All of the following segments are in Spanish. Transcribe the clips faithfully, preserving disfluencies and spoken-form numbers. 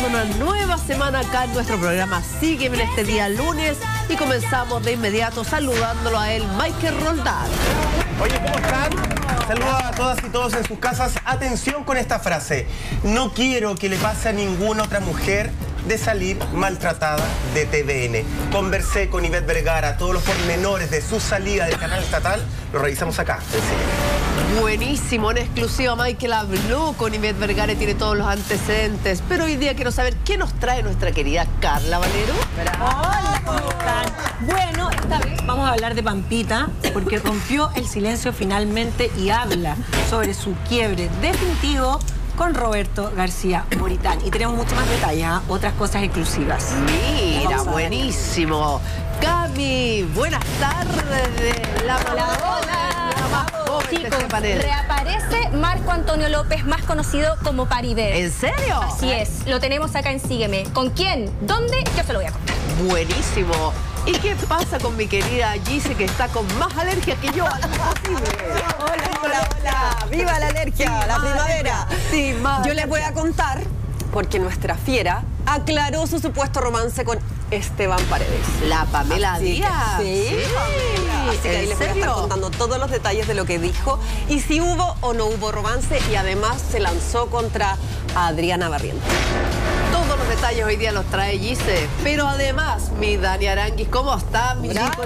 comenzando una nueva semana acá en nuestro programa Sígueme en este día lunes y comenzamos de inmediato saludándolo a él, Michael Roldán. Oye, ¿cómo están? Saludos a todas y todos en sus casas. Atención con esta frase. No quiero que le pase a ninguna otra mujer de salir maltratada de T V N. Conversé con Ivette Vergara, todos los pormenores de su salida del canal estatal, lo revisamos acá. Buenísimo, en exclusiva Michael habló con Ivette Vergara y tiene todos los antecedentes. Pero hoy día quiero saber qué nos trae nuestra querida Carla Valero. Hola, ¿cómo están? Bueno, esta vez vamos a hablar de Pampita, porque rompió el silencio finalmente y habla sobre su quiebre definitivo con Roberto García Moritán. Y tenemos mucho más detalles, ¿eh? Otras cosas exclusivas. Mira, buenísimo. Cami, buenas tardes. La Hola. Chicos, reaparece Marco Antonio López, más conocido como Paribet. ¿En serio? Así es, lo tenemos acá en Sígueme. ¿Con quién? ¿Dónde? Yo se lo voy a contar. Buenísimo. ¿Y qué pasa con mi querida Gise, que está con más alergia que yo? Algo posible. Hola, hola, hola. ¡Viva la alergia! Sí, la más primavera. alergia. Sí, más Yo les voy a contar, porque nuestra fiera aclaró su supuesto romance con Esteban Paredes. La Pamela Así Díaz. Que, sí, Pamela. Así que ahí ¿En les voy a serio? estar contando todos los detalles de lo que dijo y si hubo o no hubo romance, y además se lanzó contra Adriana Barrientos. Todos los detalles hoy día los trae Gise. Pero además, mi Dani Aranguis, ¿cómo está, mi chico?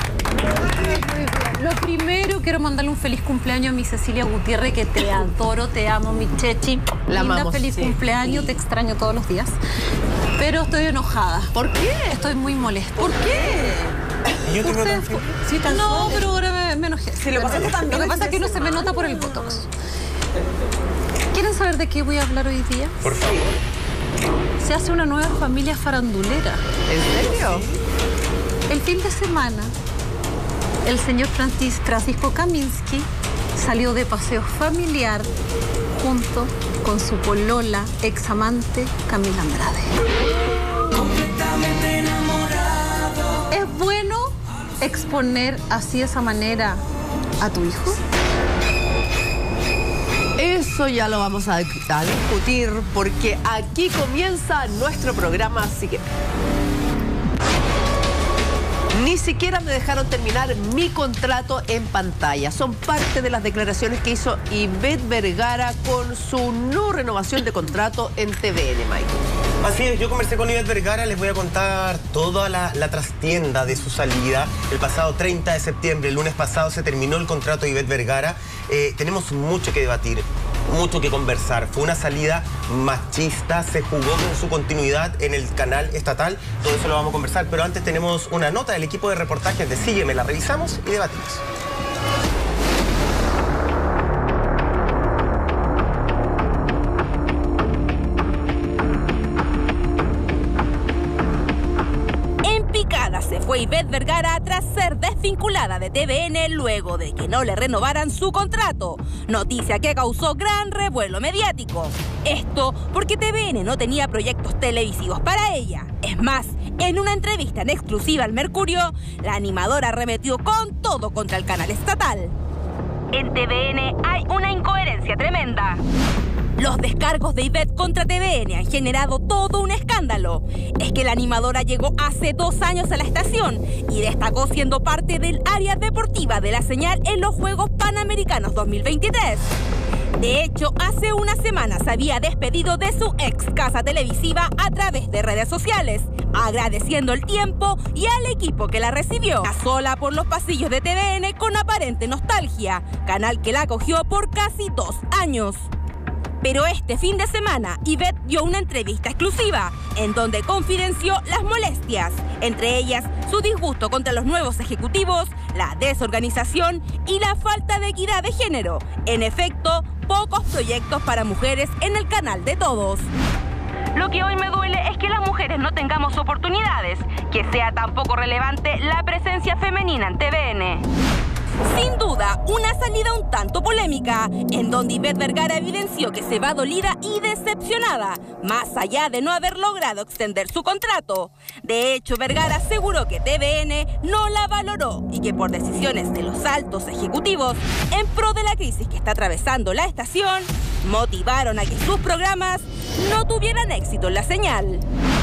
Lo primero, quiero mandarle un feliz cumpleaños a mi Cecilia Gutiérrez, que te adoro, te amo, mi Chechi. La Linda, amamos, feliz sí. cumpleaños, te extraño todos los días. Pero estoy enojada. ¿Por qué? Estoy muy molesta. ¿Por qué? ¿Y yo te veo tan Usted- feliz? Sí, no, pero ahora me, me enojé. Si lo pasaste tan bien Lo que el pasa es que fin no de se me semana. nota por el Botox. ¿Quieren saber de qué voy a hablar hoy día? Por favor. Se hace una nueva familia farandulera. ¿En serio? El fin de semana, el señor Francis- Francisco Kaminsky salió de paseo familiar junto con su polola, examante Camila Andrade. ¿Es bueno exponer así de esa manera a tu hijo? Eso ya lo vamos a, a discutir porque aquí comienza nuestro programa, así que... Ni siquiera me dejaron terminar mi contrato en pantalla. Son parte de las declaraciones que hizo Ivette Vergara con su no renovación de contrato en T V N, Mike. Así es, yo conversé con Ivette Vergara, les voy a contar toda la, la trastienda de su salida. El pasado treinta de septiembre, el lunes pasado, se terminó el contrato de Ivette Vergara. Eh, tenemos mucho que debatir, mucho que conversar. Fue una salida machista, se jugó con su continuidad en el canal estatal. Todo eso lo vamos a conversar, pero antes tenemos una nota del equipo de reportajes de Sígueme, la revisamos y debatimos. Se fue Ivette Vergara tras ser desvinculada de T V N luego de que no le renovaran su contrato. Noticia que causó gran revuelo mediático. Esto porque T V N no tenía proyectos televisivos para ella. Es más, en una entrevista en exclusiva al Mercurio, la animadora arremetió con todo contra el canal estatal. En T V N hay una incoherencia tremenda. Los descargos de Ivette contra T V N han generado todo un escándalo. Es que la animadora llegó hace dos años a la estación y destacó siendo parte del área deportiva de la señal en los Juegos Panamericanos dos mil veintitrés. De hecho, hace una semana se había despedido de su ex casa televisiva a través de redes sociales, agradeciendo el tiempo y al equipo que la recibió. A sola por los pasillos de T V N con aparente nostalgia, canal que la acogió por casi dos años. Pero este fin de semana, Ivette dio una entrevista exclusiva en donde confidenció las molestias, entre ellas su disgusto contra los nuevos ejecutivos, la desorganización y la falta de equidad de género. En efecto, pocos proyectos para mujeres en el canal de todos. Lo que hoy me duele es que las mujeres no tengamos oportunidades, que sea tan poco relevante la presencia femenina en T V N. Sin duda, una salida un tanto polémica, en donde Ivette Vergara evidenció que se va dolida y decepcionada, más allá de no haber logrado extender su contrato. De hecho, Vergara aseguró que T V N no la valoró y que por decisiones de los altos ejecutivos, en pro de la crisis que está atravesando la estación, motivaron a que sus programas no tuvieran éxito en la señal.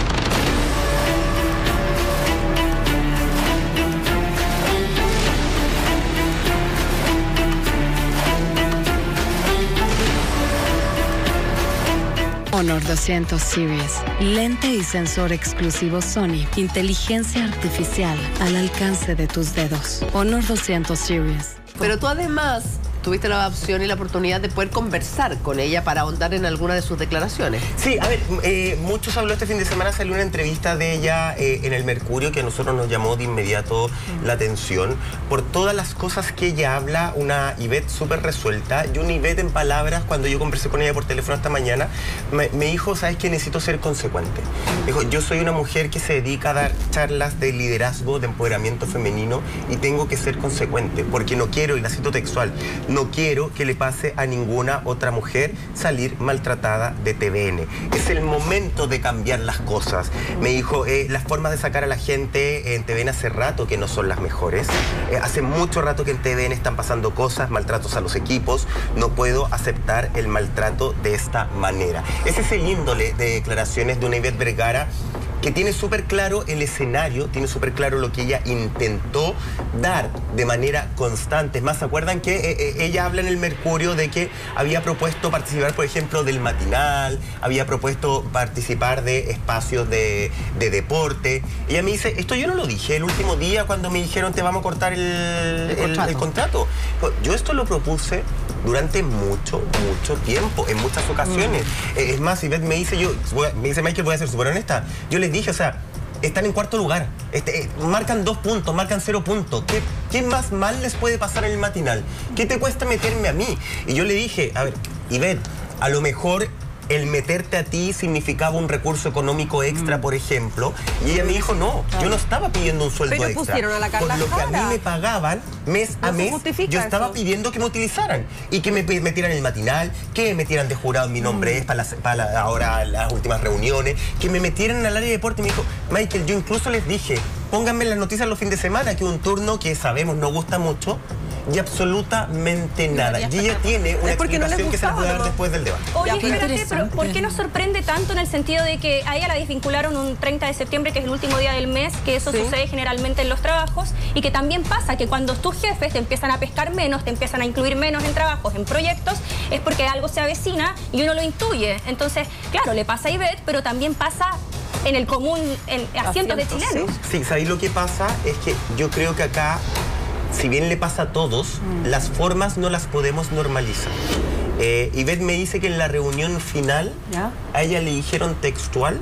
Honor doscientos Series. Lente y sensor exclusivo Sony. Inteligencia artificial al alcance de tus dedos. Honor doscientos Series. Pero tú además tuviste la opción y la oportunidad de poder conversar con ella para ahondar en alguna de sus declaraciones. Sí, a ver, eh, mucho se habló este fin de semana, salió una entrevista de ella eh, en el Mercurio que a nosotros nos llamó de inmediato mm. la atención por todas las cosas que ella habla, una Ivette súper resuelta y una Ivette en palabras. Cuando yo conversé con ella por teléfono esta mañana, me, me dijo, ¿sabes qué? Necesito ser consecuente. Dijo, yo soy una mujer que se dedica a dar charlas de liderazgo, de empoderamiento femenino y tengo que ser consecuente porque no quiero, y la cito textual, no quiero que le pase a ninguna otra mujer salir maltratada de T V N. Es el momento de cambiar las cosas. Me dijo, eh, las formas de sacar a la gente en T V N hace rato que no son las mejores. Eh, hace mucho rato que en T V N están pasando cosas, maltratos a los equipos. No puedo aceptar el maltrato de esta manera. Ese es el índole de declaraciones de una Ivette Vergara que tiene súper claro el escenario, tiene súper claro lo que ella intentó dar de manera constante. Es más, ¿se acuerdan que eh, eh, ella habla en el Mercurio de que había propuesto participar, por ejemplo, del matinal, había propuesto participar de espacios de, de deporte? Ella me dice, esto yo no lo dije el último día cuando me dijeron te vamos a cortar el, el, contrato. el, el contrato. Yo esto lo propuse durante mucho, mucho tiempo, en muchas ocasiones. Mm. Eh, es más, Ivette me dice, yo, me dice Michael, voy a ser súper honesta, yo les dije, o sea, están en cuarto lugar, este, eh, marcan dos puntos, marcan cero puntos. ¿Qué, ¿Qué más mal les puede pasar en el matinal? ¿Qué te cuesta meterme a mí? Y yo le dije, a ver, Ivette, a lo mejor el meterte a ti significaba un recurso económico extra, mm. por ejemplo, y ella me dijo, no, claro. yo no estaba pidiendo un sueldo Pero extra. pusieron a la Carla Por lo que a mí Jara. me pagaban mes no a mes, yo estaba eso. pidiendo que me utilizaran y que me metieran en el matinal, que me metieran de jurado, mi nombre mm. es para, las, para la, ahora las últimas reuniones, que me metieran al área de deporte. Y me dijo, Michael, yo incluso les dije, pónganme las noticias los fines de semana, que un turno que sabemos no gusta mucho, y absolutamente nada. Y ella tiene una explicación no que se la voy a dar después del debate. Oye, espérate, pero ¿por qué nos sorprende tanto en el sentido de que a ella la desvincularon un treinta de septiembre, que es el último día del mes, que eso sí. sucede generalmente en los trabajos, y que también pasa que cuando tus jefes te empiezan a pescar menos, te empiezan a incluir menos en trabajos, en proyectos, es porque algo se avecina y uno lo intuye. Entonces, claro, le pasa a Ivette, pero también pasa en el común, en, a cientos de chilenos. Sí, sí, ¿sabéis lo que pasa? Es que yo creo que acá, si bien le pasa a todos, mm. las formas no las podemos normalizar. Eh, Ivette me dice que en la reunión final, ¿ya? A ella le dijeron textual,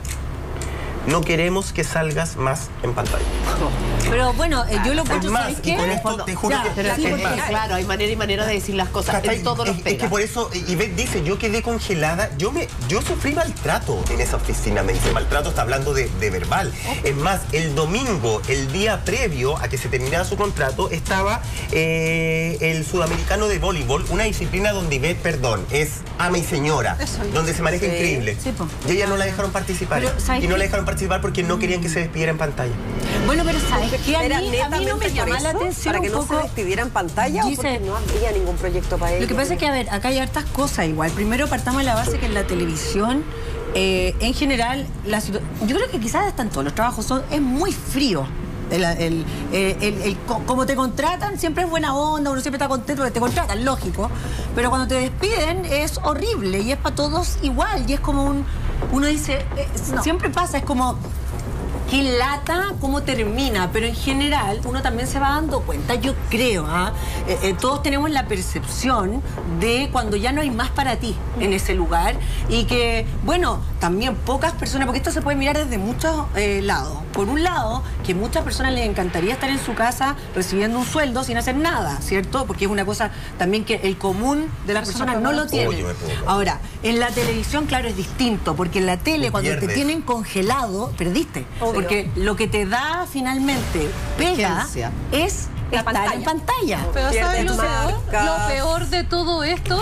no queremos que salgas más en pantalla. Pero bueno, eh, yo lo es puedo más, y con esto te juro ya, que... pero sí, porque, claro, hay manera y manera de decir las cosas. En todos los es, es que por eso Ivette dice, yo quedé congelada, yo me yo sufrí maltrato en esa oficina. Me dice, maltrato está hablando de, de verbal. Okay. Es más, el domingo, el día previo a que se terminara su contrato, estaba eh, el sudamericano de voleibol, una disciplina donde Ivette, perdón, es ama y señora, eso, donde se maneja sí. increíble. Sí, pues. Y ella no la dejaron participar. Pero, y no la dejaron participar porque no querían que se despidiera en pantalla. Bueno, pero ¿sabes qué? A mí, a mí no me llama la atención ¿Para que no un poco... se despidiera en pantalla dice, o porque no había ningún proyecto para ella? Lo que pasa es que, a ver, acá hay hartas cosas igual. Primero partamos de la base que en la televisión, eh, en general, la yo creo que quizás hasta en todos los trabajos son, es muy frío. El, el, el, el, el, el, como te contratan, siempre es buena onda, uno siempre está contento porque te contratan, lógico. Pero cuando te despiden es horrible y es para todos igual. Y es como un... Uno dice, eh, no. siempre pasa, es como... Qué lata cómo termina, pero en general uno también se va dando cuenta, yo creo, ¿eh? Eh, eh, todos tenemos la percepción de cuando ya no hay más para ti en ese lugar y que, bueno, también pocas personas, porque esto se puede mirar desde muchos eh, lados. Por un lado, que muchas personas les encantaría estar en su casa recibiendo un sueldo sin hacer nada, ¿cierto? Porque es una cosa también que el común de las personas no lo tiene. Ahora, en la televisión, claro, es distinto, porque en la tele, cuando te tienen congelado, perdiste. Porque lo que te da finalmente pega es la estar pantalla. en pantalla. Pero ¿sabes lo peor? Lo peor de todo esto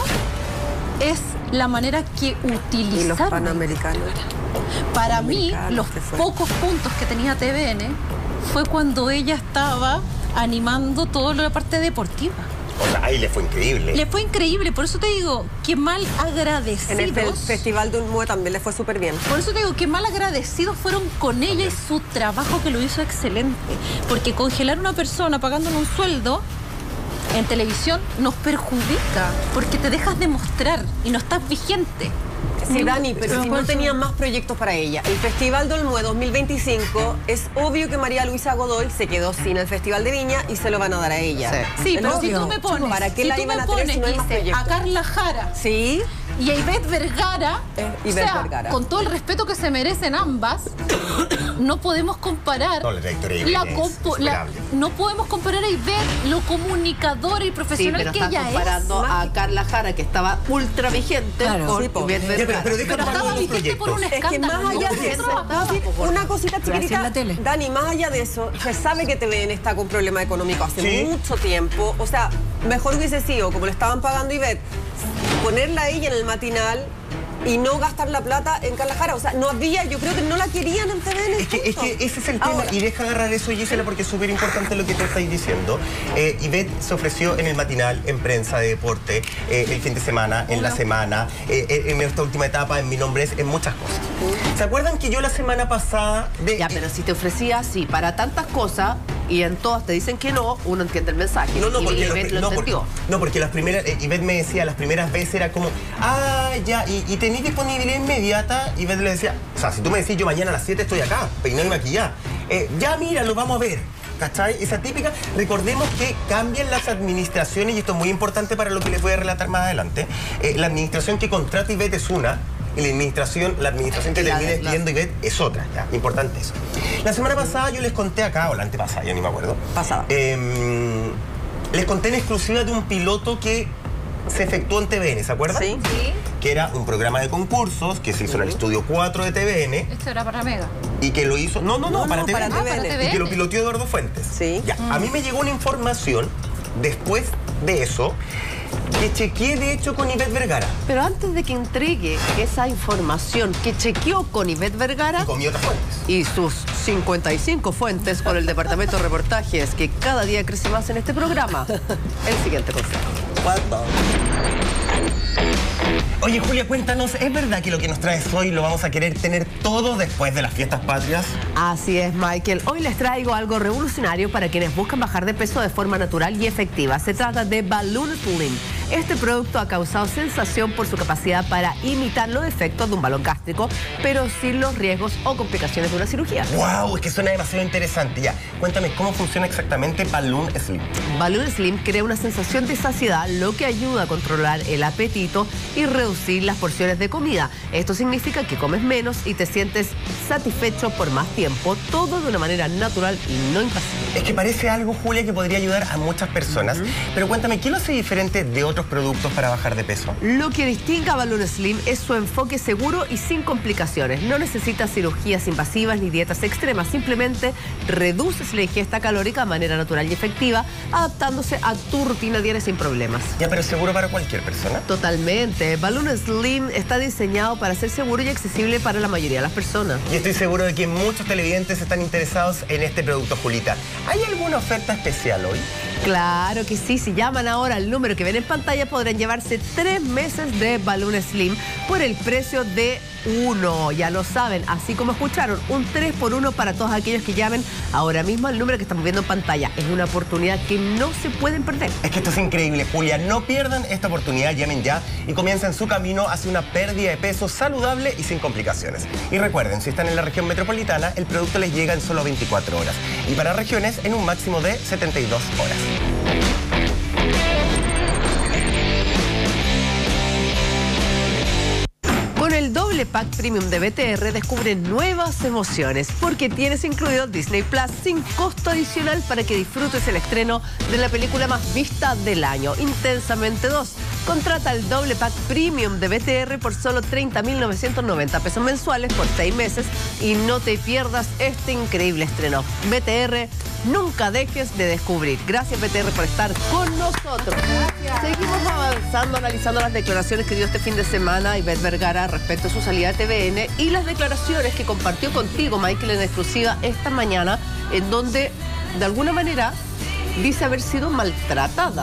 es la manera que utilizaron. Y los panamericanos. Para mí, los pocos puntos que tenía T V N fue cuando ella estaba animando toda la parte deportiva. O sea, ahí le fue increíble. Le fue increíble, por eso te digo, qué mal agradecidos. En el fe- Festival de Unmue también le fue súper bien. Por eso te digo, qué mal agradecidos fueron con ella y su trabajo, que lo hizo excelente. Porque congelar a una persona pagándole un sueldo en televisión nos perjudica, porque te dejas de mostrar y no estás vigente. Sí, Dani, pero si no tenían más proyectos para ella. El Festival de Olmué dos mil veinticinco, es obvio que María Luisa Godoy se quedó sin el Festival de Viña y se lo van a dar a ella. Sí, sí, pero si obvio. tú me pones, ¿Para qué si la tú iban me a tener pones si no hay más dice, proyectos? a Carla Jara Sí. y a Ivette Vergara, Eh, o Ivette sea, Vergara. con todo el respeto que se merecen ambas, no podemos comparar No, la trayectoria de la Ivette es compo- la- insuperable. no podemos comparar a Ivette, lo comunicadora y Sí, profesional pero que están ella comparando es. a Carla Jara, que estaba ultra vigente, Claro. con Sí, po. Ivette Ya, pero, Vergara. pero déjame Pero hablar estaba de los vigente por un proyectos. Es que escándalo. más allá no de se eso, trabaja. una cosita Pero así chiquitita, en la tele. Dani, más allá de eso, se sabe que T V N está con problemas económicos hace Sí. mucho tiempo. O sea, mejor hubiese sido, como le estaban pagando a Ivette, ponerla a ella en el matinal y no gastar la plata en Carla Jara. O sea, no había, yo creo que no la querían en T V N. Es que, es que ese es el tema, Ahora. y deja agarrar eso, Gisela, porque es súper importante lo que tú estás diciendo. Eh, Ivette se ofreció en el matinal, en prensa de deporte, eh, el fin de semana, en la semana, eh, eh, en esta última etapa, en Mi Nombre Es, en muchas cosas. ¿Se acuerdan que yo la semana pasada... De, Ya, pero si te ofrecía así para tantas cosas y en todas te dicen que no, uno entiende el mensaje. No, no, y porque, Ivette los- lo no, porque, entendió. no, porque las primeras, eh, Ivette me decía, las primeras veces era como, ah, ya, y, y tenés disponibilidad inmediata. Ivette le decía, o sea, si tú me decís, yo mañana a las siete estoy acá, peinado y maquillada. Eh, ya, mira, lo vamos a ver. ¿Cachai? Esa típica. Recordemos que cambian las administraciones, y esto es muy importante para lo que les voy a relatar más adelante. Eh, la administración que contrata Ivette es una, y la administración, la administración que La termina de- despidiendo Ivette es otra. Ya, importante eso. La semana pasada yo les conté acá, o la antepasada, ya ni me acuerdo. Pasada. Eh, les conté en exclusiva de un piloto que se efectuó en T V N, ¿se acuerdan? Sí. Sí. Que era un programa de concursos que se hizo en el estudio cuatro de T V N Esto era para Mega. y que lo hizo. No, no, no, No, para, no, T V N. para T V N. Ah, para Y que lo T V N. piloteó Eduardo Fuentes. Sí. Ya. A mí me llegó una información después de eso que chequeé de hecho con Ivette Vergara Pero antes de que entregue esa información que chequeó con Ivette Vergara y con mi otras fuentes. y sus cincuenta y cinco fuentes con el departamento de reportajes que cada día crece más en este programa, el siguiente consejo. Oye, Julia, cuéntanos, ¿es verdad que lo que nos traes hoy lo vamos a querer tener todo después de las fiestas patrias? Así es, Michael. Hoy les traigo algo revolucionario para quienes buscan bajar de peso de forma natural y efectiva. Se trata de Balloon Slim. Este producto ha causado sensación por su capacidad para imitar los efectos de un balón gástrico, pero sin los riesgos o complicaciones de una cirugía. ¡Wow! Es que suena demasiado interesante. Ya, cuéntame, ¿cómo funciona exactamente Balloon Slim? Balloon Slim crea una sensación de saciedad, lo que ayuda a controlar el apetito y reducir las porciones de comida. Esto significa que comes menos y te sientes satisfecho por más tiempo, todo de una manera natural y no invasiva. Es que parece algo, Julia, que podría ayudar a muchas personas. Pero cuéntame, ¿qué lo hace diferente de otros productos para bajar de peso? Lo que distingue a Balloon Slim es su enfoque seguro y sin complicaciones. No necesitas cirugías invasivas ni dietas extremas. Simplemente reduces la ingesta calórica de manera natural y efectiva, adaptándose a tu rutina diaria sin problemas. Ya, pero seguro para cualquier persona. Totalmente. Balloon Slim está diseñado para ser seguro y accesible para la mayoría de las personas. Y estoy seguro de que muchos televidentes están interesados en este producto, Julita. ¿Hay alguna oferta especial hoy? Claro que sí, si llaman ahora al número que ven en pantalla podrán llevarse tres meses de Balloon Slim por el precio de uno. Ya lo saben, así como escucharon, un tres por uno para todos aquellos que llamen ahora mismo al número que estamos viendo en pantalla. Es una oportunidad que no se pueden perder. Es que esto es increíble, Julia. No pierdan esta oportunidad, llamen ya y comiencen su camino hacia una pérdida de peso saludable y sin complicaciones. Y recuerden, si están en la región metropolitana, el producto les llega en solo veinticuatro horas. Y para regiones, en un máximo de setenta y dos horas. Con el doble pack premium de B T R descubre nuevas emociones porque tienes incluido Disney Plus sin costo adicional para que disfrutes el estreno de la película más vista del año, Intensamente dos. Contrata el doble pack premium de B T R por solo treinta mil novecientos noventa pesos mensuales por seis meses y no te pierdas este increíble estreno. B T R, nunca dejes de descubrir. Gracias, B T R, por estar con nosotros. Gracias. Seguimos avanzando, analizando las declaraciones que dio este fin de semana Ivette Vergara respecto a su salida de T V N y las declaraciones que compartió contigo, Michael, en exclusiva esta mañana, en donde, de alguna manera, dice haber sido maltratada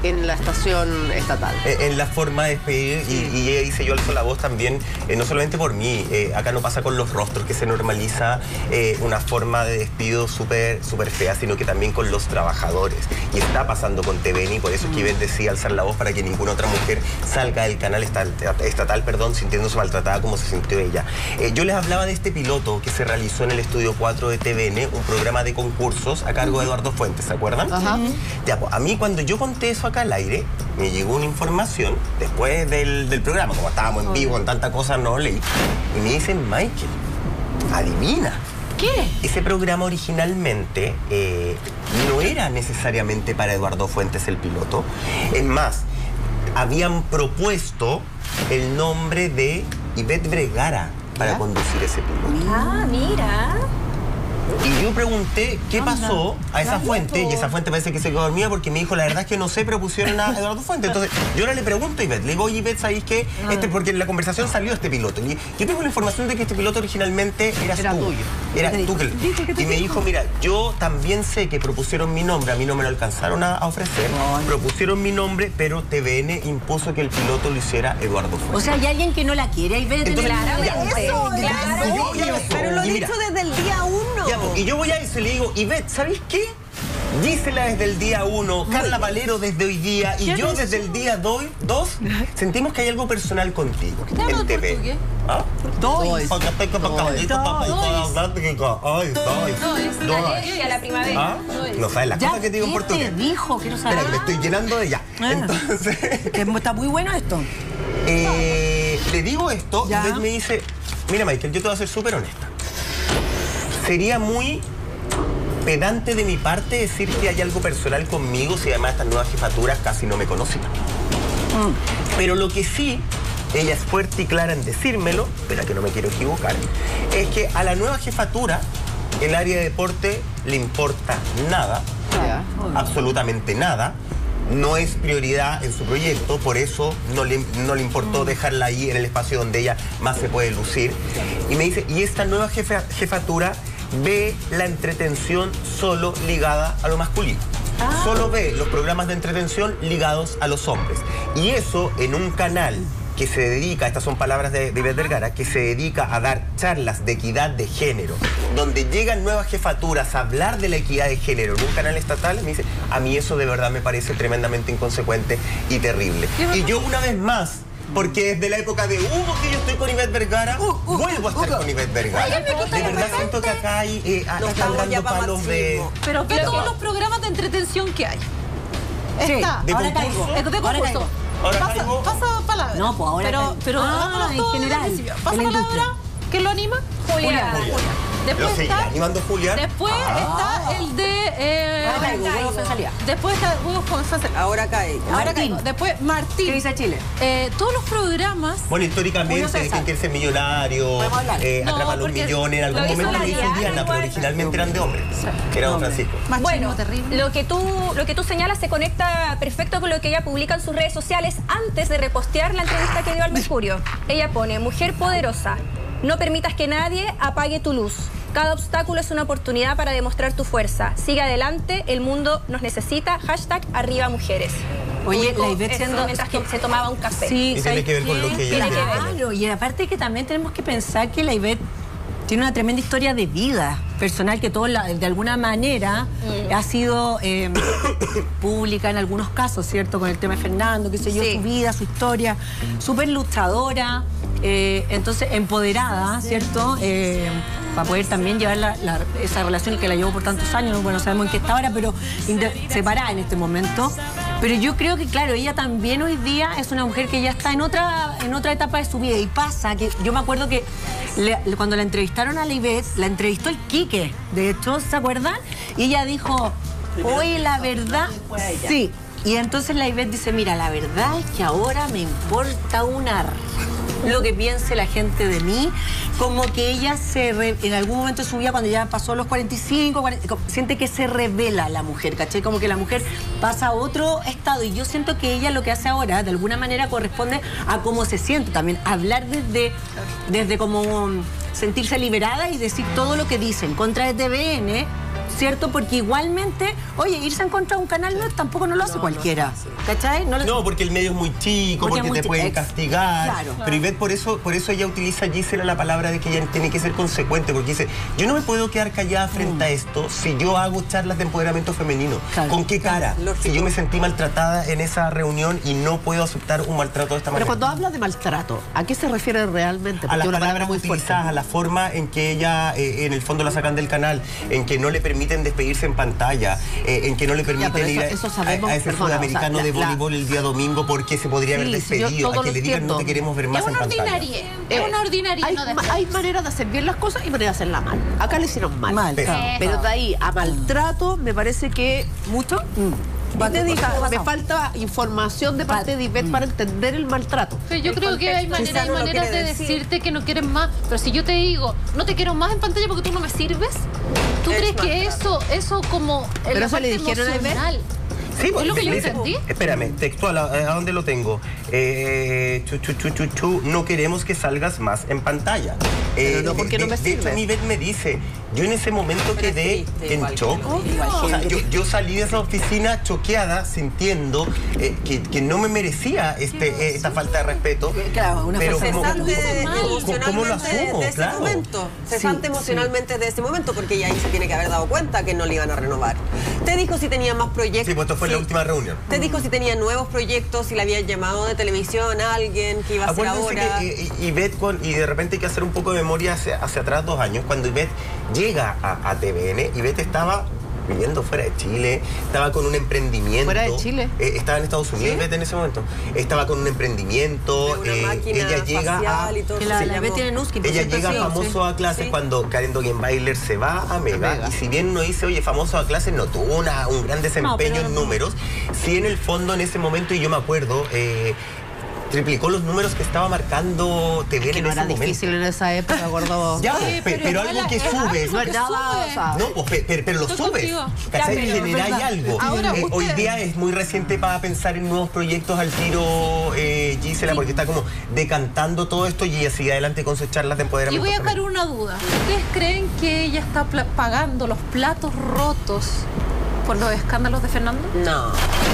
en la estación estatal. En, en la forma de despedir, Sí. y, y ella dice, yo alzo la voz también, eh, no solamente por mí, eh, acá no pasa con los rostros, que se normaliza eh, una forma de despido súper súper fea, sino que también con los trabajadores. Y está pasando con T V N, y por eso es que Ivette decía alzar la voz para que ninguna otra mujer salga del canal estatal, estatal perdón, sintiéndose maltratada como se sintió ella. Eh, yo les hablaba de este piloto que se realizó en el Estudio cuatro de T V N, un programa de concursos a cargo de Eduardo Fuentes, ¿se acuerdan? Ajá. Ya, pues, a mí cuando yo conté eso acá al aire, me llegó una información después del, del programa, como estábamos en vivo, con tanta cosa no leí, y me dicen, Michael, adivina. ¿Qué? Ese programa originalmente eh, no era necesariamente para Eduardo Fuentes el piloto. Es más, habían propuesto el nombre de Ivette Vergara para ¿Ya? conducir ese piloto. Ah, mira. Y yo pregunté qué pasó a esa fuente, y esa fuente parece que se quedó dormida porque me dijo, la verdad es que no sé, pero pusieron a Eduardo Fuentes. Entonces, yo ahora le pregunto a Ivette, le digo, oye, Ivette, ¿sabéis qué? Este, porque en la conversación salió este piloto. Y yo tengo la información de que este piloto originalmente eras Era tú. tuyo. Era ¿Qué te tú que... dijo? ¿Qué te Y me dijo, mira, yo también sé que propusieron mi nombre, a mí no me lo alcanzaron a, a ofrecer, Ay. propusieron mi nombre, pero T V N impuso que el piloto lo hiciera Eduardo Fuentes. O sea, hay alguien que no la quiere, ahí ve Entonces, Claramente. Eso, Y yo- claro. y yo- Pero lo he y mira, dicho desde el día uno. Ya, pues, y yo voy a eso y le digo, Ivette, ¿sabéis qué? Dísela desde el día uno, Carla Valero desde hoy día, y yo desde el día do- dos, sentimos que hay algo personal contigo en T V. ¿Ah? Dois. Porque estoy con caballito, papá, y toda hablando que co- ay, dois, La dois. alergia a la primavera. ¿Ah? No sabes las Ya, cosas que te digo en ¿qué portugués. te dijo? Quiero saber. Espera, que me estoy llenando de ya. Ah. Entonces, Que está muy bueno esto. eh, le digo esto, Ya. y Ivette me dice, mira, Michael, yo te voy a ser súper honesta. Sería muy pedante de mi parte decir que hay algo personal conmigo si además estas nuevas jefaturas casi no me conocían. Pero lo que sí, ella es fuerte y clara en decírmelo, espera que no me quiero equivocar, es que a la nueva jefatura el área de deporte le importa nada, Ya. absolutamente nada. No es prioridad en su proyecto, por eso no le, no le importó dejarla ahí en el espacio donde ella más se puede lucir. Y me dice, y esta nueva jefa- jefatura ve la entretención solo ligada a lo masculino. Solo ve los programas de entretención ligados a los hombres. Y eso en un canal que se dedica, estas son palabras de, de Ivette Vergara, que se dedica a dar charlas de equidad de género, donde llegan nuevas jefaturas a hablar de la equidad de género en un canal estatal, me dice, a mí eso de verdad me parece tremendamente inconsecuente y terrible. Y yo una vez más, porque desde la época de Hugo que yo estoy con Ivette Vergara, vuelvo a estar con Ivette Vergara. De verdad siento que acá hay, eh, ah, No están estamos ya dando pa' palos de... machismo. Pero ve Lo todos que- los programas de entretención que hay. Sí. Está. ¿De Ahora concurso? caigo. Es de Ahora concurso. caigo. Ahora Pasa, caigo. pasa palabra. No, pues ahora Pero, caigo. pero Ah, hagámoslo en todo desde el general, principio. en Pasa la palabra. industria. ¿Quién lo anima? Julián. Después ¿Lo seguirá está, animando Julián? después está el de... Eh, Ahora caigo, huevos en salida. Después está huevos con salsa. Ahora cae. Ahora Martín. caigo. Después Martín. ¿Qué dice Chile? Eh, todos los programas... Bueno, Julio históricamente, César. ¿quién quiere ser millonario? Podemos hablar. Eh, No, Atrapa los porque millones, en algún lo hizo momento la lo hizo Diana Diana, pero igual. originalmente eran de hombres. Era Don Francisco. Machismo Bueno, terrible. lo que, tú, lo que tú señalas se conecta perfecto con lo que ella publica en sus redes sociales antes de repostear la entrevista que dio al Mercurio. Ella pone, mujer poderosa, no permitas que nadie apague tu luz. Cada obstáculo es una oportunidad para demostrar tu fuerza. Sigue adelante, el mundo nos necesita. Hashtag arriba mujeres. Oye, Publicó la Ivette eso siendo... mientras que se tomaba un café. Sí, Y tiene ¿sabes que ver con qué? lo que ella Tiene que ver. Claro, y aparte que también tenemos que pensar que la Ivette tiene una tremenda historia de vida personal que todo la- de alguna manera ha sido eh, pública en algunos casos, ¿cierto? Con el tema de Fernando, qué sé yo, Sí. su vida, su historia, súper luchadora, eh, entonces empoderada, ¿cierto? Eh, para poder también llevar la- la- esa relación que la llevó por tantos años, bueno, sabemos en qué está ahora, pero inde- separada en este momento. Pero yo creo que, claro, ella también hoy día es una mujer que ya está en otra, en otra etapa de su vida. Y pasa que yo me acuerdo que le- le- cuando la entrevistaron a la Ivette, la entrevistó el Quique, de hecho, ¿se acuerdan? Y ella dijo, oye, la verdad, sí. Y entonces la Ivette dice, mira, la verdad es que ahora me importa una r- lo que piense la gente de mí, como que ella se re- en algún momento de su vida, cuando ya pasó los cuarenta y cinco, cuarenta, como- siente que se revela la mujer, ¿cachai? Como que la mujer pasa a otro estado, y yo siento que ella lo que hace ahora, de alguna manera, corresponde a cómo se siente también, hablar desde, desde como um, sentirse liberada y decir todo lo que dice en contra de T V N, ¿cierto? Porque igualmente, oye, irse en contra de un canal no, tampoco no lo hace no, cualquiera, no, ¿cachai? No, no, porque el medio es muy chico, porque, porque te pueden ex... castigar. Claro. Pero Ivette, por eso, por eso ella utiliza, Gisela, la palabra de que ella tiene que ser consecuente, porque dice, yo no me puedo quedar callada frente mm. a esto si yo hago charlas de empoderamiento femenino. Claro. ¿Con qué cara? Claro. Si yo me sentí maltratada en esa reunión y no puedo aceptar un maltrato de esta manera. Pero cuando habla de maltrato, ¿a qué se refiere realmente? Porque a las palabras muy utilizadas, a la forma en que ella, eh, en el fondo la sacan del canal, en que no le permiten despedirse en pantalla, eh, en que no le permiten ya, eso, ir a, eso sabemos, a, a ese perdona, sudamericano o sea, de voleibol la... el día domingo porque se podría sí, haber despedido, sí, a que le digan no te queremos ver más en pantalla. Es eh, una ordinaria. Hay, no hay manera de hacer bien las cosas y manera de hacerlas mal. Acá le hicieron mal. mal pero, pero de ahí a maltrato me parece que mucho... Mm. Y te diga, me falta información de parte de Ivette mm. para entender el maltrato. Pero yo creo que hay, manera, hay no maneras de decir. decirte que no quieres más. Pero si yo te digo, no te quiero más en pantalla porque tú no me sirves, ¿tú es crees que eso, eso como... Pero eso le dijeron a Ivette. Sí, ¿Es lo que yo entendí? Espérame, textual, ¿a, a dónde lo tengo? Eh, chu, chu, chu, chu, chu, no queremos que salgas más en pantalla. Eh, Pero no, porque de, no me de, sirve. De hecho, Ivette me dice, yo en ese momento Pero quedé triste, en igual, shock. Oh, o sea, yo, yo salí de esa oficina choqueada, sintiendo eh, que, que no me merecía este, eh, esta falta de respeto. Claro, una pero falta como, de ¿cómo, ¿cómo lo asumo? De ese claro. momento. Cesante sí, emocionalmente sí. de ese momento, porque ella ahí se tiene que haber dado cuenta que no le iban a renovar. Te dijo si tenía más proyectos. Sí, pues esto fue sí. la última reunión. Te dijo si tenía nuevos proyectos, si le habían llamado de televisión a alguien, que iba a hacer ahora. Que, eh, Ivette, con, y de repente hay que hacer un poco de memoria hacia, hacia atrás, dos años, cuando Ivette llega a, a T V N, Ivette estaba viviendo fuera de Chile, estaba con un emprendimiento. ¿Fuera de Chile? Eh, estaba en Estados Unidos, ¿sí? Ivette en ese momento. Estaba con un emprendimiento. Una eh, máquina ella llega a... y todo que la, la Ivette tiene Nuskin, ella llega sí, famoso sí. a clases sí. cuando Karen Dogenbailer se va a Mega. Mega. Y si bien uno dice, oye, famoso a clases, no tuvo una, un gran desempeño no, en no. números. Sí, en el fondo, en ese momento, y yo me acuerdo... Eh, triplicó los números que estaba marcando T V N que en no ese era momento. difícil en esa época, gordo. Ya, sí, pe, pero, pero algo que sube. No es nada, o sea, no, pues, pe, pero, pero lo subes. ¿Cachai? Genera ahí algo. Ahora, eh, usted... Hoy día es muy reciente para pensar en nuevos proyectos al tiro, eh, Gisela, sí. porque está como decantando todo esto y ella sigue adelante con sus charlas de empoderamiento. Y voy a sacar una duda. ¿Ustedes creen que ella está pagando los platos rotos por los escándalos de Fernando? No.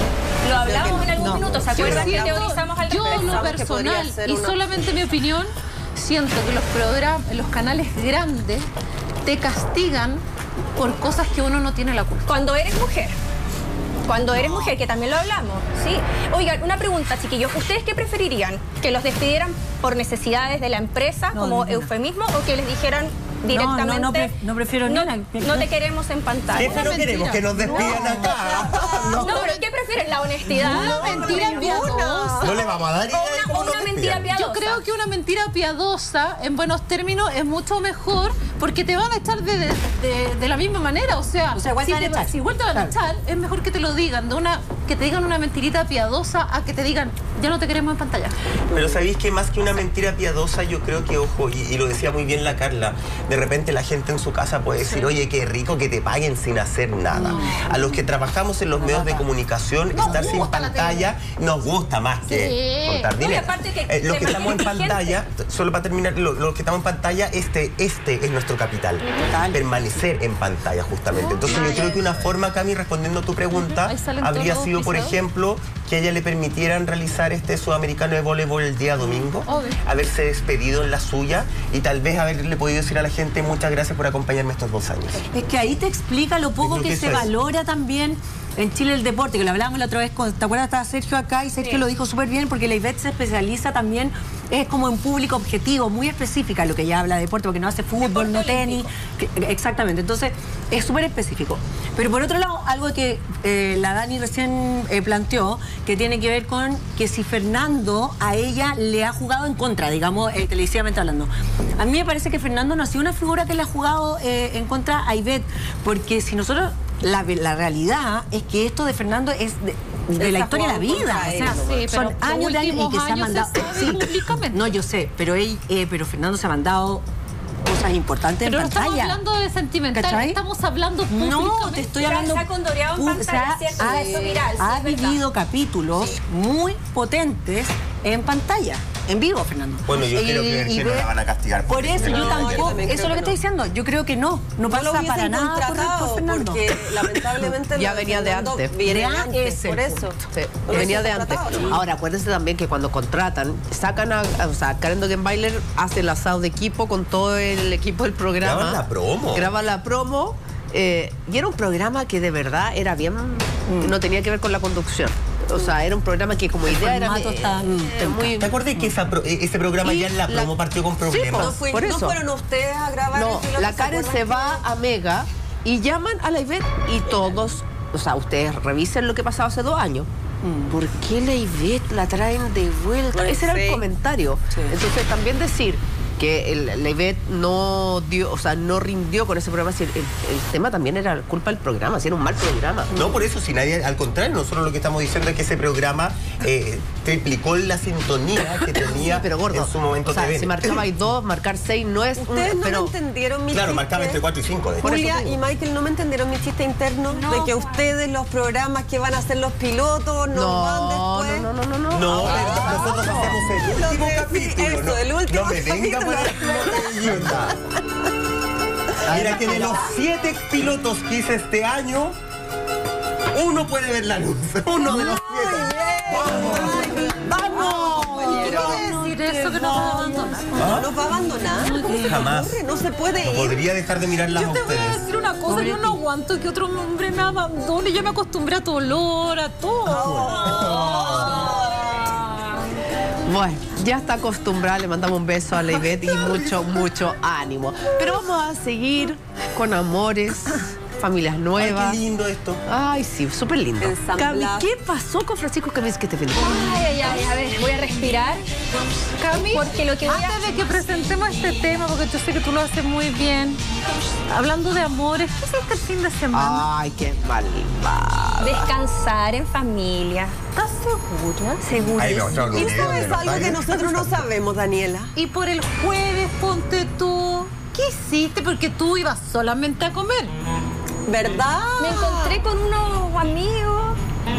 Lo hablamos en algún no. minuto, ¿se acuerdan que teorizamos al Yo, respecto? lo personal, y una... solamente mi opinión, siento que los programas, los canales grandes te castigan por cosas que uno no tiene la culpa. Cuando eres mujer. Cuando eres mujer, que también lo hablamos, ¿sí? Oigan, una pregunta, chiquillos. ¿Ustedes qué preferirían? ¿Que los despidieran por necesidades de la empresa, no, como eufemismo, o que les dijeran directamente... No, no, no, pre no prefiero no, ni no te queremos en pantalla? ¿Qué pero queremos? Que nos despidan no. acá. No. no, pero ¿qué prefieren? ¿La honestidad? Una mentira piadosa. No le vamos a dar idea o una, una mentira piadosa. Yo creo que una mentira piadosa, en buenos términos, es mucho mejor porque te van a echar de, de, de, de la misma manera. O sea, o sea igual si, te van a echar. si igual te van a echar, es mejor que te lo digan, de una, que te digan una mentirita piadosa a que te digan, ya no te queremos en pantalla. Pero ¿sabéis que más que una mentira piadosa, yo creo que, ojo, y, y lo decía muy bien la Carla, de repente la gente en su casa puede decir, sí. oye, qué rico que te paguen sin hacer nada. No. A los que trabajamos en los no, medios de comunicación, no, estar sin pantalla nos gusta más que sí. contar dinero. No, que eh, los que estamos en pantalla, solo para terminar, los lo que estamos en pantalla, este, este es nuestro capital. Total. Permanecer en pantalla, justamente. Entonces yo creo que una forma, Cami, respondiendo a tu pregunta, habría sido, por ejemplo, que a ella le permitieran realizar este sudamericano de voleibol el día domingo, Obvio. haberse despedido en la suya y tal vez haberle podido decir a la gente muchas gracias por acompañarme estos dos años. Es que ahí te explica lo poco que, que se valora también en Chile el deporte, que lo hablábamos la otra vez, con, ¿te acuerdas? Estaba Sergio acá y Sergio sí. lo dijo súper bien porque la Ivette se especializa también, es como en público objetivo, muy específica lo que ella habla de deporte, porque no hace fútbol, no tenis, que, exactamente, entonces es súper específico. Pero por otro lado, algo que eh, la Dani recién eh, planteó, que tiene que ver con que si Fernando a ella le ha jugado en contra, digamos, eh, televisivamente hablando. A mí me parece que Fernando no ha sido una figura que le ha jugado eh, en contra a Ivette, porque si nosotros... La, la realidad es que esto de Fernando es de, de la historia de la vida. O sea, sí, son años de años y que se ha mandado. Se sí, públicamente. No, yo sé, pero él, eh, pero Fernando se ha mandado cosas importantes pero en pantalla. Pero no estamos hablando de sentimental, ¿cachai? Estamos hablando públicamente. No, te estoy hablando... Se ha condoreado en pantalla, ¿cierto? Ha, eso viral, ha sí, vivido verdad. capítulos sí. muy potentes en pantalla. en vivo, Fernando. Bueno, yo Y- creo que, y que no ve- la van a castigar. Por eso yo No, yo tampoco, también eso es creo lo que que estoy diciendo. Yo creo que no, no No pasa lo hubiesen para nada por, contratado, por Fernando. porque lamentablemente Ya lo de venía de Fernando antes. viene De de antes, antes, el por eso. Sí, No lo venía hubiesen de antes. contratado, ¿no? Ahora, acuérdense también que cuando contratan, sacan a, o sea, Karen Dogenbailer hace el asado de equipo con todo el equipo del programa. Graban la promo. Graba la promo. eh, y era un programa que de verdad era bien, no tenía que ver con la conducción. O sea, era un programa que como idea era, formato está, mm, era muy... ¿Te acuerdas que esa pro- ese programa Y ya en la la- promo partió con Sí, problemas? No, fue- por no eso. fueron ustedes a grabar No, el piloto, la ¿se Karen acuerdan se que- va a Mega y llaman a la Ivette y todos, o sea, ustedes revisen lo que pasaba hace dos años. ¿Por qué la Ivette la traen de vuelta? Pues Ese era sí. el comentario. Sí. Entonces también decir que el, la Ivette no dio, o sea, no rindió con ese programa, si el, el- el tema también era culpa del programa, si era un mal programa. No, por eso, si nadie, al contrario, nosotros lo que estamos diciendo es que ese programa eh, triplicó la sintonía que tenía Sí, pero gordo, en su momento o sea, T V. si marcaba ahí dos, marcar seis no es un- Ustedes no pero me entendieron mi Claro, chiste. marcaba entre cuatro y cinco. De Julia y Michael, ¿no me entendieron mi chiste interno? De que ustedes, los programas que van a hacer los pilotos, no, no, van no, después. no, no, no, no. No, pero nosotros hacemos el último Sí, capítulo. eso, no, el último no me venga capítulo. para idiota. Mira que de los siete pilotos que hice este año, uno puede ver la luz. Uno de los siete. ¡Vamos! decir eso que no va a abandonar. No nos va a abandonar. ¿Cómo se le Jamás. ocurre? No se puede No ir. podría dejar de mirarlas Yo a te voy a ustedes. decir una cosa, yo no aguanto que otro hombre me abandone, yo me acostumbré a tu olor, a todo. Bueno, ya está acostumbrada, le mandamos un beso a la Ivette y mucho, mucho ánimo. Pero vamos a seguir con amores, familias Ay, nuevas. qué lindo esto. Ay, sí, súper lindo. Ensamblar. Cami, ¿qué pasó con Francisco Kaminsky este fin de semana? Ay, ay, ay, a ver, voy a respirar. Cami, Porque lo que voy a- antes de que presentemos este tema, porque yo sé que tú lo haces muy bien, hablando de amores, ¿qué hiciste el fin de semana? Ay, qué malvada. Descansar en familia. ¿Estás segura? Seguro. Ay, no, no, no, ¿Y no, sabes no, algo no, que no. nosotros no sabemos, Daniela? Y por el jueves, ponte tú, ¿qué hiciste? Porque tú ibas solamente a comer. ¿Verdad? Me encontré con unos amigos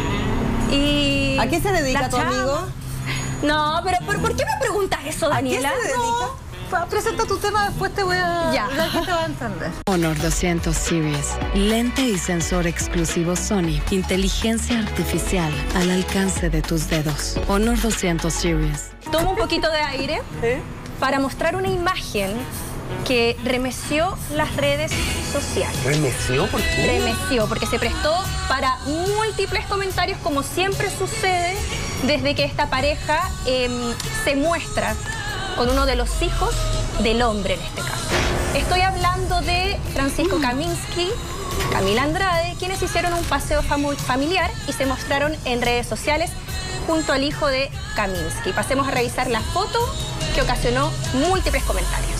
y... ¿A qué se dedica la tu chama. amigo? No, pero ¿por, por qué me preguntas eso, Daniela? se dedica? No, pa- presenta tu tema, después te voy a... Ya. La gente va a entender. Honor doscientos Series. Lente y sensor exclusivo Sony. Inteligencia artificial al alcance de tus dedos. Honor doscientos Series. Tomo un poquito de aire para mostrar una imagen que remeció las redes sociales. ¿Remeció? ¿Por qué? Remeció, porque se prestó para múltiples comentarios, como siempre sucede desde que esta pareja em, se muestra con uno de los hijos del hombre en este caso. Estoy hablando de Francisco Kaminsky, Camila Andrade, quienes hicieron un paseo famu- familiar y se mostraron en redes sociales junto al hijo de Kaminsky. Pasemos a revisar la foto que ocasionó múltiples comentarios.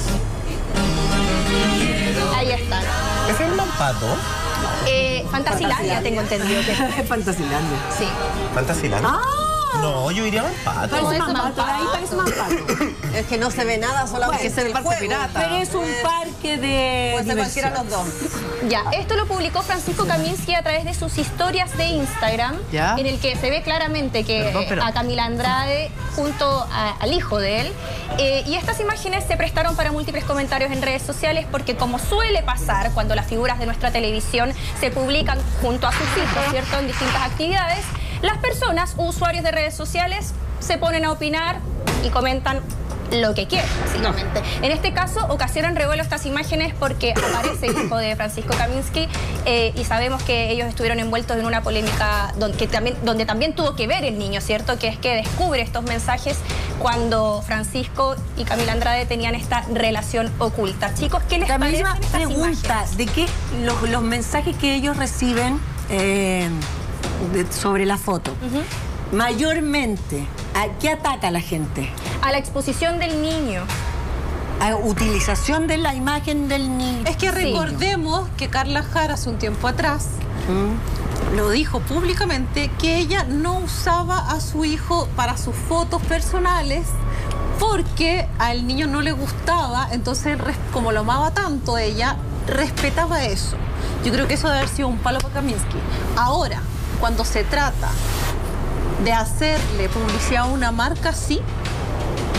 Ahí están. ¿Es el Mampato? Eh, Fantasilandia, tengo entendido que Es Fantasilandia. sí. ¿Fantasyland? No, yo iría a Mampato. Parece Mampato, ahí parece Mampato. Es que no se ve nada, solamente Puede ser el barco juego. pirata. Pero es un parque de Puede ser cualquiera de los dos. Ya, esto lo publicó Francisco Kaminsky a través de sus historias de Instagram, Ya. en el que se ve claramente que Perdón, pero- a Camila Andrade junto a- al hijo de él. Eh, y estas imágenes se prestaron para múltiples comentarios en redes sociales porque, como suele pasar cuando las figuras de nuestra televisión se publican junto a sus hijos, ¿cierto?, en distintas actividades, las personas, usuarios de redes sociales, se ponen a opinar y comentan lo que quieren, básicamente. En este caso, ocasionan revuelo estas imágenes porque aparece el hijo de Francisco Kaminsky eh, y sabemos que ellos estuvieron envueltos en una polémica donde, que también, donde también tuvo que ver el niño, ¿cierto? Que es que descubre estos mensajes cuando Francisco y Camila Andrade tenían esta relación oculta. Chicos, ¿qué les La parecen misma estas pregunta imágenes? de que los, los mensajes que ellos reciben eh, de- sobre la foto, mayormente, ¿a qué ataca a la gente? A la exposición del niño. A utilización de la imagen del niño. Es que Sí. recordemos que Carla Jara hace un tiempo atrás lo dijo públicamente que ella no usaba a su hijo para sus fotos personales porque al niño no le gustaba, entonces res- como lo amaba tanto ella, respetaba eso. Yo creo que eso debe haber sido un palo para Kaminsky. Ahora, cuando se trata de hacerle publicidad a una marca, sí,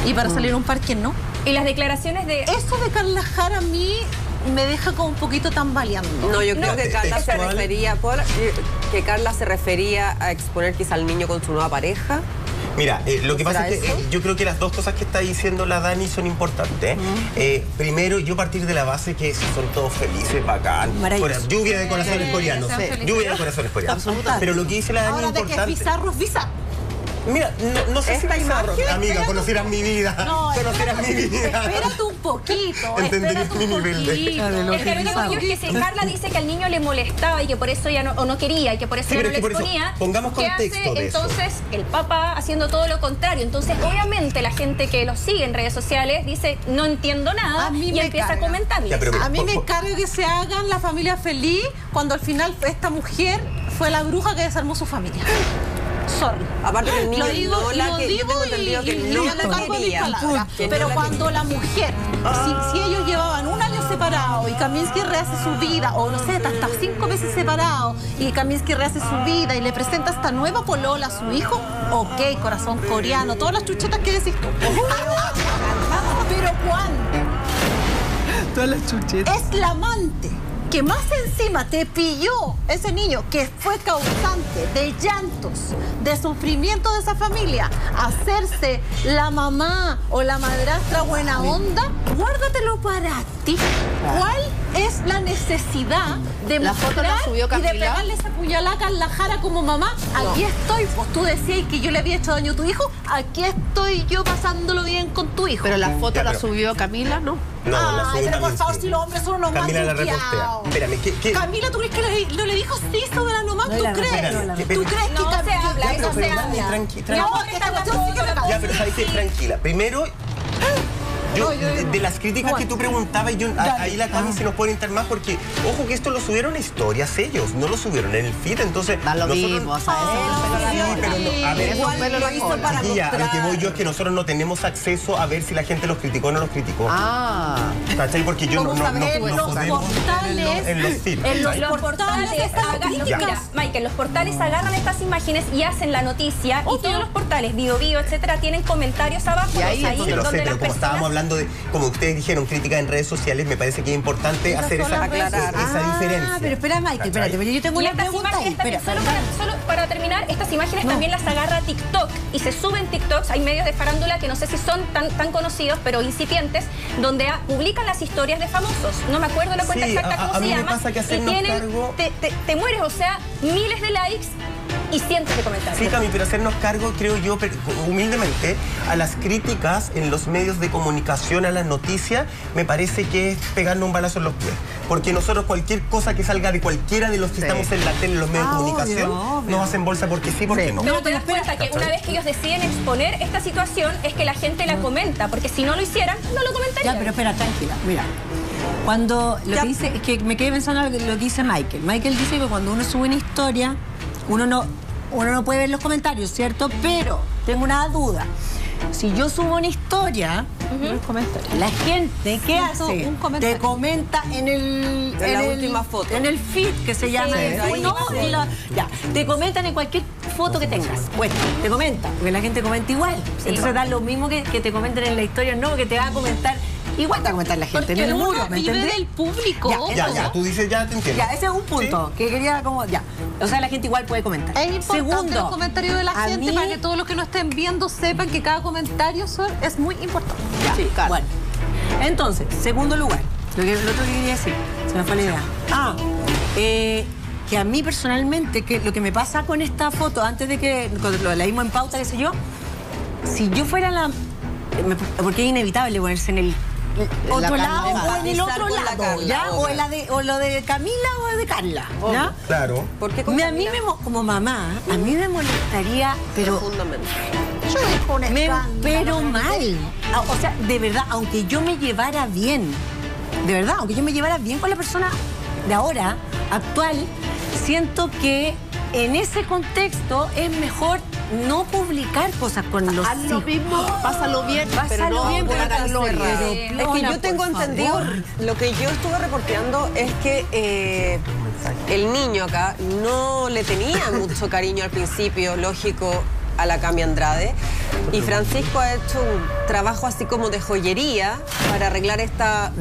Y para salir a un parque no. Y las declaraciones de... Eso de Carla Jara a mí me deja como un poquito tambaleando. No, yo creo No, que te- Carla se textual. refería, ¿puedo hablar? que Carla se refería a exponer quizá al niño con su nueva pareja. Mira, eh, lo que pasa ¿Será es que eso? eh, yo creo que las dos cosas que está diciendo la Dani son importantes. Eh, primero, yo partir de la base que son todos felices, bacán. Maravilloso. Fuera, lluvia de corazones Sí, coreanos. sean felices. Lluvia de corazones coreanos. Absolutamente. Pero lo que dice la Dani Ahora es de que es importante. bizarro, es bizarro. Mira, no, no sé si Esta bizarro. imagen, Amiga, espérate conocieras un- mi vida. No, conocieras mi espérate, vida. espérate un poquito. Entenderías Espérate un mi nivel de- poquito. de lo Es que lo único que yo es que si Carla dice que al niño le molestaba y que por eso ya no, o no quería y que por eso Sí, ya pero no es lo que por eso, exponía, pongamos ¿qué contexto hace de eso. entonces el papá haciendo todo lo contrario? Entonces, obviamente, la gente que lo sigue en redes sociales dice, no entiendo nada A mí y me empieza carga. a comentarles. Ya, pero mira, A mí por- me por- encarga que se hagan la familia feliz cuando al final esta mujer fue la bruja que desarmó su familia. Sorry. Aparte que el niño Lo digo, no la lo que, yo digo tengo y, entendido que y- y no me la cargo de mis quería. palabras. Que no Pero la cuando la mujer, si, si ellos llevaban un año separados y Kaminsky rehace su vida, o no sé, hasta cinco meses separados, y Kaminsky rehace su vida y le presenta esta nueva polola a su hijo, ok, corazón coreano, todas las chuchetas que decís tú. Pero cuando Todas las chuchetas. es la amante que más encima te pilló ese niño que fue causante de llantos, de sufrimiento de esa familia, hacerse la mamá o la madrastra buena onda, guárdatelo para ti. ¿Cuál es la necesidad de ¿La foto la mostrar subió y de Camila? pegarle esa puñalada a Carla Jara como mamá? Aquí estoy, pues tú decías que yo le había hecho daño a tu hijo, aquí estoy yo pasándolo bien con tu hijo. Pero la foto Ya, la pero- subió Camila, ¿no? No, la Ay, subió pero por Kaminsky. favor, si los hombres son unos Camila la repostea. malcriados. Espérame, ¿qué, qué? Camila, ¿tú crees que le- no le dijo sí sobre la nomás? No, ¿Tú la crees? repostea, no, la ¿Tú repostea. crees que No Cam- se habla, Ya, eso pero- se pero habla. Dani, tranqui- Mi tranqui- amor, No, esta esta cuestión sí que me Ya, pero sabes que tranquila. Primero, yo, No, yo de, digo- de las críticas que tú preguntabas, yo, a- ahí la Cami se nos puede entrar más porque, ojo que esto lo subieron a historias ellos, no lo subieron en el feed, entonces... Da lo nosotros- mismo, o sea, Ah, ese es el Sí, pero no, a ver, Eso Igual fue lo lo hizo mejor. para Chiquilla, a lo que mostrar. voy yo es que nosotros no tenemos acceso a ver si la gente los criticó o no los criticó. Ah. ¿Cachai? Porque yo no, Vamos no, a no, ver, no los podemos portales, en los feeds. en los ¿cachai? Los portales, agarran, Ya. mira, Michael, los portales agarran estas imágenes y hacen la noticia y todos los portales, Bio Bio, etcétera, tienen comentarios abajo, Y ahí los es Sí, lo sé, donde pero las como personas... estábamos hablando de, como ustedes dijeron, crítica en redes sociales, me parece que es importante hacer esa, aclarar. esa diferencia. Ah, pero espera, Michael, ¿cachai? espérate, pero yo tengo Y una estas pregunta ahí. imágenes también, Espera, solo, espera. para, solo para terminar, estas imágenes también las agarra TikTok y se suben TikToks. Hay medios de farándula que no sé si son tan, tan conocidos, pero incipientes, donde ah, publican las historias de famosos. No me acuerdo la cuenta Sí, exacta a- cómo a se mí me llama. pasa que y hacernos tienen, cargo- te, te- te mueres, o sea, miles de likes y cientos de comentarios. Sí, Cami, pero hacernos cargo, creo yo, pero humildemente, a las críticas en los medios de comunicación, a las noticias, me parece que es pegarnos un balazo en los pies. Porque nosotros cualquier cosa que salga de cualquiera de los que Sí. estamos en la tele, en los medios Ah, de comunicación, obvio, obvio. nos hacen bolsa porque sí, porque Sí. no. Pero No, te pero das cuenta que espera. una vez que ellos deciden exponer esta situación es que la gente la comenta, porque si no lo hicieran, no lo comentarían. Ya, pero espera, tranquila. Mira, cuando lo Ya. que dice, es que me quedé pensando en lo que dice Michael. Michael dice que cuando uno sube una historia, uno no, uno no puede ver los comentarios, ¿cierto? Pero tengo una duda. Si yo subo una historia, la gente, ¿qué Siento hace? un comentario. Te comenta en el... En la el- última foto. En el feed, que se llama... Sí, el- ahí, no, sí. en la- ya, te comentan en cualquier foto que tengas. Bueno, te comentan, porque la gente comenta igual. Entonces da lo mismo que, que te comenten en la historia, no, que te va a comentar... Igual te va a comentar la gente en Porque el muro, uno ¿me vive entendés? del público. Ya, Ya, ya, tú dices, ya te entiendo. Ya, ese es un punto que quería como... Ya, o sea, la gente igual puede comentar. Es importante Segundo, los comentarios de la a gente mí- para que todos los que no estén viendo sepan que cada comentario son- es muy importante. Ya, Sí, claro. bueno. Entonces, segundo lugar, lo, que, lo otro que quería decir, se me fue la idea. Ah, eh, que a mí personalmente, que lo que me pasa con esta foto, antes de que cuando lo leímos en pauta, qué sé yo, si yo fuera la... me- porque es inevitable ponerse en el la otro Carla, lado o en el empatizar otro con la lado, Carla, ¿ya? O, obvio. en la de, o lo de Camila o de Carla, ¿ya? Claro. ¿Por qué con Me- a mí Camila? me, mo- como mamá, a mí me molestaría, pero Profundamente. Yo dejo un me- escándalo. pero mal. Ah, O sea, de verdad, aunque yo me llevara bien, de verdad, aunque yo me llevara bien con la persona de ahora, actual, siento que en ese contexto es mejor no publicar cosas con los Haz lo hijos. mismo, pásalo bien, pero Pásalo no bien, pero por la hazlo gloria. pero Es que Plona, yo tengo por entendido, favor. lo que yo estuve reporteando es que eh, el niño acá no le tenía mucho cariño al principio, lógico, a la Cami Andrade. Y Francisco ha hecho un trabajo así como de joyería para arreglar esta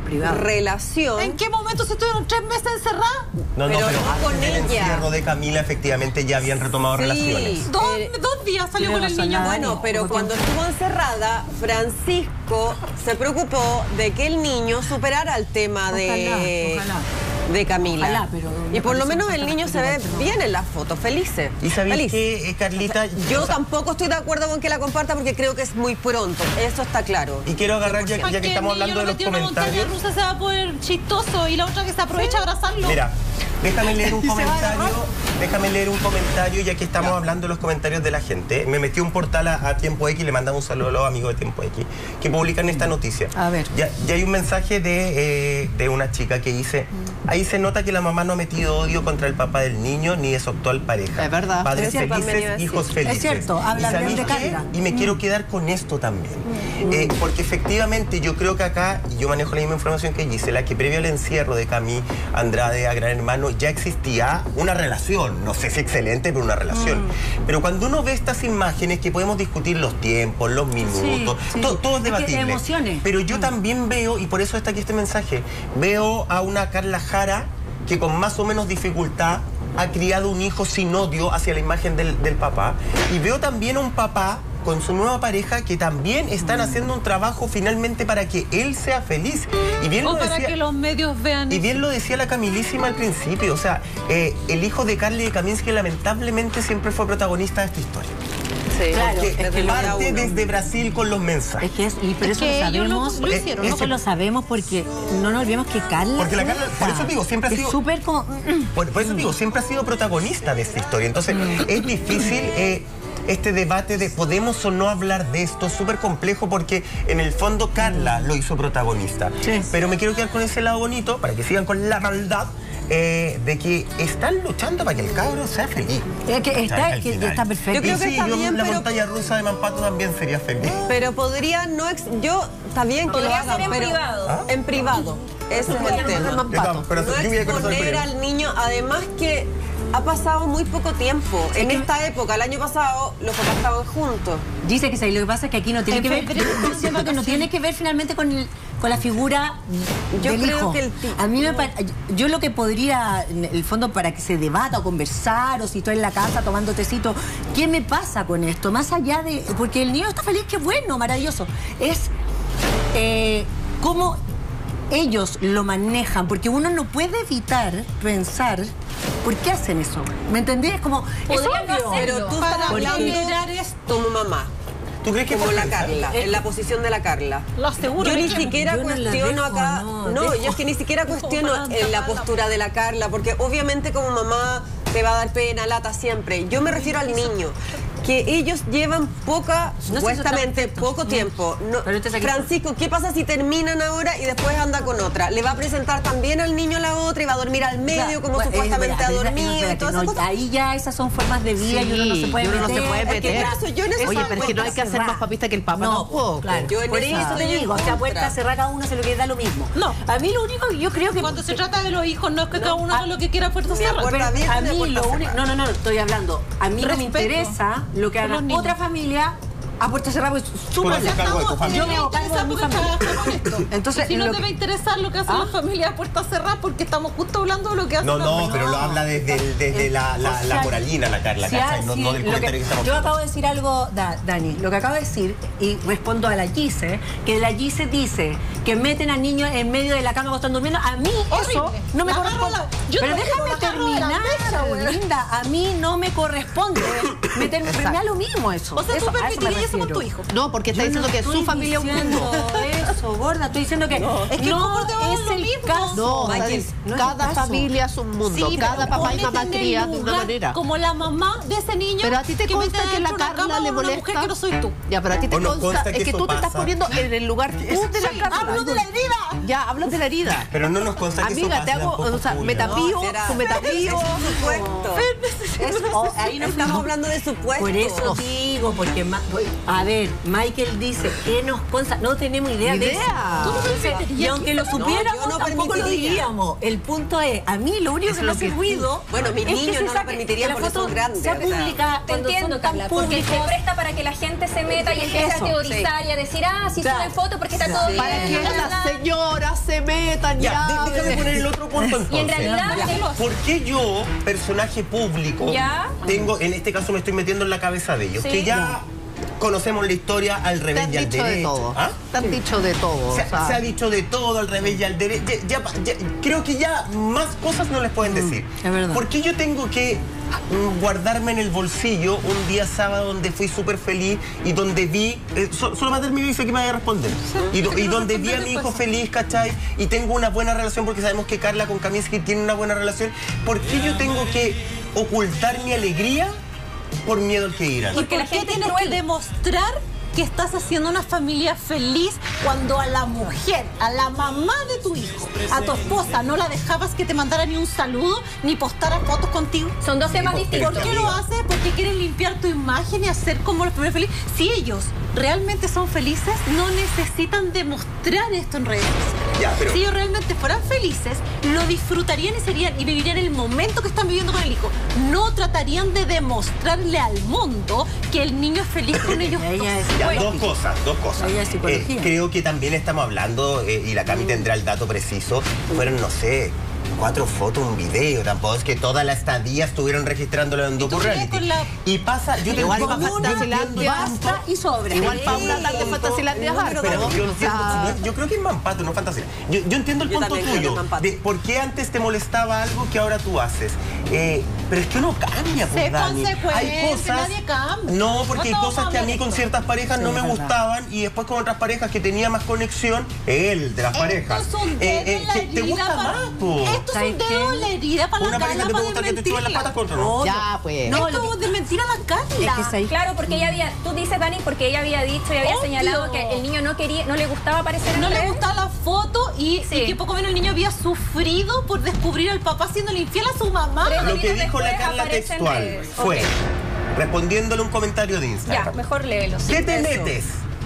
relación. ¿En qué momento se estuvieron tres meses encerradas? No, no, Pero pero no antes con del ella. encierro de Camila, efectivamente, ya habían retomado Sí. relaciones. Dos, Eh, dos días salió con el razón, niño. Dani. Bueno, pero cuando estuvo encerrada, Francisco se preocupó de que el niño superara el tema de, Ojalá, ojalá. de Camila. Ojalá, pero me y por lo parece menos que el está niño se ve perfecto. bien en las fotos, felices. ¿Y sabéis Feliz. qué, eh, Carlita? Yo O sea, tampoco estoy de acuerdo con que la comparta porque creo que es muy pronto. Eso está claro. Y quiero agarrar, ya, ya que estamos hablando de los comentarios. rusa se va a poner chistoso y la otra que se aprovecha a abrazarlo. Mira, déjame leer un comentario, déjame leer un comentario ya que estamos hablando de los comentarios de la gente. Me metí un portal a, a Tiempo X, le mandamos un saludo a los amigos de Tiempo X, que publican esta noticia. A ver. Ya, ya hay un mensaje de, eh, de una chica que dice, ahí se nota que la mamá no ha metido odio contra el papá del niño ni de su actual pareja. Es verdad. Padres Es cierto, también iba a felices, decir. hijos felices. Es cierto, hablan ¿Y sabéis bien de qué? Carla. Y me quiero quedar con esto también. Eh, porque efectivamente yo creo que acá, y yo manejo la misma información que Gisela, que previo al encierro de Camille Andrade a Gran Hermano ya existía una relación, no sé si excelente, pero una relación. Pero cuando uno ve estas imágenes, que podemos discutir los tiempos, los minutos, sí. to- todo es Es que debatible. emociones. Pero yo también veo, y por eso está aquí este mensaje, veo a una Carla Jara que con más o menos dificultad ha criado un hijo sin odio hacia la imagen del, del papá. Y veo también a un papá con su nueva pareja que también están haciendo un trabajo finalmente para que él sea feliz. Y bien O lo para decía, que los medios vean. y bien lo decía la Camilísima al principio, o sea, eh, el hijo de Carla y de Kaminsky lamentablemente siempre fue protagonista de esta historia. Sí, Claro, porque es desde que el día Parte uno. desde Brasil con los mensajes. Es que es, y pero Es eso que lo ellos lo- sabemos. lo eh, hicieron, eso ¿no? lo sabemos porque no nos olvidemos que Carla. Porque la Carla- por eso digo, siempre ha es sido- súper como. Por, por eso digo, siempre ha sido protagonista de esta historia. Entonces, es difícil eh, este debate de podemos o no hablar de esto. Es súper complejo porque en el fondo Carla lo hizo protagonista. Sí. Pero me quiero quedar con ese lado bonito para que sigan con la maldad eh, de que están luchando para que el cabro sea feliz. Es que está, Al que final. está perfecto. Yo creo Y que sí, está yo bien, en la pero- montaña rusa de Mampato también sería feliz. Pero podría no... ex- Yo, está bien que lo Podría hagan, ser en pero... privado. En privado. Ese es el tema. Yo, pero No lluvia de corazón exponer frío. al niño, además que ha pasado muy poco tiempo. En esta época, el año pasado, los papás estaban juntos. Dice que sí, lo que pasa es que aquí no tiene En que ver, febrero, yo siento que no tiene que ver finalmente con, el- con la figura Yo del creo hijo. que el ti- A mí me pa- yo lo que podría, en el fondo, para que se debata o conversar, o si estoy en la casa tomando tecito, ¿qué me pasa con esto? Más allá de, porque el niño está feliz, qué bueno, maravilloso. Es eh, cómo ellos lo manejan, porque uno no puede evitar pensar, ¿por qué hacen eso? ¿Me entendés? Es como, es Podrían no obvio. hacerlo. Pero tú Para estás hablando generar esto. como mamá. ¿Tú crees que Como por la pensar? Carla, en la posición de la Carla. Lo aseguro. Yo ni que- siquiera yo no la cuestiono dejo, acá, no, no, dejo. yo es que ni siquiera Dejo cuestiono para en la taparla. postura de la Carla, porque obviamente como mamá te va a dar pena, lata siempre. Yo me refiero al niño, que ellos llevan poca, No sé, eso supuestamente está perfecto. poco tiempo. No, Pero este es aquí- Francisco, ¿qué pasa si terminan ahora y después anda con otra? ¿Le va a presentar también al niño a la otra y va a dormir al medio Claro, como pues, supuestamente eh, ha pero, dormido espérate, y todas no, esas cosas? ahí ya esas son formas de vida y uno no se puede y uno no meter. se puede Es que meter. por eso yo en eso Oye, estoy pero es que no hay que hacer cerrada. más papista que el papá No, tampoco. claro. Yo en Por eso eso te estoy en digo, o sea, contra. puerta cerrada, cada uno se lo que da lo mismo. No. A mí lo único que yo creo que... Cuando se trata de los hijos, no es que cada uno ah, haga lo que quiera a puerta ni a cerrada. puerta Pero abierta a ni a mí puerta lo único... cerrada. No, no, no, estoy hablando. A mí no me Respeto interesa lo que por haga los niños. otra familia a puerta cerrada, pues Tú súper... haces cargo de tu familia. Yo me hago cargo de mi Porque familia. trabajamos en esto. Entonces, Y si no lo te que- va a interesar lo que hacen ¿Ah? las familias a puertas cerradas, porque estamos justo hablando de lo que hacen No, los no, niños. pero lo habla desde, el- desde la, la, O la sea, moralina, la Carla, si ¿cachai? ha- No, si no del lo comentario que- que estamos Yo haciendo. acabo de decir algo, Da- Dani, lo que acabo de decir, y respondo a la Gise, que la Gise dice que meten a niños en medio de la cama cuando están durmiendo. A mí eso Horrible. no me La corresponde. agarro la- yo Pero te digo, déjame la agarro de la terminar, mecha, güey. linda. A mí no me corresponde meterme. Me da lo mismo eso. O sea, Eso- tú a eso me permitirías eso con tu refiero. hijo. No, porque está Yo diciendo no que su estoy familia es un diciendo mundo. eso, gorda. Estoy diciendo que no, es que ¿cómo te va a dar es lo el mismo? caso. No, Michael, está diciendo, no es el cada caso. familia es un mundo, Sí, cada pero papá y ponete mamá en el cría de una lugar manera. Como la mamá de ese niño. Pero a ti te que consta mete que la dentro de una Carla cama le a una molesta. mujer que no soy tú. Ya, pero a ti te O nos consta, consta es que que eso tú te estás pasa. poniendo en el lugar tú de la Carla. Hablo de la herida. Ya, hablas de la herida. Pero no nos consta que eso Amiga, pase te hago, tampoco, o sea, Julia. me tapío, No, será- tú me tapío. Es un supuesto. Es- oh, ahí no Estamos hablando de supuesto. Por eso digo, digo porque, ma- a ver, Michael dice que nos consta, no tenemos idea, Idea. de eso. ¿Tú no permitirías? Y aunque lo supiéramos, yo no tampoco lo permitiría. diríamos. El punto es, a mí lo único Es que me lo hace que- ruido... Bueno, mis es que niños se no lo saque- permitirían que la porque foto son grandes, sea o sea. pública, Te cuando entiendo, son tan Carla, porque se públicos. presta para que la gente se meta y empiece Eso, a teorizar y a decir, ah, si Claro. suben fotos porque está todo bien. Para que bla, bla, las bla. señoras se metan Ya, ya. de- déjame poner el otro punto entonces. Y en realidad, Ya, ¿por qué yo, personaje público, Ya. tengo, en este caso me estoy metiendo en la cabeza de ellos, Sí. que ya conocemos la historia al Te revés han y al dicho derecho? de todo. ¿Ah? Te han dicho de todo. Se, o sea. se ha dicho de todo al revés y al derecho. Ya, ya- ya- creo que ya más cosas no les pueden decir. es verdad. ¿Por qué yo tengo que mm, guardarme en el bolsillo un día sábado donde fui súper feliz y donde vi, eh, so- solo Mater me dice que me vaya a responder, y, do- y donde vi a mi hijo feliz, ¿cachai? Y tengo una buena relación porque sabemos que Carla con Kaminsky tiene una buena relación. ¿Por qué yo tengo que ocultar mi alegría por miedo al que dirán? ¿Y Porque por la qué gente es tienes cruel. que demostrar que estás haciendo una familia feliz cuando a la mujer, a la mamá de tu hijo, a tu esposa, no la dejabas que te mandara ni un saludo ni postara fotos contigo? Son dos temas Sí, distintos. ¿Por qué lo haces? Porque quieren limpiar tu imagen y hacer como los primeros felices. Si ellos realmente son felices, no necesitan demostrar esto en redes sociales. Ya, pero- Si ellos realmente fueran felices, lo disfrutarían y serían y vivirían el momento que están viviendo con el hijo. No tratarían de demostrarle al mundo que el niño es feliz con ellos. Ella es- Ya, Bueno. dos cosas, dos cosas. Ella es psicología. Eh, creo que también estamos hablando, eh, y la Cami tendrá el dato preciso, fueron, no sé, cuatro fotos, un video. Tampoco es que toda la estadía estuvieron registrándolo en tú DocuReality. crees con la- Y pasa, yo te Igual digo, para yo entiendo Fantasilandia el punto. Basta y sobra. Igual para una Sí, tarde punto. Fantasilandia No, Harper, pero ¿no? yo, O entiendo- sea, yo- yo creo que es Mampato, no fantasía. Yo, yo entiendo el Yo punto también creo que tuyo. es Mampato. De por qué antes te molestaba algo que ahora tú haces. Eh, pero es que uno cambia, pues, Sé Dani. consecuente, Hay cosas. nadie cambia. No, porque No hay todos cosas que a mí cambian con esto. ciertas parejas no me gustaban y después con otras parejas que tenía más conexión, él de las Esto parejas. es un dedo eh, eh, en la que te herida gusta para- más, po. Esto es ¿Sabes un dedo qué? en la herida para Una la pareja Carla te para gusta que te chupen las desmentirla. patas contra no. ya, pues. No, Esto lo es desmentir a la Carla. Es que es ahí. Claro, porque ella había, tú dices, Dani, porque ella había dicho y había Obvio. señalado que el niño no quería, no le gustaba aparecer en No le redes. gustaba la foto y, Sí. y que poco menos el niño había sufrido por descubrir al papá siéndole infiel a su mamá. Tres Lo que horitas dijo la después Carla aparece en textual redes. fue, Ok. respondiéndole un comentario de Ya, Instagram. mejor léelo. ¿Qué te Eso. metes?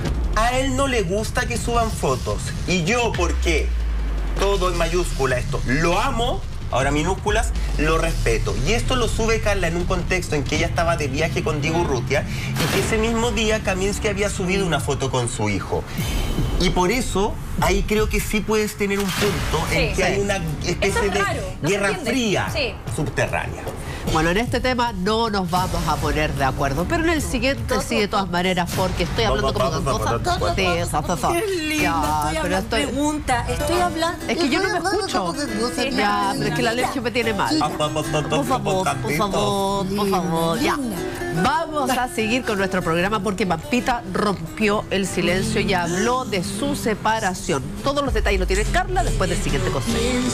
A él no le gusta que suban fotos. Y yo, porque todo en mayúscula esto, lo amo, ahora minúsculas, lo respeto. Y esto lo sube Carla en un contexto en que ella estaba de viaje con Diego Urrutia y que ese mismo día Kaminsky había subido una foto con su hijo. Y por eso, ahí creo que sí puedes tener un punto en Sí, que sí. hay una especie Eso es de raro, no se guerra entiende. fría Sí. subterránea. Bueno, en este tema no nos vamos a poner de acuerdo, pero en el siguiente sí, de todas maneras, porque estoy hablando como Vamos, vamos, gangosa. vamos, Sí, so, so, so. Qué lindo, Ya, estoy pero hablando, estoy... pregunta, estoy hablando... Es que yo no me escucho. Ya, pero es que la alergia me tiene mal. Por favor, por favor, por favor, ya. Vamos a seguir con nuestro programa porque Pampita rompió el silencio y habló de su separación. Todos los detalles lo tiene Carla después del siguiente consejo.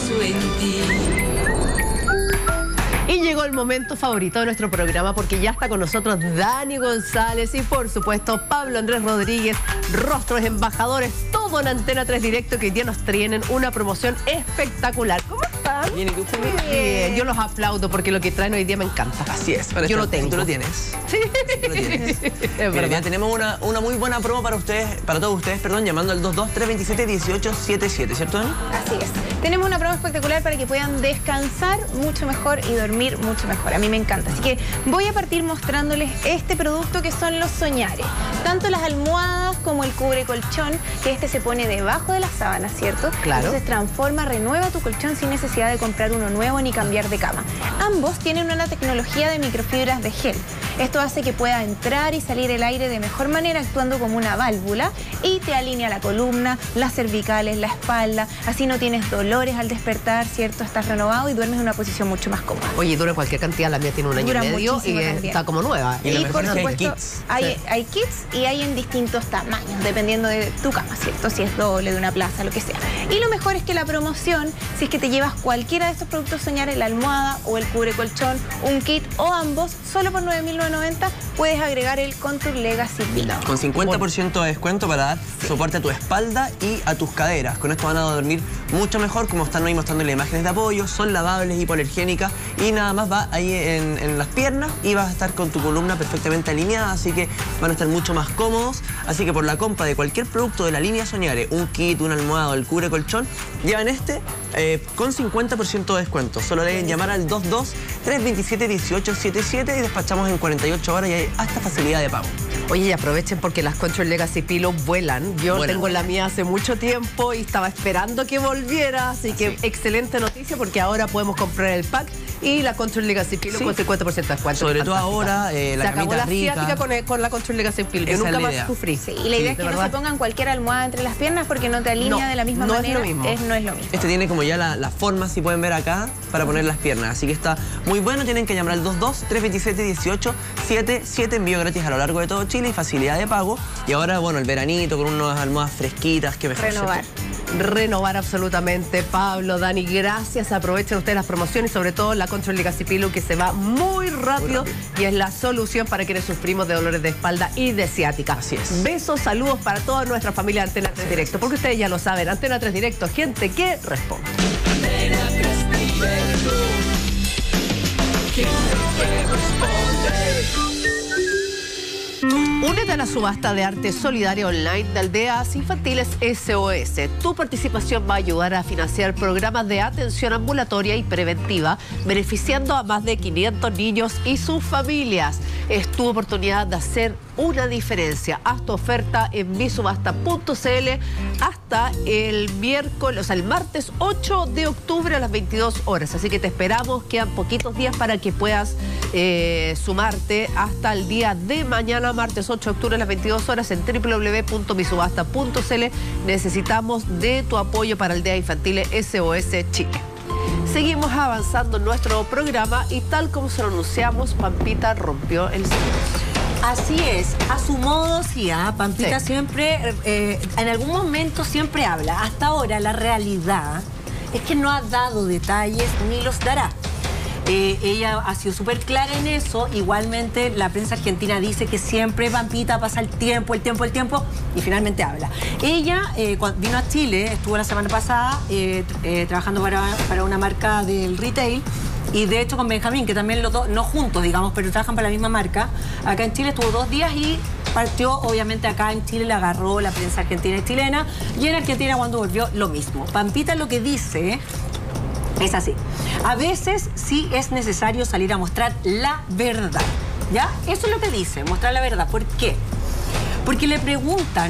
Y llegó el momento favorito de nuestro programa porque ya está con nosotros Dani González y por supuesto Pablo Andrés Rodríguez, rostros embajadores, todo en Antena tres Directo que hoy día nos tienen una promoción espectacular. ¿Cómo están? Bien, ¿y tú, Juli? Bien, yo los aplaudo porque lo que traen hoy día me encanta. Así es. para Yo este- lo tengo. Tú lo tienes. Sí, Tú lo tienes. es Mira, verdad. ya tenemos una, una muy buena promo para ustedes, para todos ustedes, perdón, llamando al dos dos tres dos siete uno ocho siete siete, ¿cierto, Dani? Así es. Tenemos una prueba espectacular para que puedan descansar mucho mejor y dormir mucho mejor. A mí me encanta. Así que voy a partir mostrándoles este producto que son los soñares. Tanto las almohadas como el cubre colchón, que este se pone debajo de las sábanas, ¿cierto? Claro. Entonces transforma, renueva tu colchón sin necesidad de comprar uno nuevo ni cambiar de cama. Ambos tienen una tecnología de microfibras de gel. Esto hace que pueda entrar y salir el aire de mejor manera, actuando como una válvula y te alinea la columna, las cervicales, la espalda. Así no tienes dolores al despertar, ¿cierto? Estás renovado y duermes en una posición mucho más cómoda. Oye, dura cualquier cantidad, la mía tiene un año Dura y medio y muchísimo también. está como nueva. Y lo Y mejor por es que hay supuesto, kits. hay, Sí. hay kits y hay en distintos tamaños, dependiendo de tu cama, ¿cierto? Si es doble, de una plaza, lo que sea. Y lo mejor es que la promoción, si es que te llevas cualquiera de estos productos soñares, la almohada o el cubre colchón, un kit o ambos, solo por nueve mil novecientos noventa, puedes agregar el Contour Legacy Pillow. Con cincuenta por ciento de descuento para dar soporte a tu espalda y a tus caderas. Con esto van a dormir mucho mejor, como están ahí mostrando las imágenes de apoyo. Son lavables, hipoalergénicas y nada más va ahí en, en las piernas y vas a estar con tu columna perfectamente alineada, así que van a estar mucho más cómodos. Así que por la compra de cualquier producto de la línea Soñare, un kit, una almohada o el cubre colchón, llevan este eh, con cincuenta por ciento de descuento. Solo deben llamar al dos dos, tres dos siete, uno ocho siete siete y despachamos en cuarenta y ocho horas y hay hasta facilidad de pago. Oye, y aprovechen porque las Contour Legacy Pillow vuelan. Yo Buena. tengo la mía hace mucho tiempo y estaba esperando que volviera, así que Sí. excelente noticia porque ahora podemos comprar el pack y la Contour Legacy Pillow Sí. con cincuenta por ciento de descuento. Sobre todo Fantástica. ahora, eh, la Se acabó camita la rica. ciática con, con la Contour Legacy Pillow. Yo Esa nunca es la más idea. sufrí. Sí, y la idea es de que no verdad. se pongan cualquier almohada entre las piernas porque no te alinea No, de la misma no es manera. lo mismo. Es- no es lo mismo. Este tiene como ya la, la forma, si pueden ver acá, para poner las piernas. Así que está muy bueno. Tienen que llamar al dos dos, tres dos siete, uno ocho siete siete. Envío gratis a lo largo de todo Chile y facilidad de pago. Y ahora, bueno, el veranito con unas almohadas fresquitas. Qué mejor. Renovar. ¿cierto? Renovar absolutamente. Pablo, Dani, gracias. Aprovechen ustedes las promociones, sobre todo la Contour Legacy Pillow, que se va muy rápido, Muy rápido. y es la solución para quienes sufrimos de dolores de espalda y de ciática. Así es. Besos, saludos para toda nuestra familia de Antena tres Directo, porque ustedes ya lo saben, Antena tres Directo, gente que responde. Únete a la subasta de arte solidaria online de Aldeas Infantiles S O S. Tu participación va a ayudar a financiar programas de atención ambulatoria y preventiva, beneficiando a más de quinientos niños y sus familias. Es tu oportunidad de hacer una diferencia. Haz tu oferta en mi subasta punto c l hasta el miércoles, o sea, el martes ocho de octubre a las veintidós horas. Así que te esperamos, quedan poquitos días para que puedas eh, sumarte hasta el día de mañana, martes ocho de octubre a las veintidós horas en w w w punto mi subasta punto c l. Necesitamos de tu apoyo para Aldeas Infantiles S O S Chile. Seguimos avanzando en nuestro programa y tal como se lo anunciamos, Pampita rompió el silencio. Así es, a su modo sí, ¿ah? Pampita Sí. siempre, eh, en algún momento siempre habla. Hasta ahora la realidad es que no ha dado detalles ni los dará. Eh, ella ha sido súper clara en eso. Igualmente la prensa argentina dice que siempre Pampita pasa el tiempo, el tiempo, el tiempo y finalmente habla. Ella eh, cuando vino a Chile, estuvo la semana pasada eh, eh, trabajando para, para una marca del retail. Y de hecho con Benjamín, que también los dos, no juntos, digamos, pero trabajan para la misma marca. Acá en Chile estuvo dos días y partió, obviamente acá en Chile le agarró la prensa argentina y chilena. Y en Argentina cuando volvió, lo mismo. Pampita lo que dice es así. A veces sí es necesario salir a mostrar la verdad. ¿Ya? Eso es lo que dice, mostrar la verdad. ¿Por qué? Porque le preguntan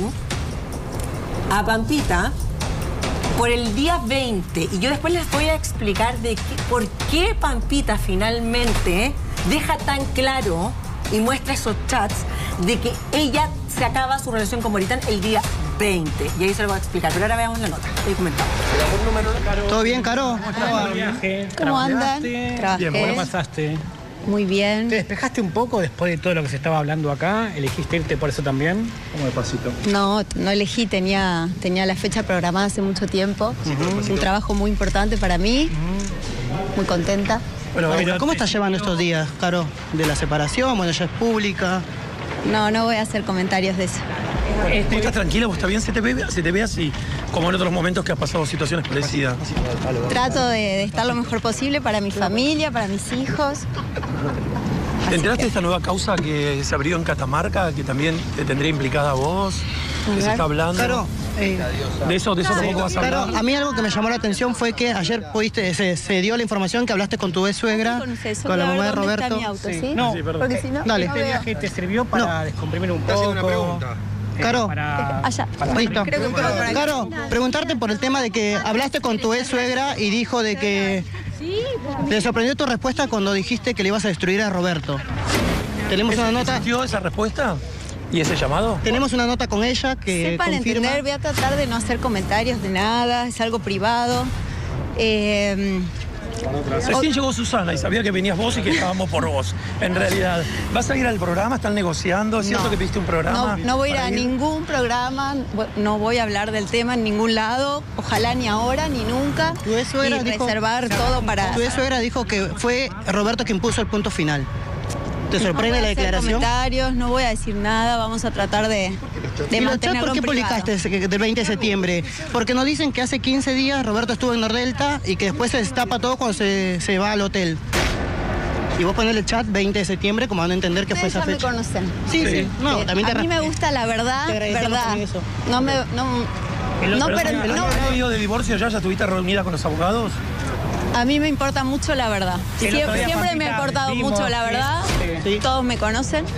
a Pampita por el día veinte, y yo después les voy a explicar de qué, por qué Pampita finalmente deja tan claro y muestra esos chats de que ella se acaba su relación con Moritán el día veinte. Y ahí se lo voy a explicar, pero ahora veamos la nota. Ahí comentamos. ¿Todo bien, Caro? ¿Cómo viaje? ¿Cómo andan? ¿Trabajaste? Trabajé. Bien, ¿cómo pasaste? Muy bien. ¿Te despejaste un poco después de todo lo que se estaba hablando acá? ¿Elegiste irte por eso también? ¿Cómo de pasito? No, no elegí, tenía, tenía la fecha programada hace mucho tiempo. Un trabajo muy importante para mí. Muy contenta. Bueno, Pero ¿cómo te- estás llevando estos días, Caro? De la separación, bueno, ya es pública. No, no voy a hacer comentarios de eso. ¿Vos estás tranquila? ¿Vos estás bien? ¿Se te ve, se te ve así? Como en otros momentos que has pasado situaciones parecidas. Trato de, de estar lo mejor posible para mi familia, para mis hijos. ¿Te enteraste de esta nueva causa que se abrió en Catamarca, que también te tendría implicada a vos? Que se está hablando. Caro, eh, De eso, de eso tampoco vas a Caro, hablar. a mí algo que me llamó la atención fue que ayer pudiste, se, se dio la información que hablaste con tu ex suegra, con la mamá de Roberto. ¿sí? No, Sí, perdón. Porque si no, Dale. no ¿Este veo. viaje te sirvió para descomprimir un Te poco? hacen una pregunta. Eh, Caro. Para, Allá. para- Listo. Creo que por ahí. Caro, preguntarte por el tema de que hablaste con tu ex suegra y dijo de que le sorprendió tu respuesta cuando dijiste que le ibas a destruir a Roberto. Tenemos una nota, ¿Existió esa respuesta? ¿Y ese llamado? tenemos una nota con ella que Sepan confirma. entender, voy a tratar de no hacer comentarios de nada, es algo privado. Eh, Recién llegó Susana y sabía que venías vos y que estábamos por vos. En realidad, ¿vas a ir al programa? ¿Están negociando? ¿Es cierto No. que pediste un programa? No, no voy a ir a para ningún programa, no voy a hablar del tema en ningún lado, ojalá ni ahora ni nunca, Tu ex suegra y dijo- reservar todo para... Tu ex suegra dijo que fue Roberto quien puso el punto final. ¿Te sorprende no la declaración? Comentarios, no voy a decir nada, vamos a tratar de, de ¿Y los chats mantenerlo por qué en privado. publicaste ese- del veinte de septiembre? Porque nos dicen que hace quince días Roberto estuvo en Nordelta y que después se destapa todo cuando se, se va al hotel. Y vos ponés el chat veinte de septiembre como van a entender que fue Ustedes esa ya fecha. me conocen. Sí, sí. No, Eh, también te a mí me respeto. gusta la verdad, Te agradecemos verdad. también eso. No me... No, El, no, pero pero, el no, año medio de divorcio ya, ya estuviste reunida con los abogados. a mí me importa mucho la verdad. El otro Siempre, día, siempre me ha Pampita, importado vimos mucho la que- verdad. Sí. Todos me conocen.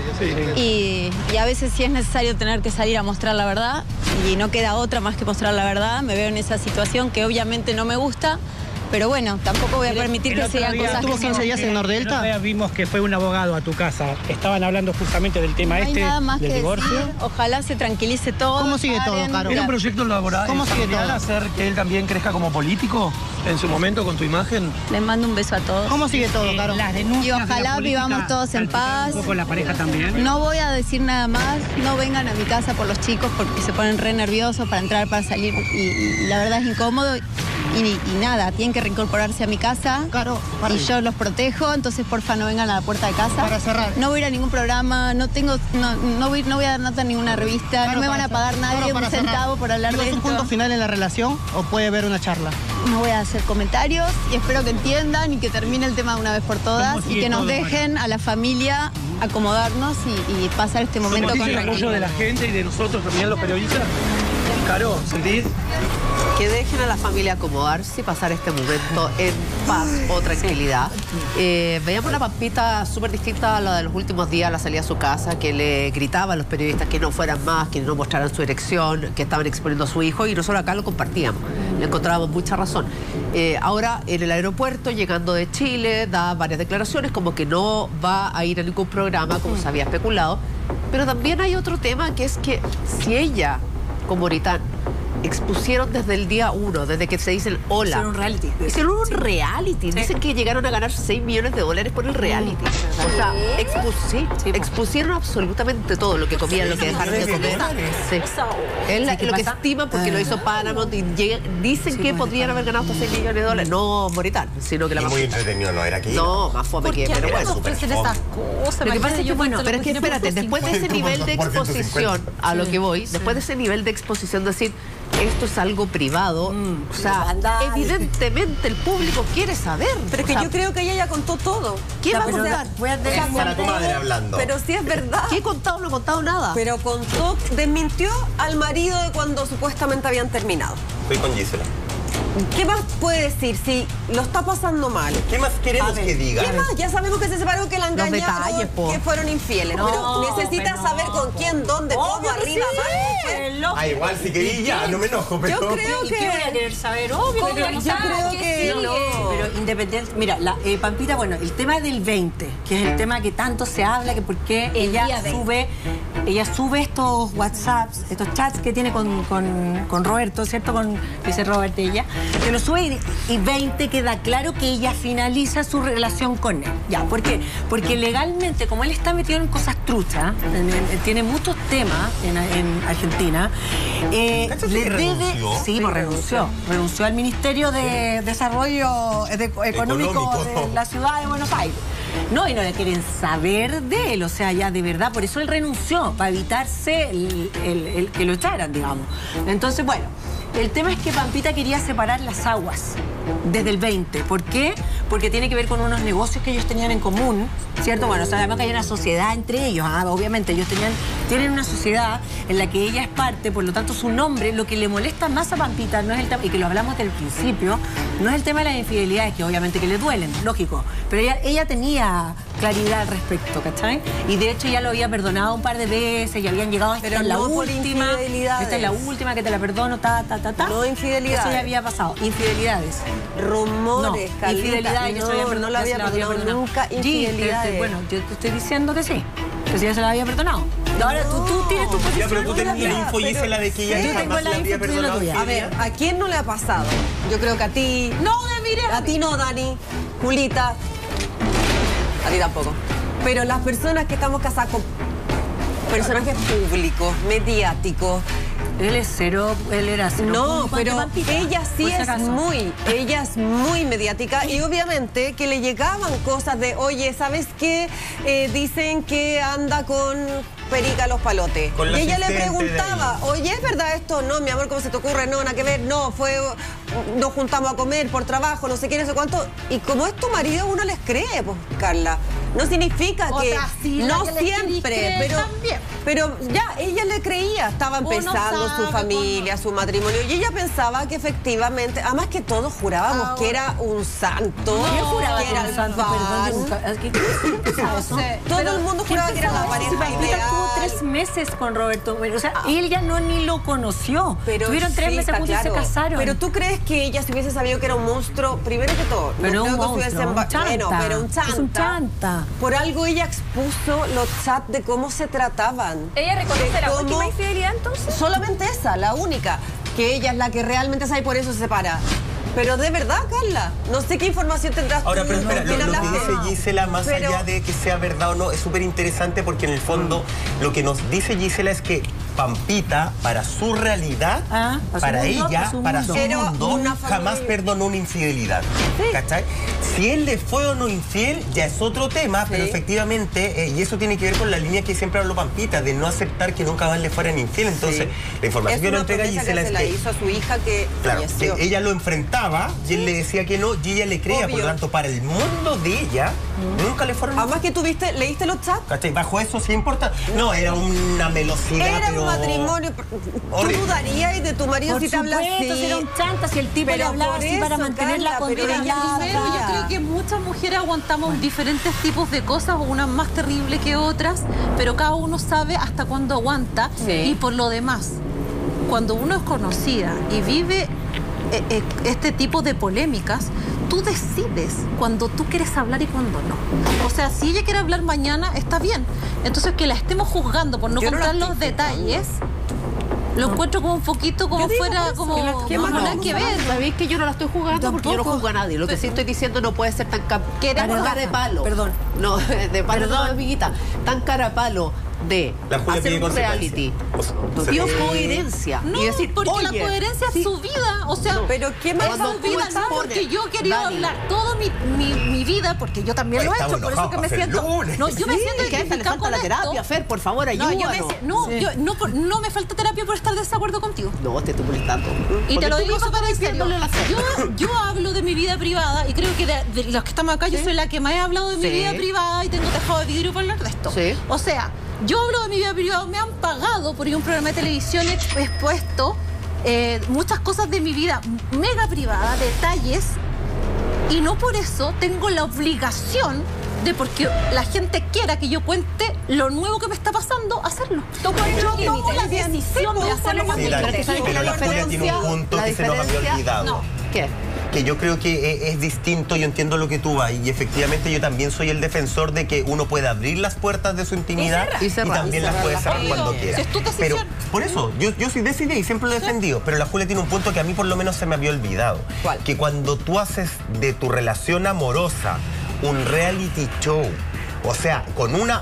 Y, y a veces sí es necesario tener que salir a mostrar la verdad. Y no queda otra más que mostrar la verdad. Me veo en esa situación que obviamente no me gusta. Pero bueno, tampoco voy a permitir que se hagan cosas que ¿Tuvo quince días en Nordelta? El otro día vimos que fue un abogado a tu casa. Estaban hablando justamente del tema no hay este nada más del que divorcio. decir. Ojalá se tranquilice todo. ¿Cómo sigue todo, paren. Caro? ¿Era un proyecto laboral ¿Cómo sigue familiar todo? hacer que él también crezca como político en su momento con tu imagen? Les mando un beso a todos. ¿Cómo sigue todo, Eh, Caro? las denuncias Y de la ojalá política vivamos todos en salpicaron paz. Un poco la pareja también. No voy a decir nada más, no vengan a mi casa por los chicos porque se ponen re nerviosos para entrar, para salir y, y la verdad es incómodo y, y nada, tienen que reincorporarse a mi casa Caro, y yo los protejo, entonces porfa no vengan a la puerta de casa. Para cerrar. No voy a ir a ningún programa, no tengo, no, no, voy, no voy a dar nota en ninguna revista, Caro, no me para van a cer- pagar nadie Caro, un para cerrar. centavo por hablar ¿Digo, de ¿Es un esto. punto final en la relación o puede haber una charla? No voy a hacer comentarios y espero que entiendan y que termine el tema de una vez por todas ¿Cómo y sigue que nos todo, dejen a la familia acomodarnos y, y pasar este momento con ¿Sentís el apoyo de tranquilidad. la gente y de nosotros también los periodistas? Caro, ¿sentís? Que dejen a la familia acomodarse y pasar este momento en paz o tranquilidad. Eh, veíamos una Pampita súper distinta a la de los últimos días, a la salida a su casa, que le gritaba a los periodistas que no fueran más, que no mostraran su erección, que estaban exponiendo a su hijo, y nosotros acá lo compartíamos. Le encontrábamos mucha razón. Eh, ahora, en el aeropuerto, llegando de Chile, da varias declaraciones, como que no va a ir a ningún programa, como se había especulado. Pero también hay otro tema, que es que si ella, como Moritán, expusieron desde el día uno, desde que se dicen hola. Hicieron un reality. Hicieron un reality. Dicen que llegaron a ganar seis millones de dólares por el reality. O sea, expu- sí, expusieron absolutamente todo, lo que comían, lo que dejaron de comer. Sí. Es la- ¿Sí, qué lo que pasa? estiman porque lo hizo Paramount y llega- dicen que podrían haber ganado hasta seis millones de dólares. No Moritán, sino que la Y más. muy entretenido, ¿no? Era aquí. No, más fome que, pero bueno. súper ofrecen fome. esas cosas? Lo que pasa es que, Imagínate, bueno, yo pero es que cuento lo espérate, por después de ese cincuenta. nivel de Por ciento exposición, cincuenta. a lo que voy, después de ese nivel de exposición, decir, esto es algo privado, o sea, Andale. evidentemente el público quiere saber. Pero es O que sea, yo creo que ella ya contó todo. ¿Qué va a Pero- contar? Voy a tener Para tu madre hablando. Pero sí es verdad. ¿Qué he contado? No he contado nada. Pero contó, desmintió al marido de cuando supuestamente habían terminado. Estoy con Gisela. ¿Qué más puede decir si lo está pasando mal? ¿Qué más queremos A ver, que diga? ¿Qué más? Ya sabemos que se separó, que la Los engañaron, detalles, po. que fueron infieles. No, pero necesita pero saber con quién, dónde, cómo, Obvio que arriba, sí. abajo. El loco. Ah, igual, si quería ya, no me enojo, pero... Yo creo ¿Y que... qué voy a querer saber? Obvio ¿Cómo que quiero yo saber. creo que sí. no. Pero independiente, mira, la, eh, Pampita, bueno, el tema del veinte, que es el tema que tanto se habla, que por qué ella día veinte. sube, ella sube estos WhatsApps, estos chats que tiene con, con, con Roberto, ¿cierto? Con, dice Robert ella, que lo sube y, y veinte queda claro que ella finaliza su relación con él. Ya, ¿por qué? Porque legalmente, como él está metido en cosas truchas, en- en- tiene muchos temas en, en Argentina, eh, ¿Cachai le que debe... renunció? Sí, pues renunció. Renunció al Ministerio de Desarrollo de- Económico Económico. de la Ciudad de Buenos Aires. No, y no le quieren saber de él, o sea, ya de verdad, por eso él renunció, para evitarse el, el- el que lo echaran, digamos. Entonces, bueno, el tema es que Pampita quería separar las aguas desde el veinte. ¿Por qué? Porque tiene que ver con unos negocios que ellos tenían en común, ¿cierto? Bueno, sabemos que hay una sociedad entre ellos, ah, obviamente, ellos tenían, tienen una sociedad en la que ella es parte, por lo tanto su nombre, lo que le molesta más a Pampita, no es el tema, y que lo hablamos desde el principio, no es el tema de las infidelidades, que obviamente que le duelen, lógico, pero ella, ella tenía claridad al respecto, ¿cachai? Y de hecho ya lo había perdonado un par de veces, ya habían llegado, esta Pero es la no por última, infidelidades. esta es la última que te la perdono, ta, ta, ta, ta. No infidelidades. Eso ya había pasado, infidelidades. Rumores, No, Carlita. infidelidades, que no, se había perdonado, no la que se había la había perdonado perdonado. nunca Sí, infidelidades. te- bueno, yo te estoy diciendo que sí, que sí ya se la había perdonado. Ahora tú, tú tienes tu Ya, posición. pero tú yo tenés la la mía. info, Gisela, de que ella Yo tengo jamás la le había info, tú tienes la perdonado tuya. A ver, ¿a quién no le ha pasado? Yo creo que a ti. No, debería. A ti no, Dani. Julita. A ti tampoco. Pero las personas que estamos casadas con personajes públicos, mediáticos, Él es cero, él era cero. No, pero ella sí Por si es acaso. muy, ella es muy mediática y obviamente que le llegaban cosas de, oye, ¿sabes qué? Eh, dicen que anda con Perica Los Palotes. Con la Y ella le asistente de preguntaba, oye, ¿es verdad esto? No, mi amor, ¿cómo se te ocurre? No, nada que ver, no, fue, nos juntamos a comer por trabajo, no sé qué, no sé cuánto. Y como es tu marido, uno les cree, pues, Carla. No significa O que, sea, sí, no la que le siempre, cree pero, también. pero ya, ella le creía, estaba Uno empezando su sabe familia, su matrimonio, y ella pensaba que efectivamente, además que todos jurábamos Ahora. que era un santo, ¿Quién juraba que que era era el santo? pan. Perdón, yo nunca- ¿Qué- qué- ¿quién pensaba eso? sé, Todo pero el mundo ¿Quién juraba que era la pensaba eso? Si pareja Pampita estuvo ideal. tres meses con Roberto. O sea, él ya no ni lo conoció. Tuvieron tres sí, meses está juntos y se claro. casaron. Pero tú crees que ella si hubiese sabido que era un monstruo, primero que todo, Pero no un creo que se monstruo, hubiesen un ba- chanta. bueno, pero un chanta. Es un chanta. Por algo ella expuso los chats de cómo se trataban. ¿Ella reconoce De la cómo- última infidelidad entonces? Solamente esa, la única. Que ella es la que realmente sabe y por eso se separa. Pero de verdad, Carla, no sé qué información tendrás Ahora, tú. pero espera, ¿Con quién lo, lo que hablaste? dice Gisela, más Pero- allá de que sea verdad o no, es súper interesante porque en el fondo lo que nos dice Gisela es que Pampita, para su realidad, Ah, para su para mundo, ella, para su para mundo. su Era mundo, una familia- jamás perdonó una infidelidad. ¿Cachai? Si él le fue o no infiel, ya es otro tema, pero Sí. efectivamente, eh, y eso tiene que ver con la línea que siempre habló Pampita, de no aceptar que nunca más le fueran infiel. Entonces, Sí. la información Es que nos una entrega promesa Gisela que es se la que hizo a su hija que Claro, falleció. que ella lo enfrentaba y él le decía que no y ella le creía, por Obvio. lo tanto, para el mundo de ella, nunca le fueron. Además que tuviste, leíste los chats. ¿Cachai? Bajo eso sí importa. No, era una velocidad. Era pero un matrimonio. ¿Tú horrible. dudarías de tu marido Por si te habla supuesto, así? si era un chanta, si el tipo Pero le hablaba por así para eso, mantener la Carla, pero ella confianza. Primero, yo creo que muchas mujeres aguantamos diferentes tipos de cosas, unas más terribles que otras, pero cada uno sabe hasta cuándo aguanta. Sí. Y por lo demás, cuando uno es conocida y vive eh, eh, este tipo de polémicas, tú decides cuando tú quieres hablar y cuando no. O sea, si ella quiere hablar mañana, está bien. Entonces, que la estemos juzgando por no Yo no la contar estoy los detalles, lo encuentro como un poquito como Yo digo fuera, por eso, como que la- no, ¿qué más no, no? nada que ver. ¿Sabéis que yo no la estoy jugando? Porque yo no Tampoco. juzgo a nadie. Lo que sí estoy diciendo no puede ser tan ca- Queremos cara baja. de palo. Perdón. No, de palo Perdón. no, amiguita. Tan cara a palo de La Julia hacer pide un consecuencias. reality. O sea, Tu tío coherencia. No, y decir, porque oye, la coherencia sí, es su vida. O sea, Pero ¿qué más Cuando es su tú vida, no expones, porque yo he querido Dani. hablar toda mi, mi, mi vida, porque yo también lo he Estamos hecho, por eso enojados que me para hacer siento. lunes. No, yo me Sí, siento que a esta le identificada falta con la esto. terapia, Fer, por favor, No, ayúdanos. yo me, si- no, yo, no, por- no me falta terapia por estar de desacuerdo contigo. No, te estoy molestando. Y Porque te lo tú digo misma súper en estás serio. diciéndole a la Fer. Yo, yo hablo de mi vida privada y creo que de, de los que estamos acá, yo soy la que más he hablado de mi Sí. vida privada y tengo tejado de vidrio para hablar de esto. Sí. O sea, yo hablo de mi vida privada, me han pagado por ir a un programa de televisión exp- expuesto eh, muchas cosas de mi vida mega privada, detalles, y no por eso tengo la obligación de, porque la gente quiera que yo cuente lo nuevo que me está pasando, hacerlo. Yo tomo la decisión de hacerlo cuando Sí, yo Dani, que sabes que pero la la Julia tiene un diferencia- punto la que se nos había diferencia- olvidado. No. ¿Qué? Que yo creo que es, es distinto, yo entiendo lo que tú vas y efectivamente yo también soy el defensor de que uno puede abrir las puertas de su intimidad Y cerrar. Y cerrar. también Y las puede cerrarlas. cerrar cuando Pero, quiera. si es tu decisión. Pero por eso, yo, yo sí decidí y siempre lo he defendido, pero la Julia tiene un punto que a mí por lo menos se me había olvidado. ¿Cuál? Que cuando tú haces de tu relación amorosa un reality show, o sea, con una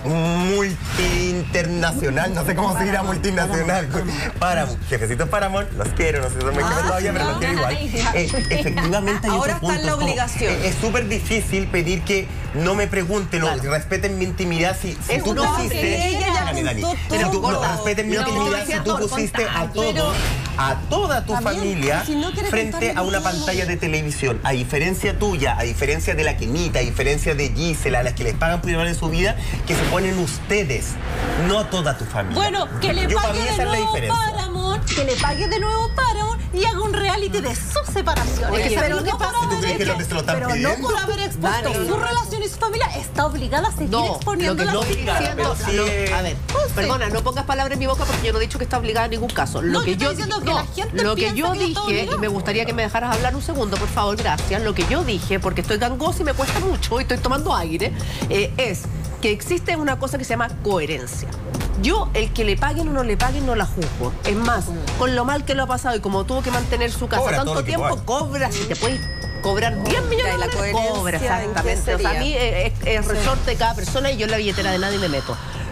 multi-internacional, no sé cómo se dirá multinacional. Paramount, jefecitos Paramount, los quiero, no sé si son muy jefes todavía, pero los quiero igual. Eh, efectivamente hay Ahora otro está en la punto, como, obligación. eh, es súper difícil pedir que no me pregunten o respeten mi intimidad si, si Es tú no, pusiste. que ella ya Espérame, Dani. juntó Si todo. tú no, respeten mi Lo que intimidad estoy si tú diciendo, pusiste a contar, todo, pero- a toda tu También, familia si no quiere frente contarme a una nada. pantalla de televisión. A diferencia tuya, a diferencia de la Kenita, a diferencia de Gisela, a las que les pagan por llevar en su vida, que se ponen ustedes, no a toda tu familia. Bueno, que le Yo, para pague mí de esa es la nuevo diferencia. Paramount, que le pague de nuevo Paramount y haga un reality de su separación. Oye, pero ¿sabes no qué por pasa? ¿Tú haber crees que hecho- lo que se lo están pero pidiendo? no por haber expuesto Dani. su relación y su familia, está obligada a seguir No, lo exponiendo que la no estoy obligada, diciendo, pero sí lo- es- a ver, perdona, no pongas palabras en mi boca porque yo no he dicho que está obligada en ningún caso. Lo No, que yo yo, estoy diciendo di- que no, la gente lo que piensa yo que está dije, y obligada. me gustaría que me dejaras hablar un segundo, por favor, gracias. Lo que yo dije, porque estoy gangosa y me cuesta mucho y estoy tomando aire, eh, es que existe una cosa que se llama coherencia. Yo, el que le paguen o no le paguen, no la juzgo. Es más, con lo mal que lo ha pasado y como tuvo que mantener su casa Cobra todo tanto lo que tiempo, pueda. cobra, si te puedes cobrar diez millones Ya, de ¿y la dólares, coherencia cobra, en qué exactamente. O sea, a sería? mí eh, es, es resorte de cada persona y yo en la billetera de nadie me meto.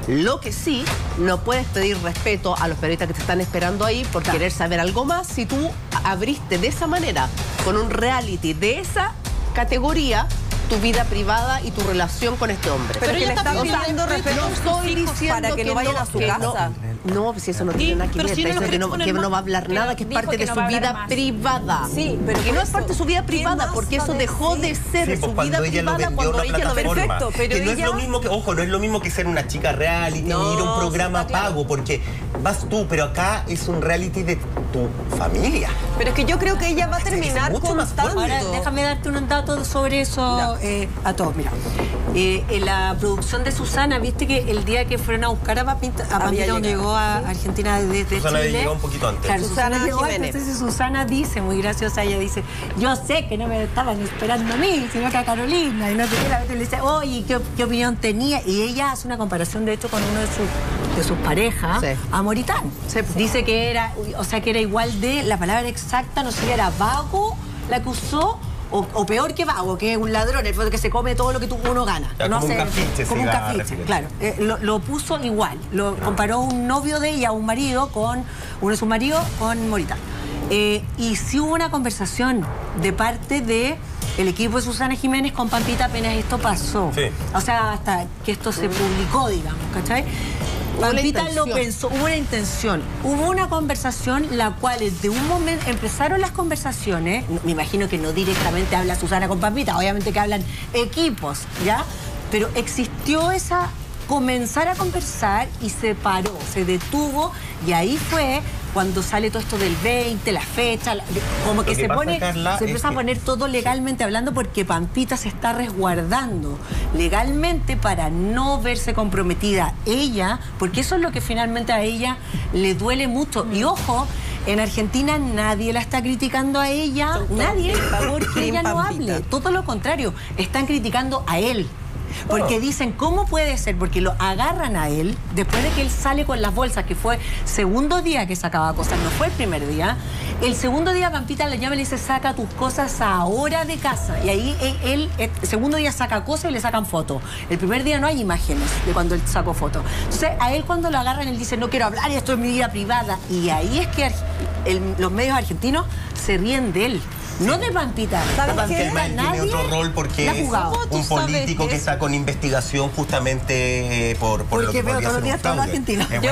Lo que sí, no puedes pedir respeto a los periodistas que te están esperando ahí por claro. querer saber algo más si tú abriste de esa manera, con un reality de esa categoría, tu vida privada y tu relación con este hombre. Pero, pero ella está pidiendo respeto no estoy diciendo para que, que no vayan no, a su casa. No, no, pues eso no tiene nada que ver. Si no que, no, que no va a hablar nada, que es parte de su vida más. privada. Sí, pero que no es parte de su vida privada, porque eso dejó de ser sí, su pues vida privada cuando ella lo vendió. Perfecto, pero que no ella... es lo mismo que, ojo, no es lo mismo que ser una chica reality no, ni ir a un programa sí, pago, porque vas tú, pero acá es un reality de tu familia. Pero es que yo creo que ella va a terminar contando. Ahora, déjame darte un dato sobre eso eh, a todos. Mira, eh, en la producción de Susana, viste que el día que fueron a buscar a Pampita, a Pampita donde llegó a Argentina desde Susana Chile. llegó un poquito antes. Claro, Susana, Susana llegó Jiménez. Entonces Susana dice, muy graciosa, ella dice, yo sé que no me estaban esperando a mí, sino que a Carolina. Y no sé qué, la vez le dice, oye, ¿qué, ¿qué opinión tenía? Y ella hace una comparación, de hecho, con uno de sus, de sus parejas, sí. a Moritán. Sí. Dice que era, o sea, que era igual de, la palabra exacta, no sé si era vago, la que usó, O, o peor que vago, que es un ladrón, el que se come todo lo que tú, uno gana. Ya, no como hace, un cafiche. Como un cafiche, claro. Eh, lo, lo puso igual. Lo no. comparó un novio de ella, un marido, con uno de sus maridos, con Moritán. Eh, y sí hubo una conversación de parte de el equipo de Susana Jiménez con Pampita apenas esto pasó. Sí. O sea, hasta que esto se publicó, digamos, ¿cachai? Pampita lo pensó, hubo una intención, hubo una conversación la cual de un momento empezaron las conversaciones, me imagino que no directamente habla Susana con Pampita, obviamente que hablan equipos, ¿ya? Pero existió esa, comenzar a conversar y se paró, se detuvo y ahí fue cuando sale todo esto del veinte, la fecha, la, como que, que se pone, Carla, se empieza es que... a poner todo legalmente hablando porque Pampita se está resguardando legalmente para no verse comprometida ella, porque eso es lo que finalmente a ella le duele mucho. Y ojo, en Argentina nadie la está criticando a ella, nadie, porque ella no hable. Todo lo contrario, están criticando a él. Porque dicen, ¿cómo puede ser? Porque lo agarran a él, después de que él sale con las bolsas, que fue segundo día que sacaba cosas, no fue el primer día. El segundo día Pampita le llama y le dice, saca tus cosas ahora de casa. Y ahí él, él, el segundo día saca cosas y le sacan fotos. El primer día no hay imágenes de cuando él sacó fotos. Entonces, a él cuando lo agarran, él dice, no quiero hablar, esto es mi vida privada. Y ahí es que el, los medios argentinos se ríen de él. No de Pampita. ¿Sabes que él tiene otro rol porque es un político que está con investigación justamente eh, por, por lo que veo todos los días todos los argentinos. Yo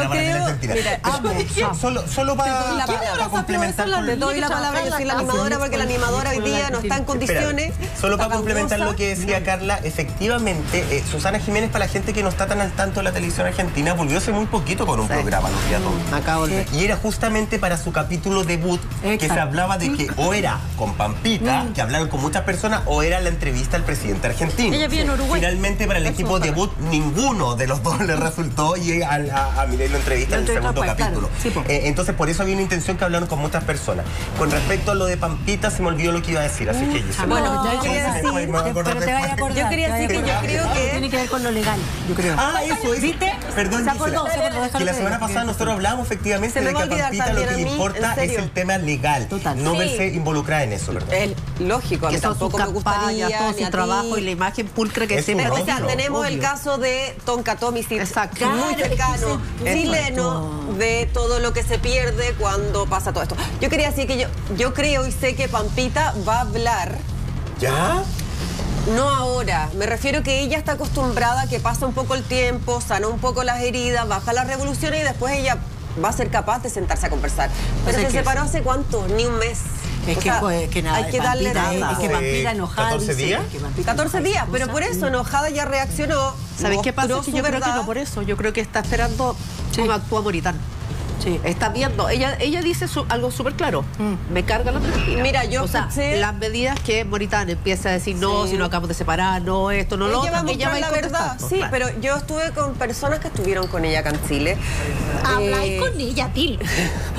creo... Solo, solo para, para complementar... Te doy la palabra, yo soy la animadora porque la animadora hoy día no está en condiciones. Solo para complementar lo que decía Carla, efectivamente, eh, Susana Jiménez, para la gente que no está tan al tanto de la televisión argentina, volvió hace muy poquito con un sí. programa, los días todos. Y era justamente para su capítulo debut, Exacto. que se hablaba de que o era con Pampita, mm. que hablaron con muchas personas, o era la entrevista al presidente argentino. Ella vive en Uruguay. Finalmente, para el Eso equipo de debut, ninguno de los dos le resultó y a, a, a Mireille lo entrevista en el segundo pues, capítulo. Claro. Sí, pues. eh, entonces, por eso había una intención que hablaron con muchas personas. Con respecto a lo de Pampita, se me olvidó lo que iba a decir, así que yo Bueno, yo quería decir, pero te vaya a acordar. Yo quería decir que yo creo que... Tiene que ver con lo legal, yo creo. Ah, eso es. ¿Viste? Perdón, se acordó, se acordó, que la semana pasada nosotros hablamos efectivamente de que a Pampita lo que le importa es el tema legal, no verse involucrada en eso, ¿verdad? Lógico, a mí tampoco me gustaría, todo su trabajo y la imagen pulcra que se O sea, tenemos el caso de Tonka Tomic, muy cercano, chileno, de todo lo que se pierde cuando pasa todo esto. Yo quería decir que yo, yo creo y sé que Pampita va a hablar. ¿Ya? No ahora, me refiero que ella está acostumbrada a que pasa un poco el tiempo, sana un poco las heridas, baja las revoluciones y después ella va a ser capaz de sentarse a conversar. Pero o sea, se separó hace cuánto, ni un mes. Es o que, sea, pues, que nada, hay que darle nada. Es que Pampita enojada. ¿catorce días? catorce días, pero por eso enojada ya reaccionó. ¿Sabes qué pasa? Es que yo creo que no por eso. Yo creo que está esperando sí. cómo actúa Moritán. Sí. Está viendo. Ella, ella dice su, algo súper claro. Mm. Me carga la Argentina. Mira, yo o sea, escuché... las medidas que Moritán empieza a decir, no, sí. si no acabamos de separar, no, esto, no, lo otro. Va a ella va a la verdad. Sí, claro. Pero yo estuve con personas que estuvieron con ella acá en Chile. Habla eh... con ella, Til.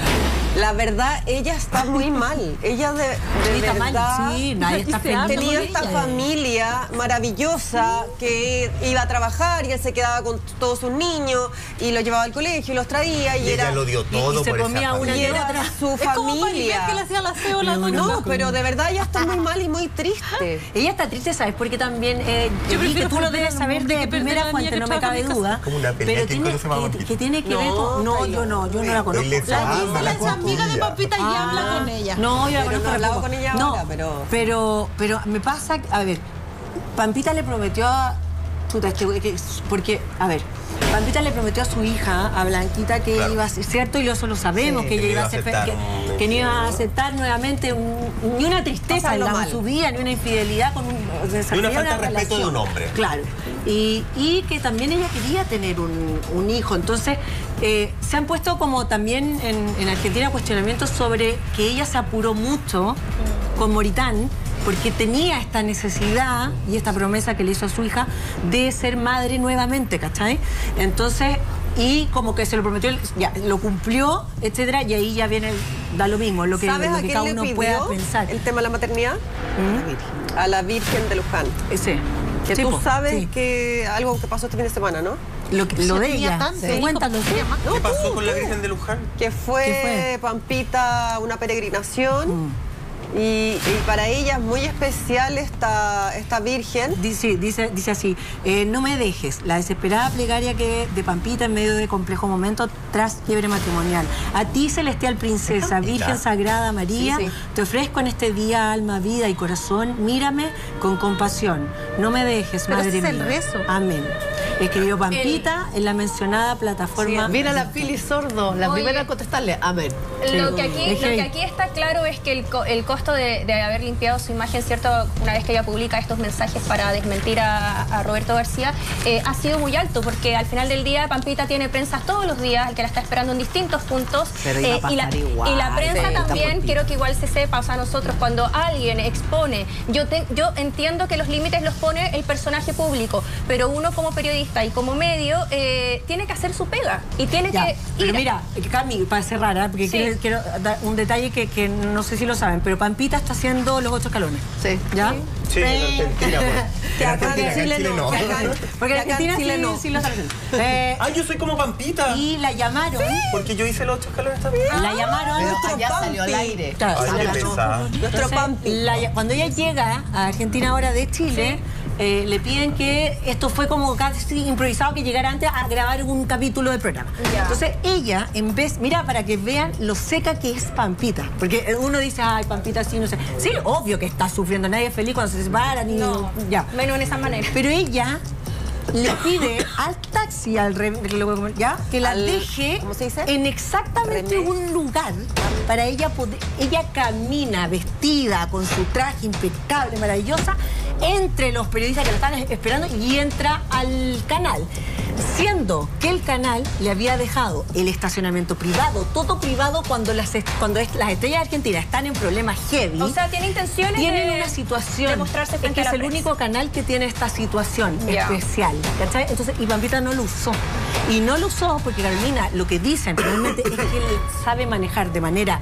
La verdad, ella está muy mal. Ella de, de está verdad mal, sí, nadie está feliz tenía con esta ella. familia maravillosa que iba a trabajar y él se quedaba con todos sus niños y los llevaba al colegio y los traía y, Y era ella lo dio todo y se por esa comía una familia. y era otra. su Es como Maribel familia. que le hacía la ceo la No, doña. pero de verdad ella está muy mal y muy triste. Ella está triste, ¿sabes? Porque también eh, Yo vi que prefiero tú lo perder debes al saber mundo de que perder primera a la niña fuente, que no me trabaja en cabe mi duda. casa. Como una pelea, Pero ¿quién tiene, conoce más que, Pampita? que tiene que No, ver con... No, pero- yo no, yo no la conozco. Él es La Ah, Gisela la es amiga de tuya. Pampita y Ah, habla con ella. No, yo la Pero conozco no he re hablado poco. con ella No, ahora, pero- pero... Pero me pasa... A ver, Pampita le prometió a... Chuta, este güey que- porque, a ver, Pampita le prometió a su hija, a Blanquita, que Claro. iba a ser cierto, y eso lo sabemos, Sí, que que ella iba iba a a ser fe- aceptar que, un que no iba a infidelidad. aceptar nuevamente un- ni una tristeza en, Pasarlo la- en mal. su vida, ni una infidelidad con un... Ni una falta de respeto de un hombre. Claro. Y, y que también ella quería tener un, un hijo. Entonces, eh, se han puesto como también en, en Argentina cuestionamientos sobre que ella se apuró mucho con Moritán porque tenía esta necesidad y esta promesa que le hizo a su hija de ser madre nuevamente, ¿cachai? Entonces, y como que se lo prometió, ya, lo cumplió, etcétera, y ahí ya viene, el- da lo mismo, lo que, ¿Sabes lo a que quién cada le uno pidió pueda pensar. el tema de la maternidad? ¿Mm? A la Virgen de Luján. Ese. Que Sí, tú po, sabes sí. que algo que pasó este fin de semana, ¿no? Lo, que- lo de tenía ella. tanto, Sí. hijo, Cuéntalo, ¿por sí. qué? No, ¿Qué pasó tú, con la tú. Virgen de Luján? Que fue, ¿Qué fue? Pampita una peregrinación. Mm. Y, y para ella es muy especial esta, esta Virgen. Dice, dice, dice así, eh, no me dejes, la desesperada plegaria que de Pampita en medio de complejo momento tras quiebre matrimonial. A ti, celestial princesa, Pampita. Virgen Sagrada María, Sí, sí. te ofrezco en este día alma, vida y corazón, mírame con compasión. No me dejes, Pero madre ese es mía. el rezo. Amén. Escribió Pampita en la mencionada plataforma. Mira la Pili Sordo, la Oye. primera en contestarle. Amén. Lo que, aquí, Es lo que- que aquí está claro es que el, co- el costo de, de haber limpiado su imagen, ¿cierto? Una vez que ella publica estos mensajes para desmentir a, a Roberto García, eh, ha sido muy alto, porque al final del día Pampita tiene prensa todos los días, el que la está esperando en distintos puntos. Pero iba a y, la, pasar igual, y la prensa sí, está también, por ti. quiero que igual se sepa, o sea, nosotros cuando alguien expone, yo, te- yo entiendo que los límites los pone el personaje público, pero uno como periodista y como medio eh, tiene que hacer su pega y tiene Ya, que pero ir. mira, Cami, para cerrar, ¿ah? porque Sí. quiero, quiero dar un detalle que, que no sé si lo saben, pero Pampita está haciendo los ocho escalones. Sí. ¿Ya? Sí, en Argentina, pues. Que En acá Argentina, en acá en Chile Chile no. no. Que acá- Porque que en acá Argentina Chile sí, no. sí lo están haciendo. Eh, Ah, yo soy como Pampita. y la llamaron. Porque yo hice los ocho escalones también. La llamaron. Pero nuestro allá salió al Pampi. aire. Claro, Ay, se qué ganó. pesada. Nuestro Entonces, Pampi. la- cuando ella llega a Argentina ahora de Chile, eh, le piden que esto fue como casi improvisado, que llegara antes a grabar un capítulo del programa. Ya. Entonces ella, en vez, mira, para que vean lo seca que es Pampita, porque uno dice, ay, Pampita sí, no sé. Sí, obvio que está sufriendo, nadie es feliz cuando se separan y No, ya. menos en esa manera. Pero ella le pide al taxi, al re- ¿ya? que la Al- deje ¿cómo se dice? en exactamente Remé. un lugar para ella poder. Ella camina vestida con su traje impecable, maravillosa, entre los periodistas que la están esperando y entra al canal. Siendo que el canal le había dejado el estacionamiento privado, todo privado cuando las, est- cuando es- las estrellas argentinas están en problemas heavy. O sea, tiene intenciones Tienen de una situación. de mostrarse es frente que a es la el prensa. único canal que tiene esta situación Ya. especial. ¿Cachai? Entonces, y Pampita no lo usó. Y no lo usó porque Carolina, lo que dicen realmente es que él sabe manejar de manera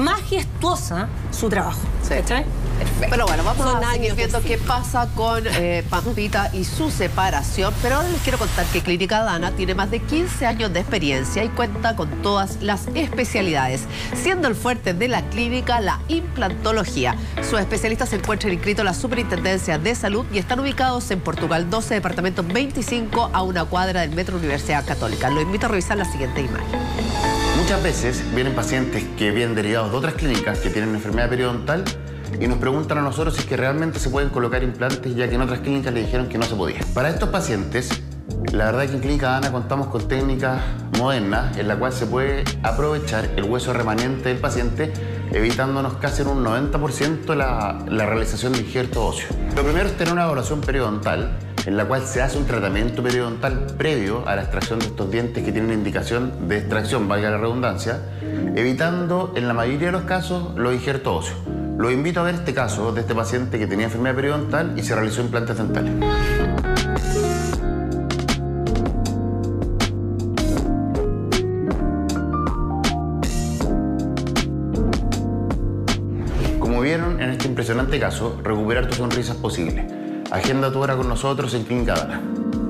majestuosa su trabajo. Sí. ¿Cachai? Pero bueno, vamos Son a seguir años de viendo qué pasa con eh, Pampita y su separación. Pero ahora les quiero contar que Clínica Dana tiene más de quince años de experiencia y cuenta con todas las especialidades, siendo el fuerte de la clínica la implantología. Sus especialistas se encuentran inscritos en la Superintendencia de Salud y están ubicados en Portugal doce, departamento veinticinco, a una cuadra del Metro Universidad Católica. Lo invito a revisar la siguiente imagen. Muchas veces vienen pacientes que vienen derivados de otras clínicas que tienen enfermedad periodontal y nos preguntan a nosotros si es que realmente se pueden colocar implantes, ya que en otras clínicas le dijeron que no se podía. Para estos pacientes, la verdad es que en Clínica Dana contamos con técnicas modernas en la cual se puede aprovechar el hueso remanente del paciente, evitándonos casi en un noventa por ciento la, la realización de injerto óseo. Lo primero es tener una evaluación periodontal, en la cual se hace un tratamiento periodontal previo a la extracción de estos dientes que tienen indicación de extracción, valga la redundancia, evitando en la mayoría de los casos los injertos óseos. Los invito a ver este caso de este paciente que tenía enfermedad periodontal y se realizó implantes dentales. pudieron, en este impresionante caso, recuperar tu sonrisa es posible. Agenda tu hora con nosotros en Clínica Dana.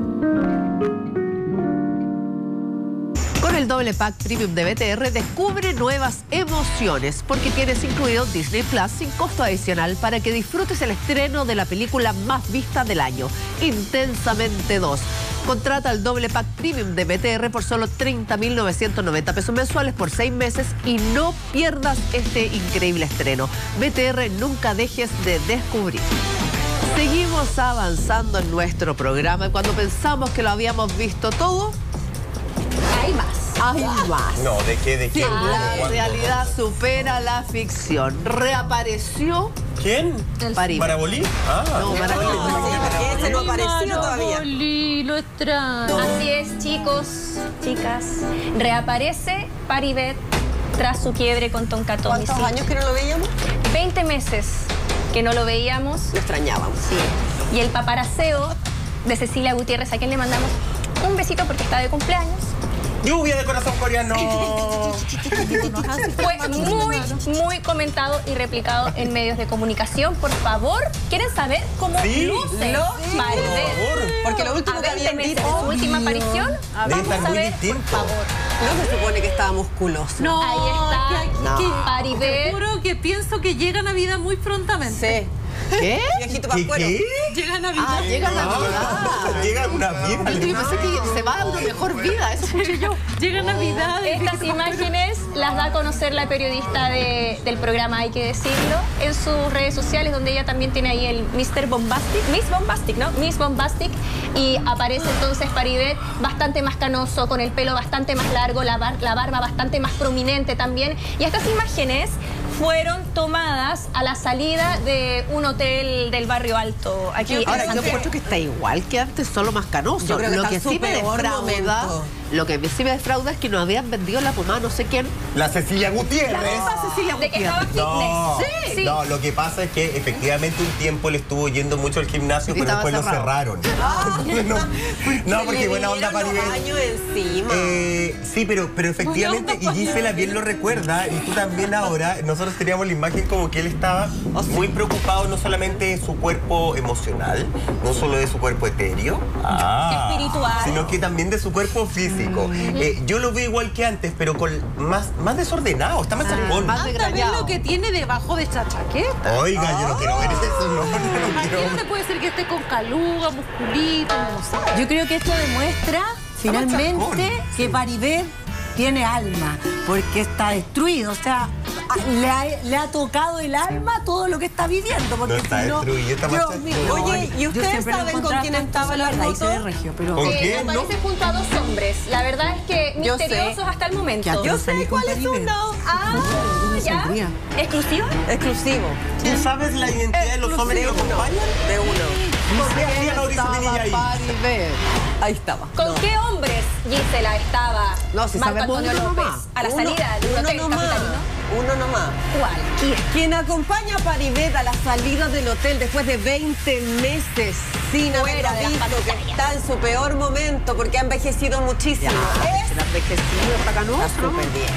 Con el doble pack premium de B T R descubre nuevas emociones porque tienes incluido Disney Plus sin costo adicional para que disfrutes el estreno de la película más vista del año, Intensamente dos. Contrata el doble pack premium de B T R por solo treinta mil novecientos noventa pesos mensuales por seis meses y no pierdas este increíble estreno. B T R, nunca dejes de descubrir. Seguimos avanzando en nuestro programa y cuando pensamos que lo habíamos visto todo, hay más. Hay más. No, ¿de qué? ¿De qué? La realidad supera la ficción. Reapareció. ¿Quién? Paribet. ¿Marabolí? Ah, no, Marabolí. Ese no apareció todavía. Marabolí, lo extraño. Así es, chicos, chicas. Reaparece Paribet tras su quiebre con Tonka Tomisic. ¿Cuántos años que no lo veíamos? veinte meses que no lo veíamos. Lo extrañábamos. Sí. Y el paparaceo de Cecilia Gutiérrez, a quien le mandamos un besito porque está de cumpleaños. Lluvia de corazón coreano. Fue muy, muy comentado y replicado en medios de comunicación. Por favor, ¿quieren saber cómo sí, luce Paribet? Porque lo último que habían meses dicho, de su última aparición, vamos a ver, por favor. No se supone que estaba musculoso. No, ahí está. que, que, Paribet. Te juro que pienso que llega Navidad muy prontamente. Sí. ¿Qué? Viejito ¿Qué? pascuero. ¿Qué? Llega Navidad. Ah, llega Navidad. Llega una vida. Yo pensé que se va a una mejor vida, eso escuché yo. Llega Navidad. Estas imágenes las da a conocer la periodista de, del programa, hay que decirlo, en sus redes sociales, donde ella también tiene ahí el mister Bombastic, Miss Bombastic, ¿no? Miss Bombastic, y aparece entonces Paribet bastante más canoso, con el pelo bastante más largo, la, bar, la barba bastante más prominente también. Y estas imágenes fueron tomadas a la salida de un hotel del barrio alto aquí Ahora, en yo encuentro que está igual que antes, solo más canoso. Yo creo que lo está que en su sí me peor defrauda, momento. lo que sí me defrauda es que nos habían vendido la pomada no sé quién. La Cecilia Gutiérrez. La misma Cecilia de que Gutiérrez. estaba No, fitness. Sí. no, lo que pasa es que efectivamente un tiempo le estuvo yendo mucho al gimnasio, Y pero estaba después cerrado. lo cerraron. no, no, porque buena onda para Paribet. años encima. Eh, sí, pero, pero efectivamente, y Gisela bien lo recuerda, y tú también ahora, nosotros teníamos la imagen como que él estaba muy preocupado no solamente de su cuerpo emocional, no solo de su cuerpo etéreo, ah, espiritual, sino que también de su cuerpo físico. Mm-hmm. eh, yo lo veo igual que antes, pero con más, más desordenado, está más sacón. Más desgraciado. Lo que tiene debajo de esta chaqueta. Oiga, yo no quiero ver eso, no, yo no quiero ver. Imagínate, puede ser que esté con caluga, musculito, no sé. Yo creo que esto demuestra finalmente que Paribet tiene alma, porque está destruido, o sea, le ha, le ha tocado el alma todo lo que está viviendo, porque no está si no, destruido, está Dios más mío, Oye, ¿y ustedes saben con quién estaba la verdad? foto? De regio, pero ¿Con Eh, quién? aparece ¿No? junto a dos hombres. La verdad es que Yo misteriosos sé. hasta el momento. Yo sé cuál es uno. Ah, ¿ya? saldría. ¿Exclusiva? Exclusivo. ¿Tú sabes la identidad de los hombres que lo acompañan? De uno. ¿Qué hacía Mauricio Pinilla ahí? Paribet. Ahí estaba. ¿Con qué hombres, Gisela, estaba No, si Marco sabemos Antonio uno López nomás. a la Uno- salida de un uno hotel nomás. capitalino? Uno nomás. ¿Cuál? ¿Quién? Quien acompaña a Paribet a la salida del hotel después de veinte meses sin Fuera haberlo de las visto, que pantallas. está en su peor momento porque ha envejecido muchísimo. Es El envejecido está canoso. Está súper bien.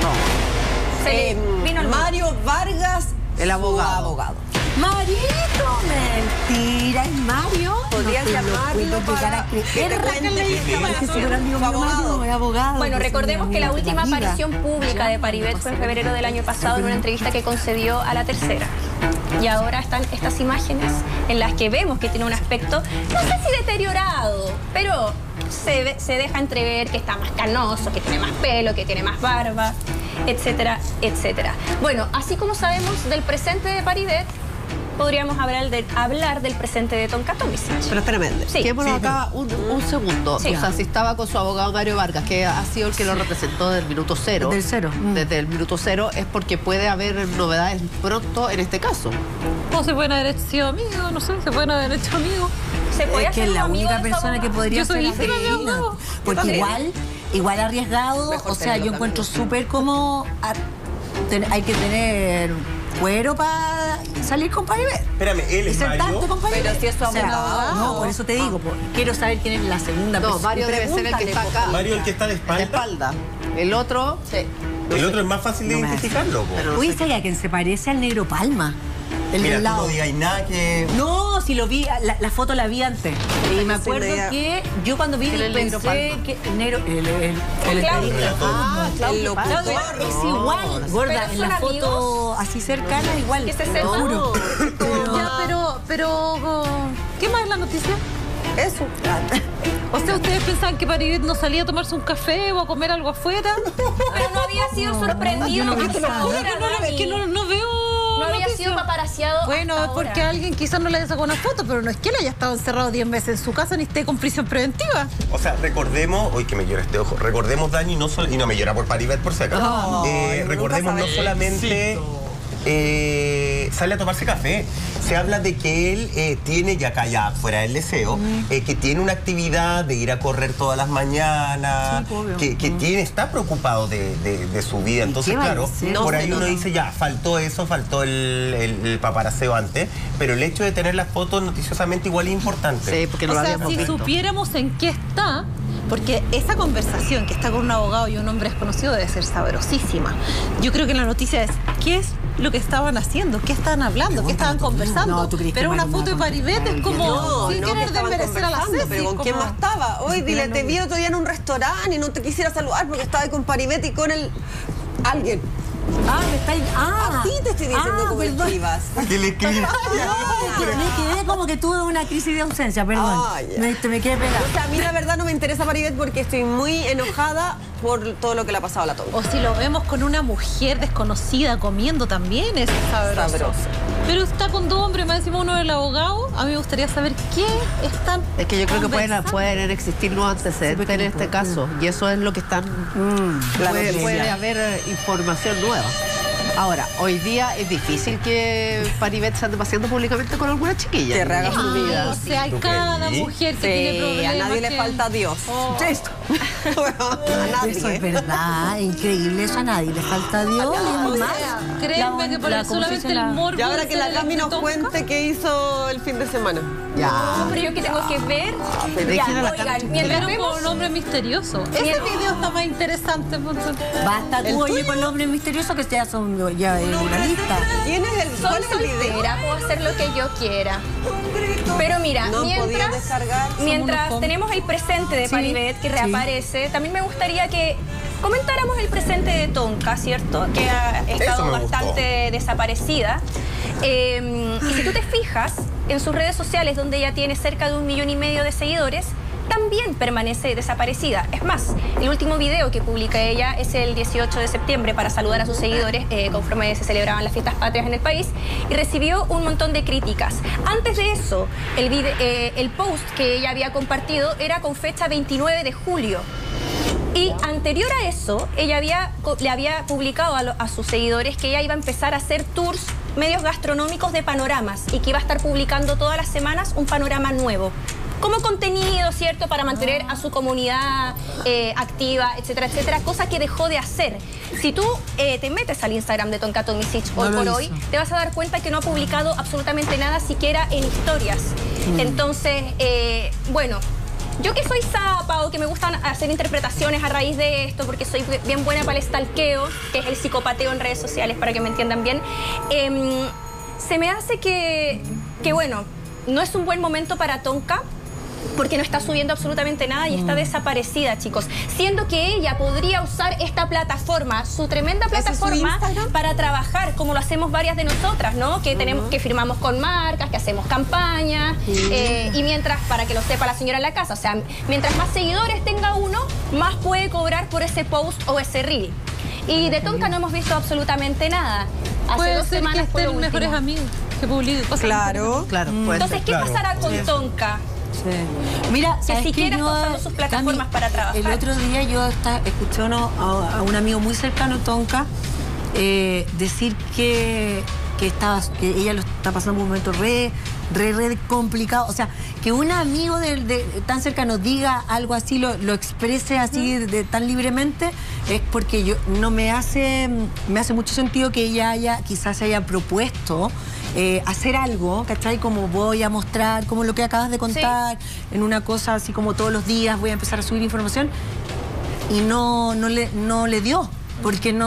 Se le Eh, vino el Mario Vargas, El su abogado. abogado. Marito, mentira, es Mario. Podrías no te lo llamarlo puedo llegar para a que creer. te cuente Es que si fuera amigo su mío, Mario, abogado. es abogado. Bueno, que recordemos soy que la amiga de última vida. aparición pública de Paribet fue en febrero del año pasado en una entrevista que concedió a La Tercera. Y ahora están estas imágenes en las que vemos que tiene un aspecto, no sé si deteriorado, pero se, ve- se deja entrever que está más canoso, que tiene más pelo, que tiene más barba, etcétera, etcétera. Bueno, así como sabemos del presente de Paribet, podríamos hablar, de, hablar del presente de Tonka Tomisic. Pero es tremendo. Sí. Quedémonos acá un, un segundo. Sí. O sea, si estaba con su abogado Mario Vargas, que ha sido el que lo representó desde el minuto cero. Desde el cero. Mm. Desde el minuto cero, es porque puede haber novedades pronto en este caso. O se pueden haber sido amigos, no sé, se pueden haber hecho amigos. Se puede Es que hacer es un la amigo única de su persona que abogado. podría Yo soy ser hija de mi asesina. abogado. Porque también. igual, igual arriesgado, Mejor o sea, tenerlo yo encuentro también. súper como a- ten- hay que tener cuero para salir con Paribet. Espérame, él Y es sentarte Mario. con Paribet. Pero si es su O sea, abogado. no, por eso te digo, por- quiero saber quién es la segunda No, persona. Mario debe ser el que está acá. Mario, el que está de De espalda. espalda. El otro, Sí. El otro es más fácil de No me identificarlo. po. Pero no Oye, sé. ¿sabes a quién se parece? Al Negro Palma. El Mira, del tú lado. no digas nada que... No, si lo vi, la, la foto la vi antes. Y me acuerdo Sí, que yo cuando vi Era el negro pensé Palma. que el negro, el, el, el, El Claudio. Ah, Claudio El Claudio locutor. es igual, gorda, Pero en la son foto así cercana igual. ¿Qué se te sepa? juro. Pero, ya, pero, pero, ¿qué más es la noticia? Eso. O sea, ¿ustedes pensaban que Paribet no salía a tomarse un café o a comer algo afuera? Pero no había sido sorprendido yo no vi hasta esa. ahora, Es que no, Dani. es que no, no veo. No había noticias. sido paparaciado. Bueno, hasta es porque ahora. alguien quizás no le haya sacado una foto, pero no es que él haya estado encerrado diez meses en su casa ni esté con prisión preventiva. O sea, recordemos, uy que me llora este ojo, recordemos, Dani, no solo, y no me llora por Paribet por si acaso. No, Eh, nunca recordemos no sabes. solamente eh, sale a tomarse café, se habla de que él eh, tiene, ya acá ya fuera del deseo, eh, que tiene una actividad de ir a correr todas las mañanas, Sí, obvio. que, que tiene, está preocupado de, de- de su vida. Entonces, qué va a claro, hacer? por No ahí se uno nota. dice, ya, faltó eso, faltó el, el, el paparaceo antes, pero el hecho de tener las fotos noticiosamente igual es importante. Sí, porque no O lo sea, habíamos si visto. supiéramos en qué está, porque esa conversación que está con un abogado y un hombre desconocido debe ser sabrosísima. Yo creo que la noticia es, ¿qué es lo que estaban haciendo? ¿Qué estaban hablando? ¿Qué estaban conversando? No, ¿tú crees que pero una Mario foto de Mata- Paribet es como, No, sin no, querer que estaban desmerecer a la conversando, Ceci. pero ¿con quién como- más estaba? Hoy, dile, te vi otro día en un restaurante y no te quisiera saludar porque estaba ahí con Paribet y con el... alguien. Ah, me estáis. Ah, Así te estoy diciendo ah, cómo perdón. escribas. Que le escribe. No, que me quedé como que tuve una crisis de ausencia, perdón. Ah, ya. me, te me quedé pegada. O sea, a mí la verdad no me interesa Paribet porque estoy muy enojada por todo lo que le ha pasado a la Tonka. O si lo vemos con una mujer desconocida comiendo también es sabroso. Sabroso. Pero está con dos hombres, más encima uno del abogado. A mí me gustaría saber qué están Es que yo creo que pueden, conversando. pueden existir nuevos antecedentes en este caso. Y eso es lo que están... La puede, noticia. puede haber eh, información nueva. Ahora, hoy día es difícil que Paribet se ande paseando públicamente con alguna chiquilla. Que rehaga su Ah, vida. o sea, hay ¿Tú cada creí? mujer que Sí, tiene problemas. a nadie le que- falta Dios. Oh. Esto. a nadie. Eso es verdad, increíble, eso a nadie le falta a Dios. O y es más, sea, créeme que por la- el ¿cómo se solamente dice el la- morbo Y ahora de que ser la el Cami nos Tonka, cuente qué hizo el fin de semana. Ya. Pero yo que tengo que ver. Dejen Ya, a la oigan, Cami. mientras Vieron vemos. por un hombre misterioso. Ese video está más interesante. Ponce. Basta ¿El tú, oye, tuyo? con los hombres misteriosos que ya son ya en una lista. ¿Quién es el Soy cuál es el video? soltera, puedo hacer lo que yo quiera. Pero mira, No han podido mientras, descargar. Somos mientras unos tenemos el presente de Sí, Paribet que sí. reaparece, también me gustaría que comentáramos el presente de Tonka, ¿cierto? Que ha estado me gustó. bastante desaparecida. Eh, y si tú te fijas en sus redes sociales, donde ella tiene cerca de un millón y medio de seguidores, también permanece desaparecida. Es más, el último video que publica ella es el dieciocho de septiembre para saludar a sus seguidores eh, conforme se celebraban las fiestas patrias en el país y recibió un montón de críticas. Antes de eso, el, vide- eh, el post que ella había compartido era con fecha veintinueve de julio. Y anterior a eso, ella había, co- le había publicado a, lo- a sus seguidores que ella iba a empezar a hacer tours medios gastronómicos de panoramas y que iba a estar publicando todas las semanas un panorama nuevo. Como contenido, ¿cierto? Para mantener a su comunidad eh, activa, etcétera, etcétera. Cosa que dejó de hacer. Si tú eh, te metes al Instagram de Tonka Tomisic hoy No lo por hizo. hoy, te vas a dar cuenta que no ha publicado absolutamente nada, siquiera en historias. Entonces, eh, bueno... Yo que soy zapa o que me gustan hacer interpretaciones a raíz de esto, porque soy bien buena para el stalkeo, que es el psicopateo en redes sociales, para que me entiendan bien, em, se me hace que, que, bueno, no es un buen momento para Tonka, porque no está subiendo absolutamente nada y está desaparecida, chicos. Siendo que ella podría usar esta plataforma, su tremenda ¿Ese es su plataforma, Instagram? para trabajar, como lo hacemos varias de nosotras, ¿no? Que tenemos, que firmamos con marcas, que hacemos campañas, eh, y mientras, para que lo sepa la señora en la casa, o sea, mientras más seguidores tenga uno, más puede cobrar por ese post o ese reel. Y de Tonka no hemos visto absolutamente nada. Hace Puede dos ser que semanas fue lo estén último. mejores amigos que publiquen cosas. Claro. Claro, puede Entonces, ser. ¿qué Claro. pasará con Sí. Tonka? Sí. Mira, Que ¿sabes qué? siquiera Yo, está usando sus plataformas Cami, para trabajar. El otro día yo está- escuché a, uno- a- a un amigo muy cercano, Tonka, eh, decir que, que, estaba, que ella lo está pasando un momento re, re, re complicado. O sea, que un amigo de, de- tan cercano diga algo así, lo, lo exprese así de, tan libremente, es porque yo no me hace, me hace mucho sentido que ella haya, quizás se haya propuesto eh, hacer algo, ¿cachai? Como voy a mostrar, como lo que acabas de contar, en una cosa así como todos los días voy a empezar a subir información, y no, no, le, no le dio, porque no está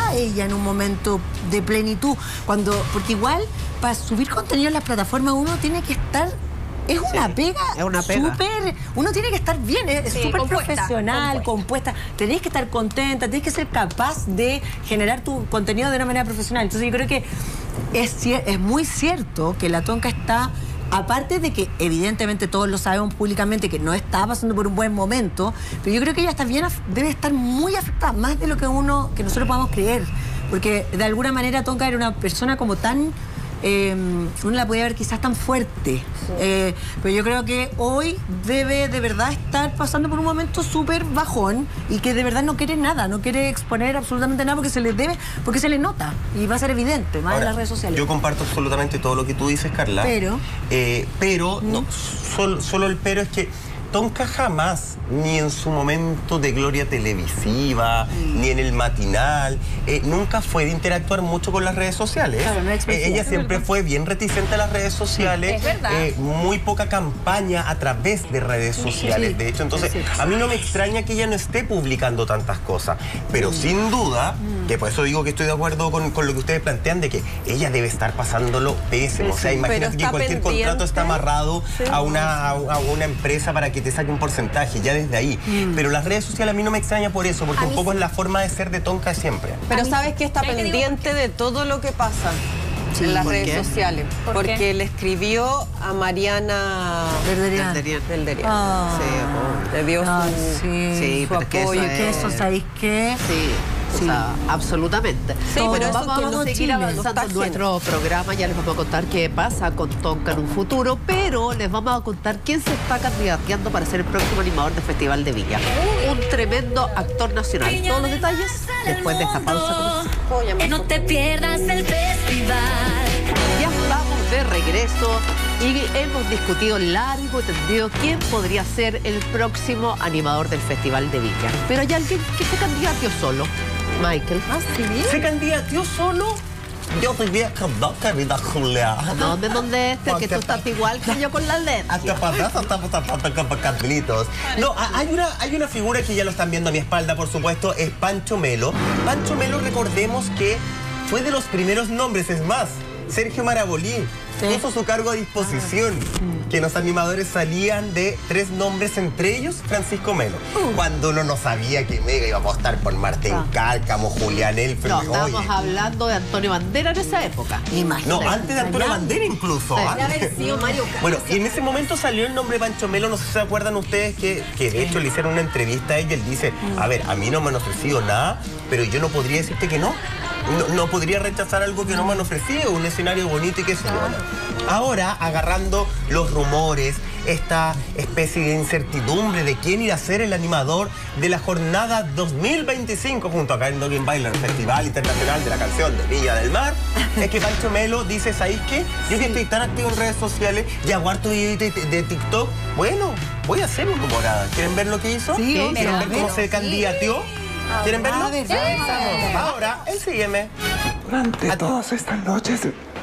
está ella en un momento de plenitud? Cuando, porque igual, para subir contenido en las plataformas uno tiene que estar... Es una sí, pega, es una pega. Súper, uno tiene que estar bien, es súper sí, profesional, compuesta. compuesta. Tenés que estar contenta, tenés que ser capaz de generar tu contenido de una manera profesional. Entonces yo creo que es, es muy cierto que la Tonka está, aparte de que evidentemente todos lo sabemos públicamente que no está pasando por un buen momento, pero yo creo que ella está bien, debe estar muy afectada, más de lo que uno, que nosotros podamos creer. Porque de alguna manera Tonka era una persona como tan... Eh, uno la podía ver quizás tan fuerte, sí. eh, pero yo creo que hoy debe de verdad estar pasando por un momento súper bajón y que de verdad no quiere nada, no quiere exponer absolutamente nada porque se le debe, porque se le nota y va a ser evidente más Ahora, en las redes sociales. Yo comparto absolutamente todo lo que tú dices, Carla, pero, eh, pero ¿Mm? no, solo, solo el pero es que Tonka jamás, ni en su momento de gloria televisiva, mm. ni en el matinal, eh, nunca fue de interactuar mucho con las redes sociales. Claro, no eh, ella siempre fue bien reticente a las redes sociales, es verdad. Eh, muy poca campaña a través de redes sociales, sí, de hecho. Entonces, sí, sí. a mí no me extraña que ella no esté publicando tantas cosas, pero mm. sin duda, mm. que por eso digo que estoy de acuerdo con, con lo que ustedes plantean, de que ella debe estar pasándolo pésimo. Sí, o sea, imagínate que cualquier pendiente. contrato está amarrado sí, a, una, a, a una empresa para que te saque un porcentaje, ya desde ahí. Mm. Pero las redes sociales a mí no me extraña por eso, porque un poco sí. es la forma de ser de Tonka siempre. Pero sabes que está pendiente de todo lo que pasa sí, en las redes qué? sociales. ¿Por porque qué? le escribió a Mariana Verderian. Verderian. Oh. Sí, oh, le dio oh, su, sí, sí, su apoyo. Es... que eso, ¿sabéis qué? Sí. Sí. O sea, absolutamente. Sí, no, pero vamos eso a seguir Chile, avanzando en nuestro programa. Ya les vamos a contar qué pasa con Tonka en un futuro, pero les vamos a contar quién se está candidateando para ser el próximo animador del Festival de Viña. Un tremendo actor nacional. Todos los detalles después de esta pausa comercial. No te pierdas el festival. Ya estamos de regreso y hemos discutido largo y tendido quién podría ser el próximo animador del Festival de Viña. Pero hay alguien que se candidateó solo. Michael. ¿Ah, sí? ¿Se candidateó solo? Yo soy vieja, no, querida Julia. No, ¿de dónde es? Que tú estás igual que yo con la alergia. Hasta para atrás estamos tapando con cartelitos. No, hay una, hay una figura que ya lo están viendo a mi espalda, por supuesto, es Pancho Melo. Pancho Melo, recordemos que fue de los primeros nombres, es más, Sergio Marabolí puso su cargo a disposición, ah. que los animadores salían de tres nombres, entre ellos Francisco Melo. Uh. Cuando uno no sabía que Mega iba a apostar por Martín ah. Cárcamo, Julián Elfer. No, estábamos Oye. hablando de Antonio Bandera en esa época. Imagínate. No, antes de Antonio ¿Ya? Bandera incluso. Sí. Antes. Sí, Mario bueno, y en ese momento salió el nombre de Pancho Melo, no sé si se acuerdan ustedes que, que de hecho le hicieron una entrevista a ella, él dice, mm. a ver, a mí no me han ofrecido nada, pero yo no podría decirte que no. No, no podría rechazar algo que no me han ofrecido, un escenario bonito y qué sé yo. Ahora, agarrando los rumores, esta especie de incertidumbre de quién irá a ser el animador de la jornada dos mil veinticinco junto a Karen Doggin Bailer, el Festival Internacional de la Canción de Viña del Mar, es que Pancho Melo dice, ¿sabéis qué? Yo que estoy tan activo en redes sociales y hago harto video de, de TikTok, bueno, voy a hacer una humorada. ¿Quieren ver lo que hizo? Sí, ¿Quieren ver cómo sí. se candidateó? ¿Quieren verlo? A ver, sí. Vamos. Ahora, el sígueme. Durante todas estas noches...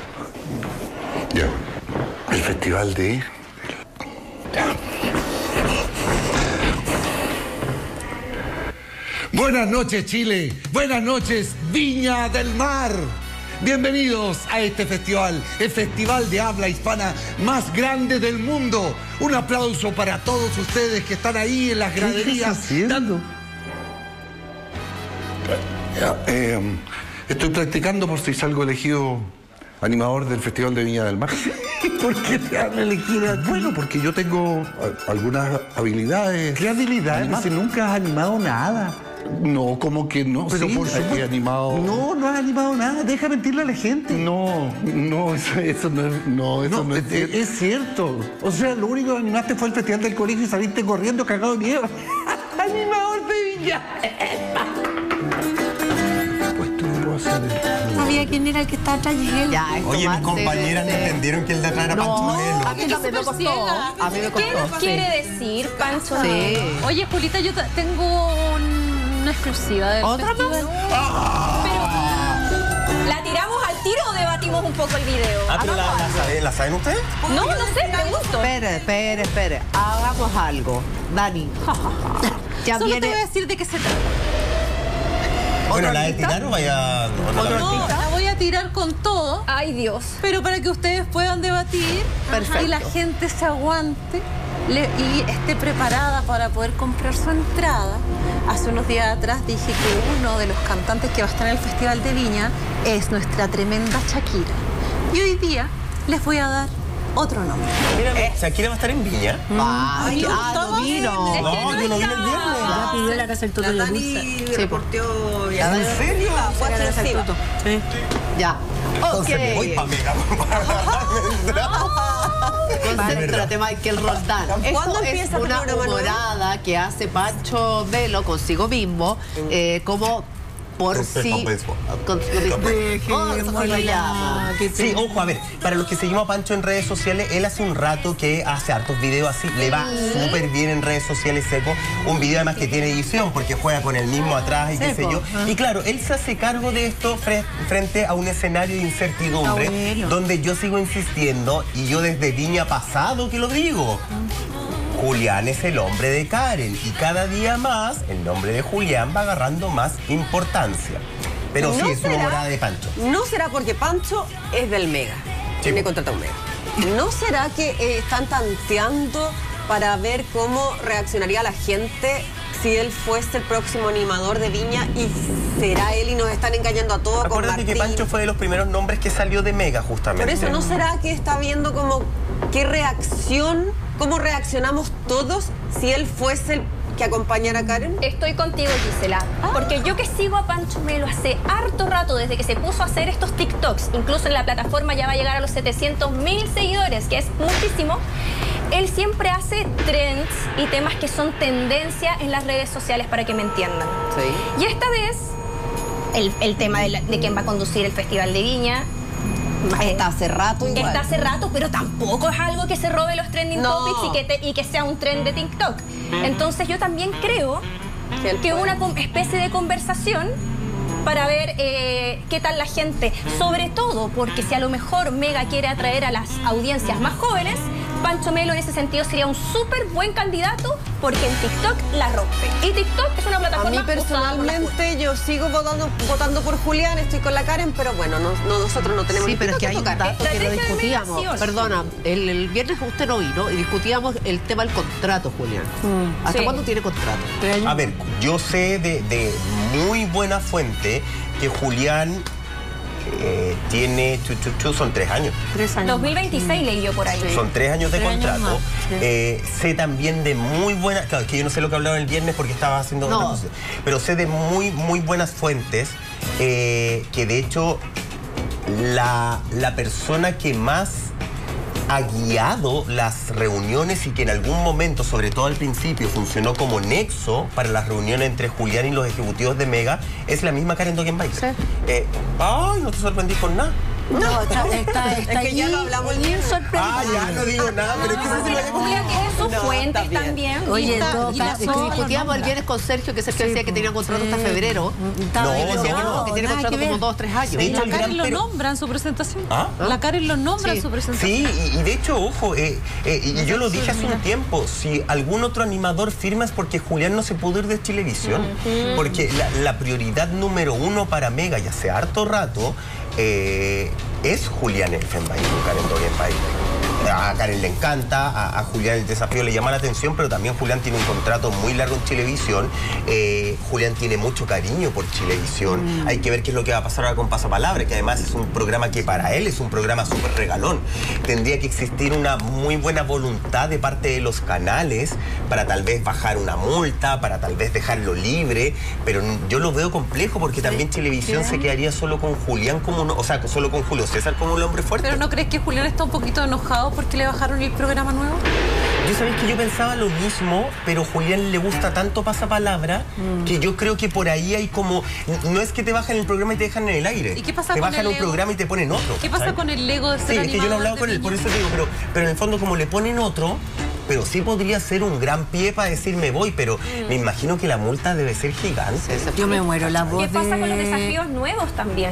Ya. El festival de... Ya. Buenas noches, Chile. Buenas noches, Viña del Mar. Bienvenidos a este festival, el festival de habla hispana más grande del mundo. Un aplauso para todos ustedes que están ahí en las graderías dando... Ya, eh, estoy practicando por si salgo elegido animador del Festival de Viña del Mar. ¿Por qué te han elegido? Bueno, porque yo tengo a, algunas habilidades. ¿Qué habilidades? Si nunca has animado nada. No, como que no. Pero sí, por supuesto. He animado... No, no has animado nada. Deja mentirle a la gente. No, no, eso, eso no es... No, eso no, no es, es, es cierto. O sea, lo único que animaste fue el Festival del Colegio y saliste corriendo cagado de miedo. ¡Animador de Viña! Sabía quién era el que estaba atrás y él. Ya, Oye, mis compañeras no entendieron que el de atrás era Pancho Melo. A mí no me costó. A mí me costó. ¿Qué nos quiere decir Pancho Sí. Melo? Oye, Julita, yo tengo un- una exclusiva del ¿Otra más? festival. Pero, ¿la tiramos al tiro o debatimos un poco el video? Ah, pero la, la, saben, ¿la saben ustedes? No, no sé, pregunto. Espere, espere, espere. Hagamos algo. Dani. Ya Solo viene... te voy a decir de qué se trata. Bueno, ¿la de tirar o vaya...? O no, la No, la voy a tirar con todo. Ay, Dios. Pero para que ustedes puedan debatir Perfecto. y la gente se aguante le- y esté preparada para poder comprar su entrada. Hace unos días atrás dije que uno de los cantantes que va a estar en el Festival de Viña es nuestra tremenda Shakira. Y hoy día les voy a dar otro nombre. Mira, Shakira va a estar en Viña. Ay, Ay, ah, no estaba vino. bien. No, yo no vine el viernes. Ya pidió la casa del Toto y la Dulce. Dani reporteó ya. ¿En serio? Fue La casa del exclusiva. Toto. Sí. Ya. Entonces me voy Ok. para Mega. Concéntrate, Michael Roldán. ¿Cuándo Esto es empieza el una programa, Noel? humorada que hace Pancho Velo consigo mismo, eh, como por Con si... Pepa Béisbol. Con- Oh, eso fue la llama. Sí, ojo, a ver, para los que seguimos a Pancho en redes sociales, él hace un rato que hace hartos videos así, le va súper bien en redes sociales, Seco. Un video además que tiene edición porque juega con el mismo atrás y qué sé Seco, yo. ajá. Y claro, él se hace cargo de esto fre- frente a un escenario de incertidumbre, Ah, bueno. donde yo sigo insistiendo y yo desde Viña pasado que lo digo. Julián es el hombre de Karen y cada día más el nombre de Julián va agarrando más importancia. Pero sí, ¿No es una será- humorada de Pancho. ¿No será porque Pancho es del Mega? Tiene contrato un Mega. ¿No será que eh, están tanteando para ver cómo reaccionaría la gente si él fuese el próximo animador de Viña y será él y nos están engañando a todos con Acuérdate que Martín? Pancho fue de los primeros nombres que salió de Mega, justamente. Por eso, ¿no será que está viendo como qué reacción, cómo reaccionamos todos si él fuese el que acompañara a Karen? Estoy contigo, Gisela. Porque yo que sigo a Pancho Melo hace harto rato, desde que se puso a hacer estos TikToks, incluso en la plataforma ya va a llegar a los setecientos mil seguidores, que es muchísimo. Él siempre hace trends y temas que son tendencia en las redes sociales, para que me entiendan. Sí. Y esta vez, el, el tema de, la- de quién va a conducir el Festival de Viña. eh, Está hace rato igual. Está hace rato, pero tampoco es algo que se robe los trending No. topics y que, te- y que sea un trend de TikTok. Entonces yo también creo él que puede. una com- especie de conversación para ver eh, qué tal la gente. Sobre todo porque si a lo mejor Mega quiere atraer a las audiencias más jóvenes, Pancho Melo en ese sentido sería un súper buen candidato porque en TikTok la rompe. Y TikTok es una A plataforma mí usada por la personalmente yo sigo votando, votando por Julián, estoy con la Karen, pero bueno, no, no- nosotros no tenemos Sí, ni pero es que hay un tocar. dato que lo Estrategia de discutíamos. mediación. Perdona, el, el viernes usted no vino y discutíamos el tema del contrato, Julián. ¿Hasta Sí. cuándo tiene contrato? A ver, yo sé de, de muy buena fuente que Julián eh, tiene, chu, chu, chu, son tres años. Tres años. dos mil veintiséis leí yo por ahí. Son tres años de Tres años contrato. más, sí. Eh, sé también de muy buenas... Claro, es que yo no sé lo que hablaron el viernes porque estaba haciendo No. otra cosa. Pero sé de muy, muy buenas fuentes eh, que de hecho la, la persona que más ha guiado las reuniones y que en algún momento, sobre todo al principio, funcionó como nexo para las reuniones entre Julián y los ejecutivos de Mega, es la misma Karen Dogenbacher. Eh, ay, no te sorprendí con nada. No, está, está, está Es que allí, ya lo hablamos el bien viernes. sorprendida. Ah, ya no digo nada, pero es que eso se lo había Julián tiene sus No, fuentes está bien. también. Oye, Y en está- todo y la- caso, Es que discutíamos el viernes con Sergio, que Sergio decía que tenía contrato hasta febrero. Estaba No, bien, no, Decía que no, no, que tiene nada contrato que ver. como dos, tres años. De hecho, La el gran Karen lo pero- nombra en su presentación. ¿Ah? La Karen lo nombra Sí. en su presentación. Sí, y, y de hecho, ojo, eh, eh, y yo lo dije hace un tiempo, si algún otro animador firma es porque Julián no se pudo ir de Chilevisión, porque la, la prioridad número uno para Mega, ya hace harto rato, eh, es Julián Elfenbein con Karen Dogenbacher. A Karen le encanta, a, a Julián el desafío le llama la atención, pero también Julián tiene un contrato muy largo en Chilevisión. Eh, Julián tiene mucho cariño por Chilevisión. Mm. Hay que ver qué es lo que va a pasar ahora con Pasapalabra, que además es un programa que para él es un programa súper regalón. Tendría que existir una muy buena voluntad de parte de los canales para tal vez bajar una multa, para tal vez dejarlo libre, pero n- yo lo veo complejo porque también Chilevisión se quedaría solo con Julián como, un- o sea, solo con Julio César como el hombre fuerte. ¿Pero no crees que Julián está un poquito enojado porque le bajaron el programa nuevo? Yo sabéis que yo pensaba lo mismo, pero a Julián le gusta tanto Pasapalabra que yo creo que por ahí hay como... No es que te bajan el programa y te dejan en el aire. ¿Y qué pasa te con bajan el un ego? programa y te ponen otro. ¿Qué pasa ¿sabes? con el ego de ser Sí, es que yo no he animador hablado de con él, por Viña? eso te digo, pero, pero en el fondo como le ponen otro, pero sí podría ser un gran pie para decir me voy, pero me imagino que la multa debe ser gigante. Yo me muero, la voz ¿Qué pasa de... con los desafíos nuevos también?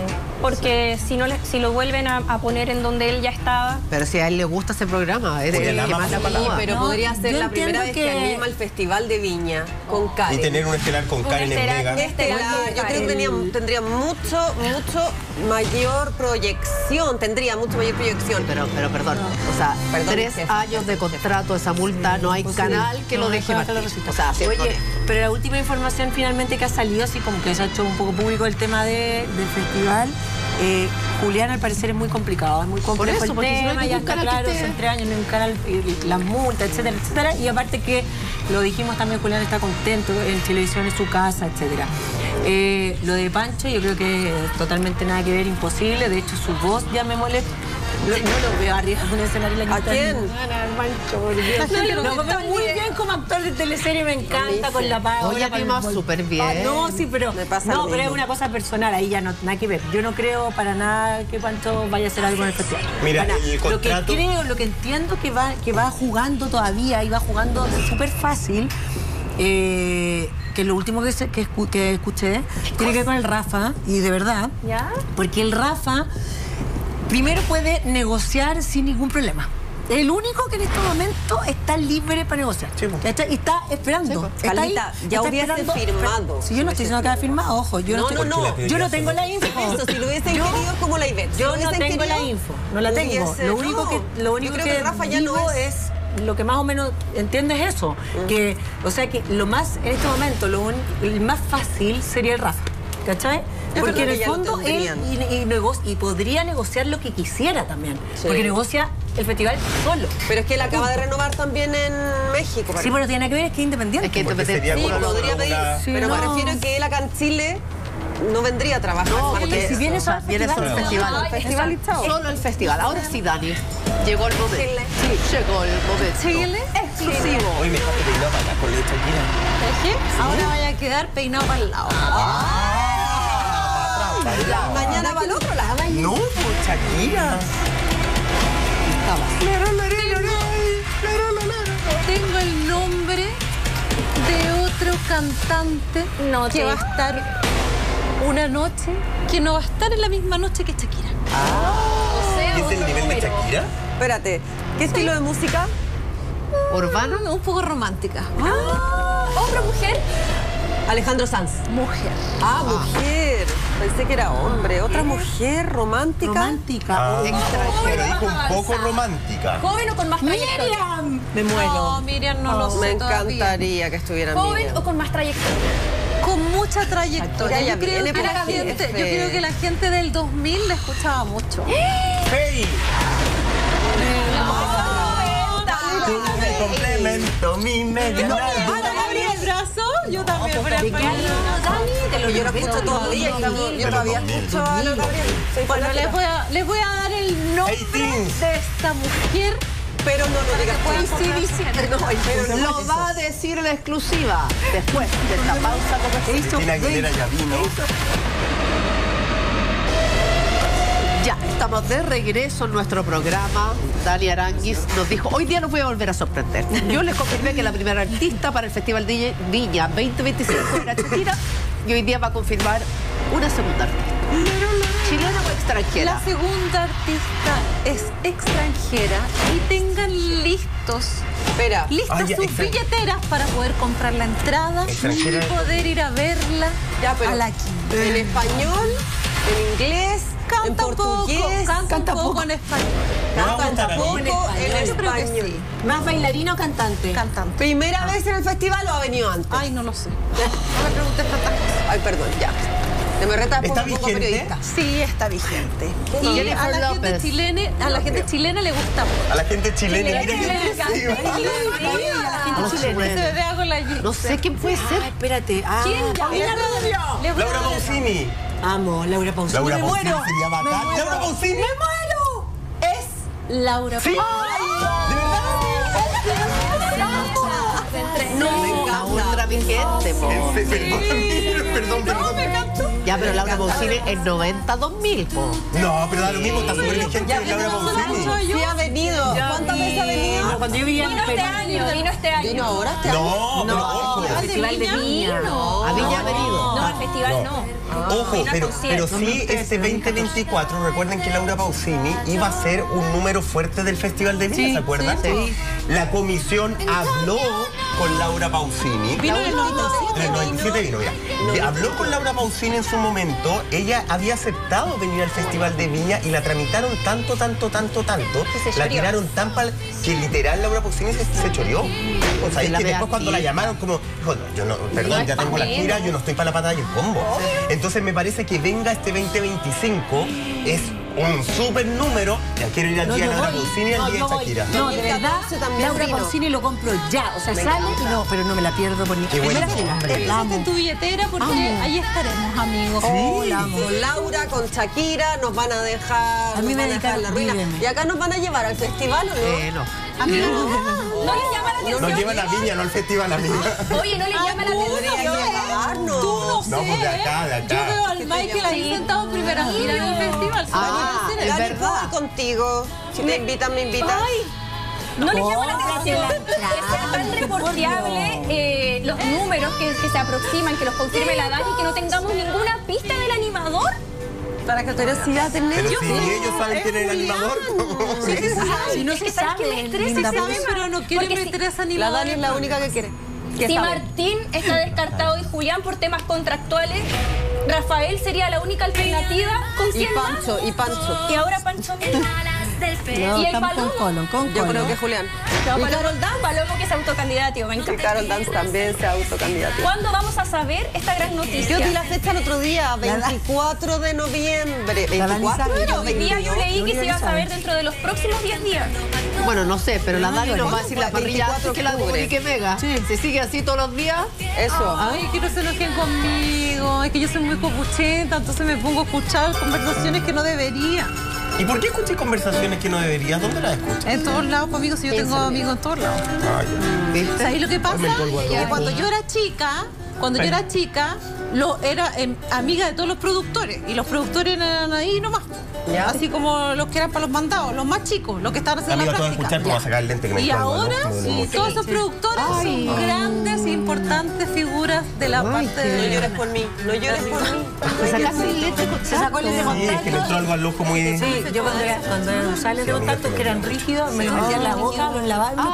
porque si no le- si lo vuelven a, a poner en donde él ya estaba. Pero si a él le gusta ese programa, es el que más la Sí, acomoda. pero No, podría ser yo la primera entiendo vez que... que- anima el Festival de Viña con Karen. Y tener un estelar con Un Karen en estelar- Mega. un estelar Estelar, con yo creo que Karen. tenía, tendría mucho, mucho mayor proyección, tendría mucho mayor proyección. Pero, pero perdón, o sea, Perdón, tres jefa, años de contrato, esa multa, no hay canal que lo deje partir. O sea, sí, Oye, pero la última información finalmente que ha salido, así como que se ha hecho un poco público el tema de, del festival, eh, Julián al parecer es muy complicado, es muy complejo eso, el porque si no hay tema, ya ningún está canal que claro, esté- son tres años, no hay un canal, eh, las multas, etcétera, etcétera, y aparte que lo dijimos también, Julián está contento, en televisión es su casa, etcétera. Eh, lo de Pancho yo creo que es totalmente nada que ver, imposible, de hecho su voz ya me molesta. Lo- no lo veo arriba en un escenario en la ¿A quién? Pancho, por Dios. La gente Lo no veo muy bien como actor de teleserie, me encanta con la paga. Oye, a mí más súper bien. No, sí, pero, Me pasa no, lo pero es mismo. una cosa personal, ahí ya no nada que ver. Yo no creo para nada que Pancho vaya a hacer algo en el festival. Mira, Para- el Lo contrato- que creo, lo que entiendo que va, que va jugando todavía y va jugando súper fácil. Eh, que lo último que, se- que, escu- que escuché tiene que ver con el Rafa, y de verdad, ¿Ya? porque el Rafa primero puede negociar sin ningún problema. El único que en este momento está libre para negociar. ¿Cachai? Y está esperando. Está ahí, Carlita, ya está hubiese esperando. firmado. Si yo no estoy diciendo que haya firmado, ojo, yo no, No, estoy- no, no. Yo no tengo la info. Eso, si lo hubiesen Yo- querido como la Ivette. Si Yo lo no hubiesen tengo la querido, info, no la tengo. hubiese- Lo único no. que, lo único Yo creo que, que Rafa ya no digo es. es lo que más o menos entiende es eso. Que, o sea que lo más, en este momento, lo un- el más fácil sería el Rafa. ¿Cachai? Yo Porque creo en que el ya lo fondo él tendrían. y, y nego- y podría negociar lo que quisiera también. Sí. Porque negocia el festival solo. Pero es que él acaba de renovar también en México. Sí, pero tiene que ver, es que es independiente. Es que Porque sería Sí, como lo- podría lo- pedir. una- Sí, pero me no. refiero que él acá en Chile no vendría a trabajar. No, más porque que si eso. viene o sea, solo el viene solo el festival. festival. Ay, festival y chao. Solo el festival. Ahora sí, Dani. Llegó el momento. Sí, llegó el momento. Chile. Exclusivo. Hoy me dejaste peinado para acá con la Shakira. Ahora vaya a quedar peinado para el lado. Mañana va al otro lado. No, pues Shakira. Tengo el nombre de otro cantante No que te- va a estar una noche, que no va a estar en la misma noche que Shakira. ¿Y es el nivel de Shakira? Espérate, ¿qué estilo de música? ¿Urbana? Un poco romántica. ¿Hombre o mujer? Alejandro Sanz. Mujer. Ah, mujer. Pensé que era hombre. Otra mujer romántica. Romántica. Ah, Extranjera. pero dijo un poco romántica. ¿Joven o con más trayectoria? ¡Miriam! Me muero. No, Miriam, no lo sé Me todavía. encantaría que estuviera ¿Joven Miriam. o con más trayectoria? Con mucha trayectoria. Shakira ya Yo creo, viene que por la jefe. gente, yo creo que la gente del dos mil la escuchaba mucho. ¡Hey! Me complemento mi media naranja. Gabriel Brazo, yo también por el ¿De qué año, Dani? De los Yo lo escucho todavía. Yo todavía escucho a los Gabriel. Soy Bueno, fanática. les voy, a, les voy a dar el nombre Eighteens. de esta mujer. Pero no lo digas puedan tú. sí diciendo. No, pero no. Lo va a decir en la exclusiva después de esta pausa comercial. Cristina Aguilera ya vino. Ya, estamos de regreso en nuestro programa. Dani Aranguis nos dijo, hoy día los voy a volver a sorprender. Yo les confirmé que la primera artista para el Festival de Viña veinte veinticinco era Shakira y hoy día va a confirmar una segunda artista. ¿Chilena o extranjera? La segunda artista es extranjera y tengan listos, Espera. listas Ah, ya, sus extran- billeteras para poder comprar la entrada Extranjera. y poder ir a verla Ya, pero a la quinta. en español, en inglés, en Canta un poco, portugués. canta, un poco, en español. Me va a Canta gustar a un mí. poco en Yo creo que español. sí. ¿Más bailarina o cantante? Cantante. ¿Primera vez en el festival o ha venido antes? Ay, no lo sé. No me preguntes tantas cosas. Ay, perdón, ya. Te me retas por ¿Está un poco vigente? periodista. Sí, está vigente. Y Jennifer a la, gente López. chilena, a la gente chilena le gusta mucho. A la gente chilena. Chilena, mira chilena, que chilena. sí. Ah, Se chilena. ve con la G. No sé quién puede Ah, ser. espérate. Ah, ¿Quién? Paulina Rubio. Les voy a Laura dar- Pausini. Amo, Laura Pausini. Laura me Pausini muero. sería bacán. Me muero. Laura Pausini. ¡Me muero! Es Laura. Sí. ¿De verdad? No, la ultra vigente, po. En serio, Perdón, perdón, perdón. Ya, pero Laura Pausini es noventa dos mil, po. No, pero da lo mismo, está súper vigente Laura Pausini. Sí ha venido. ¿Cuántas veces ha venido? cuando yo vivía en Vino Perú. este año, vino este año. ¿Vino ahora este año? No, pero ojo. al Festival de Viña. Vino. A Viña ha venido. No, al festival no. Ojo, Vino al pero, pero concierto. sí, este veinte veinticuatro, recuerden que Laura Pausini iba a ser un número fuerte del Festival de Viña, Sí, ¿se acuerdan? sí. La comisión habló con Laura Pausini. Vino en el noventa y siete. En el noventa y siete vino, mira. Habló con Laura Pausini en su momento. Ella había aceptado venir al Festival de Viña y la tramitaron tanto, tanto, tanto, tanto. se La choreó. tiraron tan pal que literal Laura Pausini se, se choreó. O sea, Se es la que ve después aquí. cuando la llamaron como, dijo, no, yo no, perdón, es ya pa' tengo la menos. gira, yo no estoy para la patada y el combo. Entonces me parece que venga este veinte veinticinco es un súper número. Ya quiero ir al No, día yo de Laura voy. Pausini y al No, día yo de voy. Shakira. No, de verdad, catorce también Laura vino. Pausini lo compro ya. O sea, Me sale encanta. y no, pero no me la pierdo por ni Qué primera bueno, fila. hombre. La Pésate amo. tu billetera porque Amo. ahí estaremos, amigos. Oh, la amo. Con Laura, con Shakira, nos van a dejar, A mí nos me van a dejar dedicaron la ruina. Víveme. Y acá nos van a llevar al festival, ¿o no? Eh, no. ¿No les llama la atención? Nos llevan a Viña, no al festival, amiga. Oye, ¿no les llama la Podría atención? llevarnos. Tú no sé. No, pues de acá, de acá. Yo veo al Michael ahí sentado en primera fila en el festival. Ah, ¿Sabes? es Dani, verdad. puedo ir contigo. Si te invitan, me invitan. ¿No les llama la Cómpratela, atención? Es tan claro, reporteable eh, los números que, que se aproximan, que los confirme la Dani, que no tengamos ninguna pista del animador. Para qué curiosidad tener Pero yo. si ni ellos saben quién es el animador. Sí, sí, sí. Si no Es que se ¿sabes qué sabe, me estresa linda, ese pues. tema? Pero no quiere Porque si- meter a esa La animadora. Dani es la única que quiere. Que Si sabe. Martín está descartado y Julián por temas contractuales, Rafael sería la única alternativa con Y cien más. Pancho, y Pancho. Y ahora Pancho Mel. No, ¿Y el estamos con Palomo? Colon, con Yo Colon. creo que Julián. No, y Palomo- Carol Dance. Palomo que es autocandidato, me Y encanta. Carol Dance también se autocandidata. ¿Cuándo vamos a saber esta gran noticia? Yo di la fecha el otro día, veinticuatro de noviembre. La Dani ¿veinticuatro? sabe. Pero hoy día yo leí que se iba a sabe. saber dentro de los próximos diez días. Bueno, no sé, pero la No, Dani yo nos no. va a decir la parrilla antes veinticuatro que la de octubre. comunique Mega. Si sigue así todos los días, Eso. Ay, que no se enojen conmigo. Es que yo soy muy copuchenta, entonces me pongo a escuchar conversaciones que no debería. ¿Y por qué escuché conversaciones que no deberías? ¿Dónde las escuchas? En todos lados, pues, amigos, si yo tengo amigos en todos lados. Ah, ya. ¿Sabéis lo que pasa? Ponme el polvo al Que ojo. cuando yo era chica, cuando yo era chica, lo, era em, amiga de todos los productores. Y los productores eran ahí nomás. Ya. Así como los que eran para los mandados, los más chicos, los que estaban haciendo Amiga, la te voy a práctica. escuchar, te voy a sacar el lente que me Y encuentro, ahora, ¿no? Me duele sí, mucho. todos esos productores Ay. son grandes e importantes figuras de la parte No de... llores por mí, no llores por mí. te sacaste el leche con Se sacó el de Sí, es que me entró contacto. algo al ojo muy... Sí, yo cuando, era- cuando salen de contacto que eran rígidos, me los metía en la boca, los lavaba y me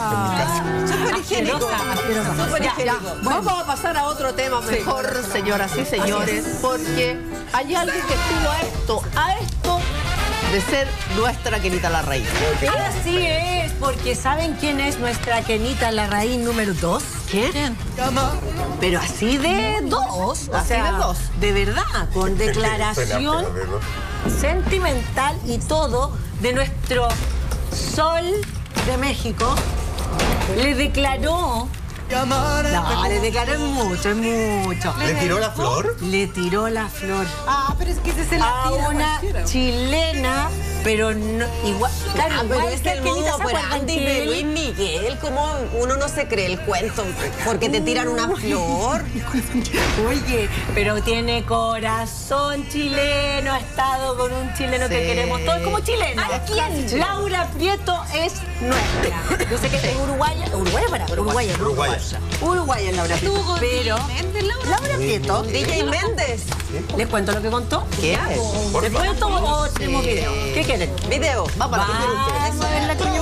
ponía Súper higiénico. Súper Ya, higiénico. vamos a pasar a otro tema mejor, señoras y señores, porque hay alguien que estuvo a esto, a esto de ser nuestra Kenita Larraín. Así es, porque ¿saben quién es nuestra Kenita Larraín número dos? ¿Quién? Pero así de dos, o Así sea, de dos. de verdad, con declaración Suena feo, ¿no? sentimental y todo de nuestro Sol de México. Le declaró... No, le declaró es mucho, es mucho. ¿Le tiró la flor? Le tiró la flor. Ah, pero es que ese se la A tira una cualquiera. chilena, pero no, igual, claro, Ah, pero igual es que el Kenita, modo ¿se acuerdan brandy que de él- Luis Miguel. Como uno no se cree el cuento porque te tiran una flor. Oye, pero tiene corazón chileno, ha estado con un chileno que Sí. queremos todos como chileno. ¿A quién? Laura Prieto es nuestra. Yo sé que es uruguaya, uruguaya para uruguaya, no Uruguaya. Uruguaya es Laura Prieto. Estuvo con Pero Lili Méndez, Laura. Laura Prieto, D J Méndez. ¿les cuento lo que contó? ¿Qué? ¿Les cuento o tenemos video? ¿Qué quieren? Video. Vamos a la Vamos a ver la que yo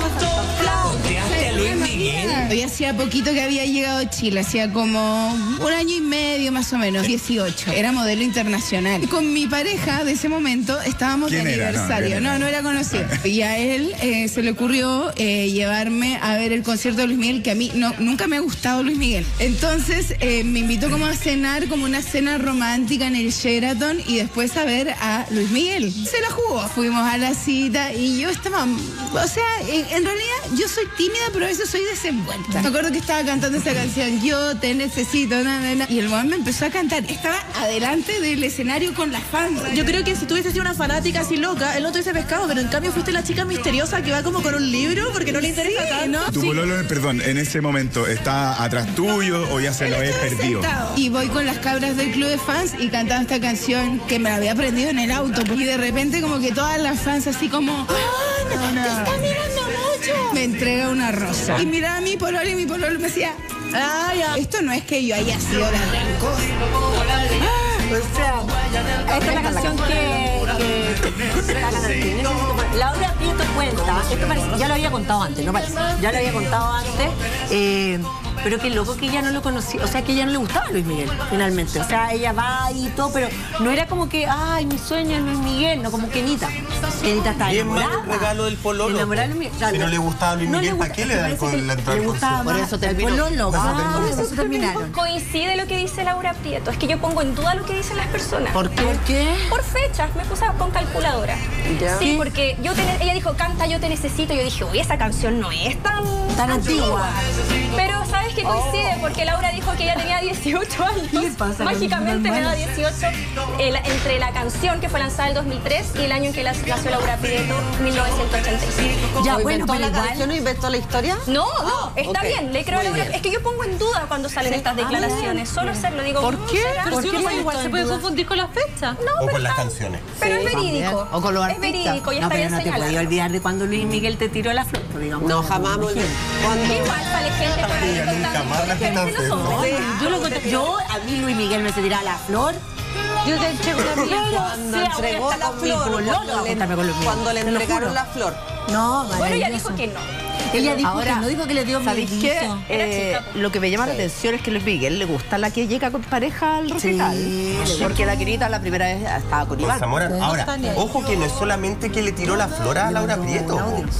Hoy hacía poquito que había llegado a Chile, hacía como un año y medio más o menos, dieciocho. Era modelo internacional. Y con mi pareja de ese momento estábamos de ¿Quién era? No, aniversario. ¿quién No, era? no, era conocido. Y a él eh, se le ocurrió eh, llevarme a ver el concierto de Luis Miguel, que a mí no, nunca me ha gustado Luis Miguel. Entonces eh, me invitó como a cenar, como una cena romántica en el Sheraton y después a ver a Luis Miguel. Se la jugó. Fuimos a la cita y yo estaba, o sea, en, en realidad yo soy tímida, pero a veces soy desenvuelta. Me acuerdo que estaba cantando esa canción, Yo te necesito, na, na, na, y el weón me empezó a cantar. Estaba adelante del escenario con las fans. Yo creo que si tú hubieses sido una fanática así loca, él no te hubiese pescado, pero en cambio fuiste la chica misteriosa que va como con un libro porque no le interesa tanto. ¿Tu pololo, perdón, en ese momento está atrás tuyo o ya se lo he perdido? Y voy con las cabras del club de fans y cantaba esta canción que me la había aprendido en el auto. Y de repente como que todas las fans así como, ¡ah, te está mirando mucho! Me entrega una rosa. Y miraba a mi pololo y mi pololo me decía, ah, ya. Esto no es que yo haya sido la gran cosa. O sea, esta es la canción que, que Laura Prieto cuenta, esto parece, ya lo había contado antes, no parece, ya lo había contado antes, eh, pero qué loco que ella no lo conocía, o sea, que ella no le gustaba Luis Miguel, finalmente. O sea, ella va y todo, pero no era como que, ay, mi sueño es Luis Miguel, no, como que Anita. Anita está bien enamorada. mal el regalo del pololo. Enamorada de Luis Miguel. Si no le gustaba Luis No Miguel, le ¿para gusta- qué le dan con la entrada? Le gustaba Por más eso el terminó. pololo. Por eso Ah, terminó. por eso terminaron. Coincide lo que dice Laura Prieto. Es que yo pongo en duda lo que dicen las personas. ¿Por qué? ¿Por qué? Por fechas. Me puse con calculadora. Ya. Sí, ¿Qué? porque yo te- ella dijo, canta, yo te necesito. Yo dije, uy, esa canción no es tan, Tan antigua. Pero ¿sabes qué coincide? Porque Laura dijo que ella tenía dieciocho años. ¿Qué le pasa con Mágicamente mis me da hermanos? dieciocho. El- entre la canción que fue lanzada en el dos mil tres y el año en que las- nació Laura Prieto, mil novecientos ochenta y cinco. Ya, ¿O bueno, inventó pero la igual- canción o inventó la historia? No, no, Ah, está ok. bien, le creo a Muy Laura. bien. Es que yo pongo en duda cuando salen estas declaraciones. Solo hacerlo, digo. ¿Por ¿cómo qué? será? Pero si qué uno pones igual todo se en puede duda? confundir con las fechas. No, O pero con las está- canciones. Pero es verídico. O con los Es artistas. verídico y No, está pero bien no te podía señalado. olvidar de cuando Luis Miguel te tiró la flor, pues, digamos. No, jamás me olvidé. Cuando... Igual sale gente por ahí Amiga, nunca contando más la que dicen gente los hace, hombres. Yo lo conté- yo, a mí Luis Miguel me se tiraba la flor. Yo te eché una amiga. Cuando O sea, entregó ahora la está con mi flor, pololo, cuando le, contarme con Luis Miguel. cuando le Te lo entregaron juro. la flor. No, Bueno, ella maravilloso. dijo que no. Ella dijo Ahora, que no, dijo que le dio ¿sabéis miedo. qué? Era Eh, chica, po. lo que me llama la atención es que Luis Miguel le gusta la que llega con pareja al recital. Sí, le Porque la querida la primera vez estaba con Con Iván. Zamora. Ahora, ojo que no es solamente que le tiró la flor a Laura Prieto.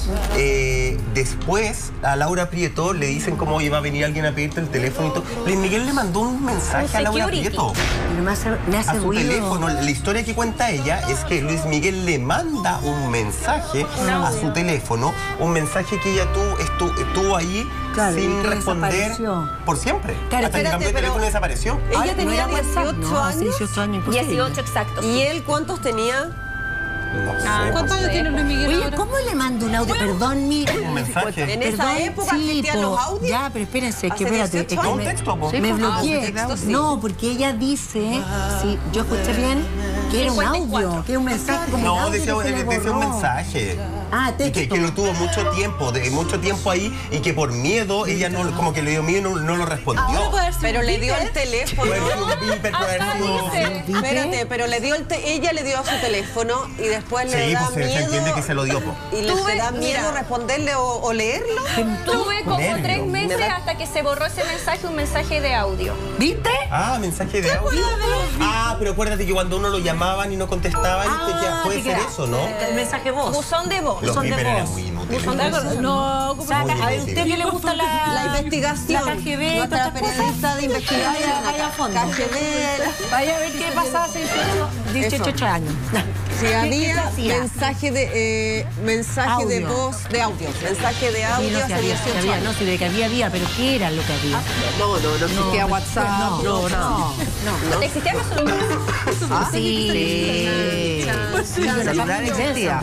Eh, después a Laura Prieto le dicen cómo iba a venir alguien a pedirte el teléfono y todo. Luis Miguel le mandó un mensaje a Laura security. Prieto. Pero me hace, me hace A su ruido. teléfono. La historia que cuenta ella es que Luis Miguel le manda un mensaje a su teléfono, un mensaje que ella tuvo, estu- estuvo ahí Claro, y sin que responder desapareció. por siempre. Claro, Hasta que espérate, cambió el pero- teléfono y desapareció. Ella Ay, ¿no tenía era WhatsApp? dieciocho No, años. dieciocho años, imposible. dieciocho exactos. ¿Y él cuántos tenía? No sé. Ah, ¿Cuántos años tiene Luis Miguel Oye, ahora? ¿cómo le mando un audio? Perdón, mi... Un mensaje. En esa época existían los audios. Ya, pero espérense, Hace que espérate. dieciocho es que años. me- Un texto, po. me Sí, bloqueé. ah, un texto, sí. No, porque ella dice, si yo escuché bien, que era un audio, que era un mensaje como un No, audio decía, que se le decía un borró. mensaje. Ah, Y que, texto. que lo tuvo mucho tiempo, de mucho tiempo ahí, y que por miedo ella no, como que le dio miedo y no, no lo respondió. Ahora puede ser Pero un le dio el beeper. teléfono. Puede haber sido un beeper, puede haber Hasta sido- dice. Espérate, pero le dio el te- ella le dio su teléfono y después le Sí, da pues se, se miedo. entiende que se lo dio, po. Y le Tuve- te da miedo mira. responderle o, o leerlo. Tuve como Nervio. tres meses Me da- hasta que se borró ese mensaje, un mensaje de audio. ¿Viste? Ah, mensaje de audio. Ah, pero acuérdate que cuando uno lo llamaban y no contestaban, Ah, este ya puede te ser queda. eso, ¿no? El mensaje voz. Buzón de voz. Los Son de beeper eran voz. muy inútiles. Buzón de voz. No, ¿cómo O sea, Muy a ver, inútil. ¿usted qué le gusta la, La investigación. La K G B, Nuestra todas estas periodista cosas? de investigación. Vaya, vaya a fondo. K G B. Vaya a ver qué pasaba hace dieciocho, dieciocho años. Si ¿Qué- qué había se hacía? mensaje de eh, mensaje de Audio. voz, de audio. Mensaje de Sí, audio no, si hace había, si dieciocho había, años. no, si de que había, había, pero ¿qué era lo que había? No, no, no existía WhatsApp. No, no, no. ¿No existía los celulares? Ah, Sí. sí. Sí, El celular existía.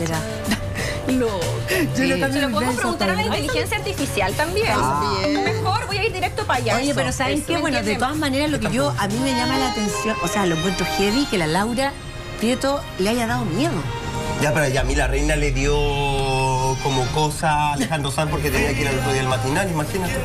No, Sí. yo lo Se lo podemos preguntar a la inteligencia artificial también. También. Mejor voy a ir directo para allá. Oye, Eso, pero ¿saben eso, qué? ¿me Bueno, de entienden? todas maneras, lo que yo, a mí me llama la atención, o sea, lo encuentro heavy que la Laura Prieto le haya dado miedo. Ya, pero ya a mí la reina le dio como cosa a Alejandro Sanz porque tenía que ir al otro día al matinal, imagínate.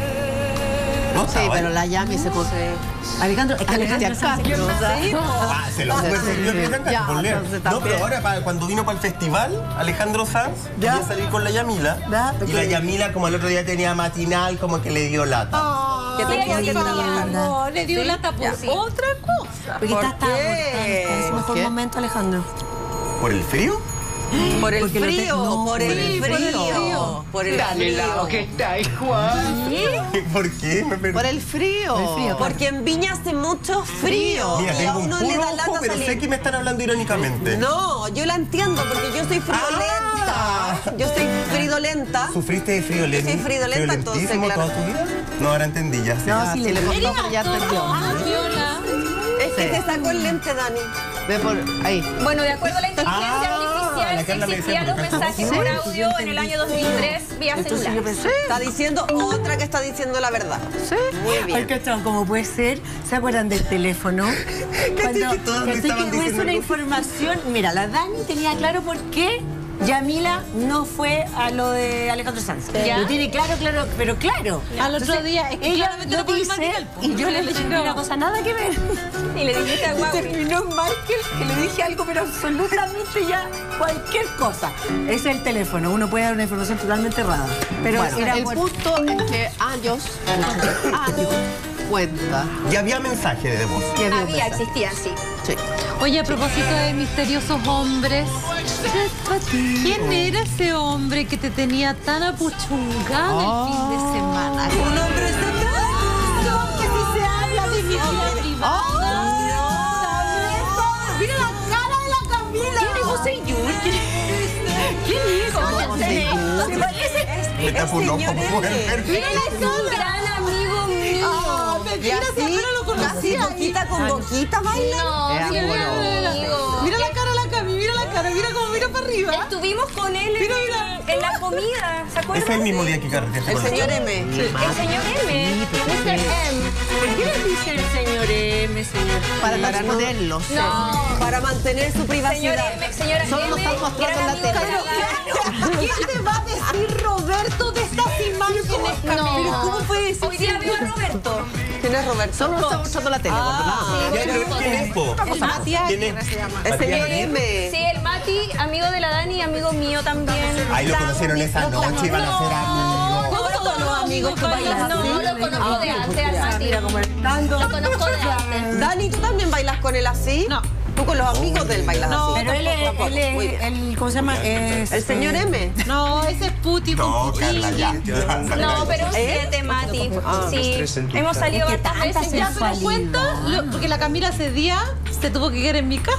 No, Sí, estaba pero ahí. la Yami se puso... Alejandro, es que Alejandro Cristian Sanz- Castro, o sea, Sí, po. Ah, se lo sube yo creo Ya, por leer. entonces No, pero también. ahora para- cuando vino para el festival, Alejandro Sanz Ya. quería salir con la Yamila. Ya, Y porque- la Yamila, como el otro día tenía matinal, como que le dio lata. ¿Qué te Sí, queda sí, que te la sí. manda? No, le dio lata por Sí. otra cosa. Porque ¿Por está, está, qué? está en su mejor qué? momento, Alejandro. ¿Por el frío? Por el Porque lo te- frío, no, por el sí, por el frío. frío. Por el frío. está ahí, Juan. ¿Por qué? Me perdí. Por el frío. El frío, Porque en Viña hace mucho frío. Mira, y a tengo un uno le puro da ojo, lata pero sé salir. que me están hablando irónicamente. No, yo la entiendo porque yo soy friolenta. Ah. Yo soy fridolenta. ¿Sufriste de friolento? Yo soy friolenta, entonces, friolentísimo claro. toda tu vida? No, ahora entendí, ya sé. No, si le contó, pero ya entendió. Ah, viola. Es que Sí. te sacó el lente, Dani. Ve por ahí. Bueno, de acuerdo a la inteligencia Ah, artificial, la Carla me existían decía, los porque- mensajes Sí. por audio en el año dos mil tres vía Entonces yo celular. pensé, Está diciendo otra que está diciendo la verdad. Sí. Muy Ay, bien. cachón, ¿cómo puede ser? ¿Se acuerdan del teléfono? que todos me ¿cachai estaban que diciendo una algo? información. Mira, la Dani tenía claro por qué Yamila no fue a lo de Alejandro Sanz. ¿Ya? Lo tiene claro, claro, pero claro. Al otro Entonces, día, es que ella claramente lo no puede dice Michael, po. y yo le dije una cosa nada que ver. Y le dijiste a Huawei. Terminó en Michael, que le dije algo, pero absolutamente ya cualquier cosa. Ese es el teléfono, uno puede dar una información totalmente errada. Pero Bueno, era el por- punto es que años, años cuenta. Ya había mensaje de voz. Y había un Había, mensaje. existían, sí. Sí. Oye, a propósito de misteriosos hombres, ¿quién era ese hombre que te tenía tan apuchungado el fin de semana? Un hombre secreto. Que si se habla de mi vida privada. Mira la cara de la Camila. ¿Quién es José Yur? ¿Quién es? ¿Cómo se llama? Se parece- Me tapo un ojo, ¿cómo pueden ver? Él es un gran amigo mío. Ah, mentira, si apenas lo conocía. Así, boquita con boquita, baila. No, Es sí, amor. buen amigo. Mira la cara de la Cami, mira la cara, mira cómo mira para arriba. Estuvimos con él en, Mira, mira. en la comida, ¿se acuerdan? Es el mismo día que carreteaste El con señor M. El señor M. mister M. ¿Por qué le dice el señor M, señor? Para no Para no- exponerlos. No. Para mantener su Señor privacidad. M, señora Solo M, lo están mostrando gran en la amigo tele. de la- ¿Qué te va a decir Roberto de estas imágenes, Camila? No. ¿Cómo puede decir? Hoy día veo a Roberto. ¿Quién es Roberto? Solo lo está mostrando la tele, gordo, nada más. Ya, pero ¿quién es, po? El Matías ¿Quién es? Aguirre se llama. El señor Matías. M. Sí, el Mati, amigo de la Dani, amigo mío también. Ahí lo conocieron esa noche, iban a ser amigos. ¿Cómo son los amigos que bailan No, así? lo conozco de antes al Mati. Mira cómo está. Lo conozco de antes. Dani, ¿tú también bailas con él así? No. Tú con los amigos del bailas No, así. Pero él es, Tampoco, él es, muy bien. el, ¿cómo se llama? Es, El señor eh, M. No, ese es Puti No, con Carla, ya. Puti. No, pero un siete, Mati. Sí, hemos salido Es que hartas tanta veces. Ya, pero cuenta, lo- porque la Camila ese día se tuvo que quedar en mi casa.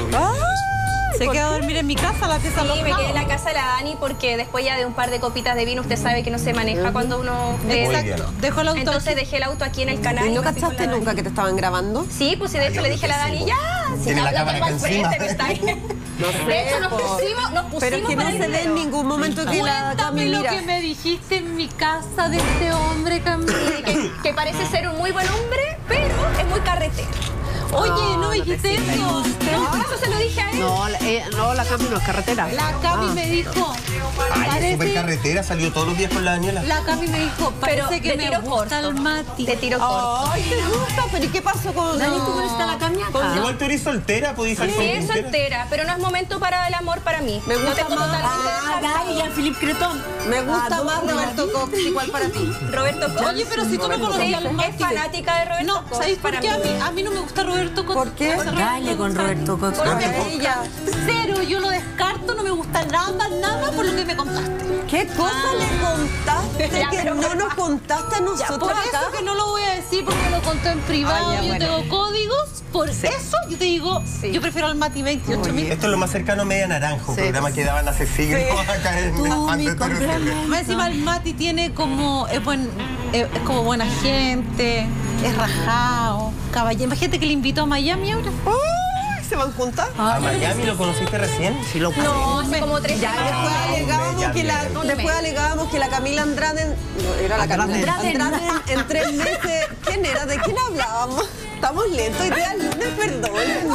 Se quedó a dormir en mi casa, la pieza Sí, los me quedé en la lados. casa de la Dani porque después ya de un par de copitas de vino, usted sabe que no se maneja cuando uno bebe. Exacto. Dejó el auto Entonces aquí. dejé el auto aquí en el canal. ¿Y no me fui con cachaste la Dani. nunca que te estaban grabando? Sí, pues y de hecho le dije a la Dani, ya, si Tiene la habla cámara tengo al acá encima. frente, me está ahí. No sé, De hecho, nos po. pusimos, nos pusimos Pero es que no para se el ve en video. ningún momento que la Cuéntame Cami lo mira. que me dijiste en mi casa de este hombre, Camila. que, que parece ser un muy buen hombre, pero es muy carretero. Oye, no no me te dijiste sirve. eso. No, eso se lo dije a él. No, la, eh, no, la Cami no es carretera. La Cami Ah. me dijo, Ay, es súper parece... carretera, salió todos los días con la Daniela. La Cami me dijo, Pero parece que de me tiro gusta corto. el Mati. Te tiro corto. Ay, te gusta, pero ¿y qué pasó con...? Dani, ¿tú conociste a la Cami acá? Igual tú eres soltera, podés salir Sí, con es quien quieras. soltera, pero no es momento para el amor para mí. Me gusta no tengo más- totalmente Ah, Dani y al Philippe Cretón. Me gusta Ah, más ¿no? Roberto Cox, igual para ti. Roberto Cox. Oye, pero si tú no Sí, conocías al Mati. es fanática de Roberto No, Cox. ¿sabéis por para qué? A mí. mí, a mí no me gusta Roberto Cox. ¿Por qué? Dale con Roberto Cox. Porque ella... Cero, yo lo descarto, no me gusta nada, nada por lo que me contaste. ¿Qué cosa le contaste Ya, que pero- no nos contaste a Ya, nosotros por acá? eso que no lo voy a decir porque me lo contó en privado, Ah, ya, yo bueno. tengo códigos, por eso yo te digo, yo prefiero al Mati veintiocho mil. Esto es lo más cercano a Media Naranja, un Sí. programa que daban hace siglos acá en antes de Telefe. Más encima el Mati tiene como, es, buen, es, es como buena gente, es rajado, caballero. Imagínate que le invitó a Miami ahora. Ay, ¿se van juntas? ¿A Miami lo conociste recién? Sí, lo No, hace como tres Ya, años. después alegábamos ya que la, viene. después alegábamos que la Camila Andrade, no, era la Camila Andrade. Andrade, en, en tres meses, ¿quién era? ¿De quién hablábamos? Estamos lentos y día lunes, perdón.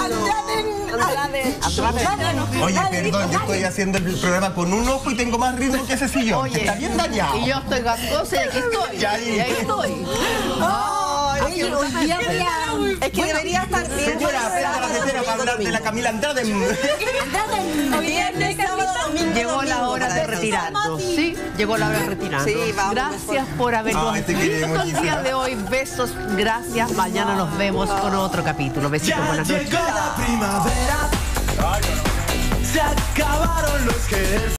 Andrade. Andrade. Oye, perdón, yo estoy haciendo el programa con un ojo y tengo más ritmo que ese sillón. Oye, Está bien dañado. y yo estoy gangosa y aquí estoy. Y ahí. Y ahí estoy. Ay, Oye, hoy día voy a... es que debería estar bien. Señora, prenda la tetera para hablar de la Camila Andrade. Viernes, sábado, domingo, Llegó la domingo, hora para de descansar. retirarnos. Sí, llegó la hora de retirarnos. Sí, vamos, Gracias por habernos Ay, te visto queremos, el día Gisela. de hoy. Besos, gracias. Mañana nos vemos con otro capítulo. Besitos, buenas noches. Llegó la primavera. Se acabaron los que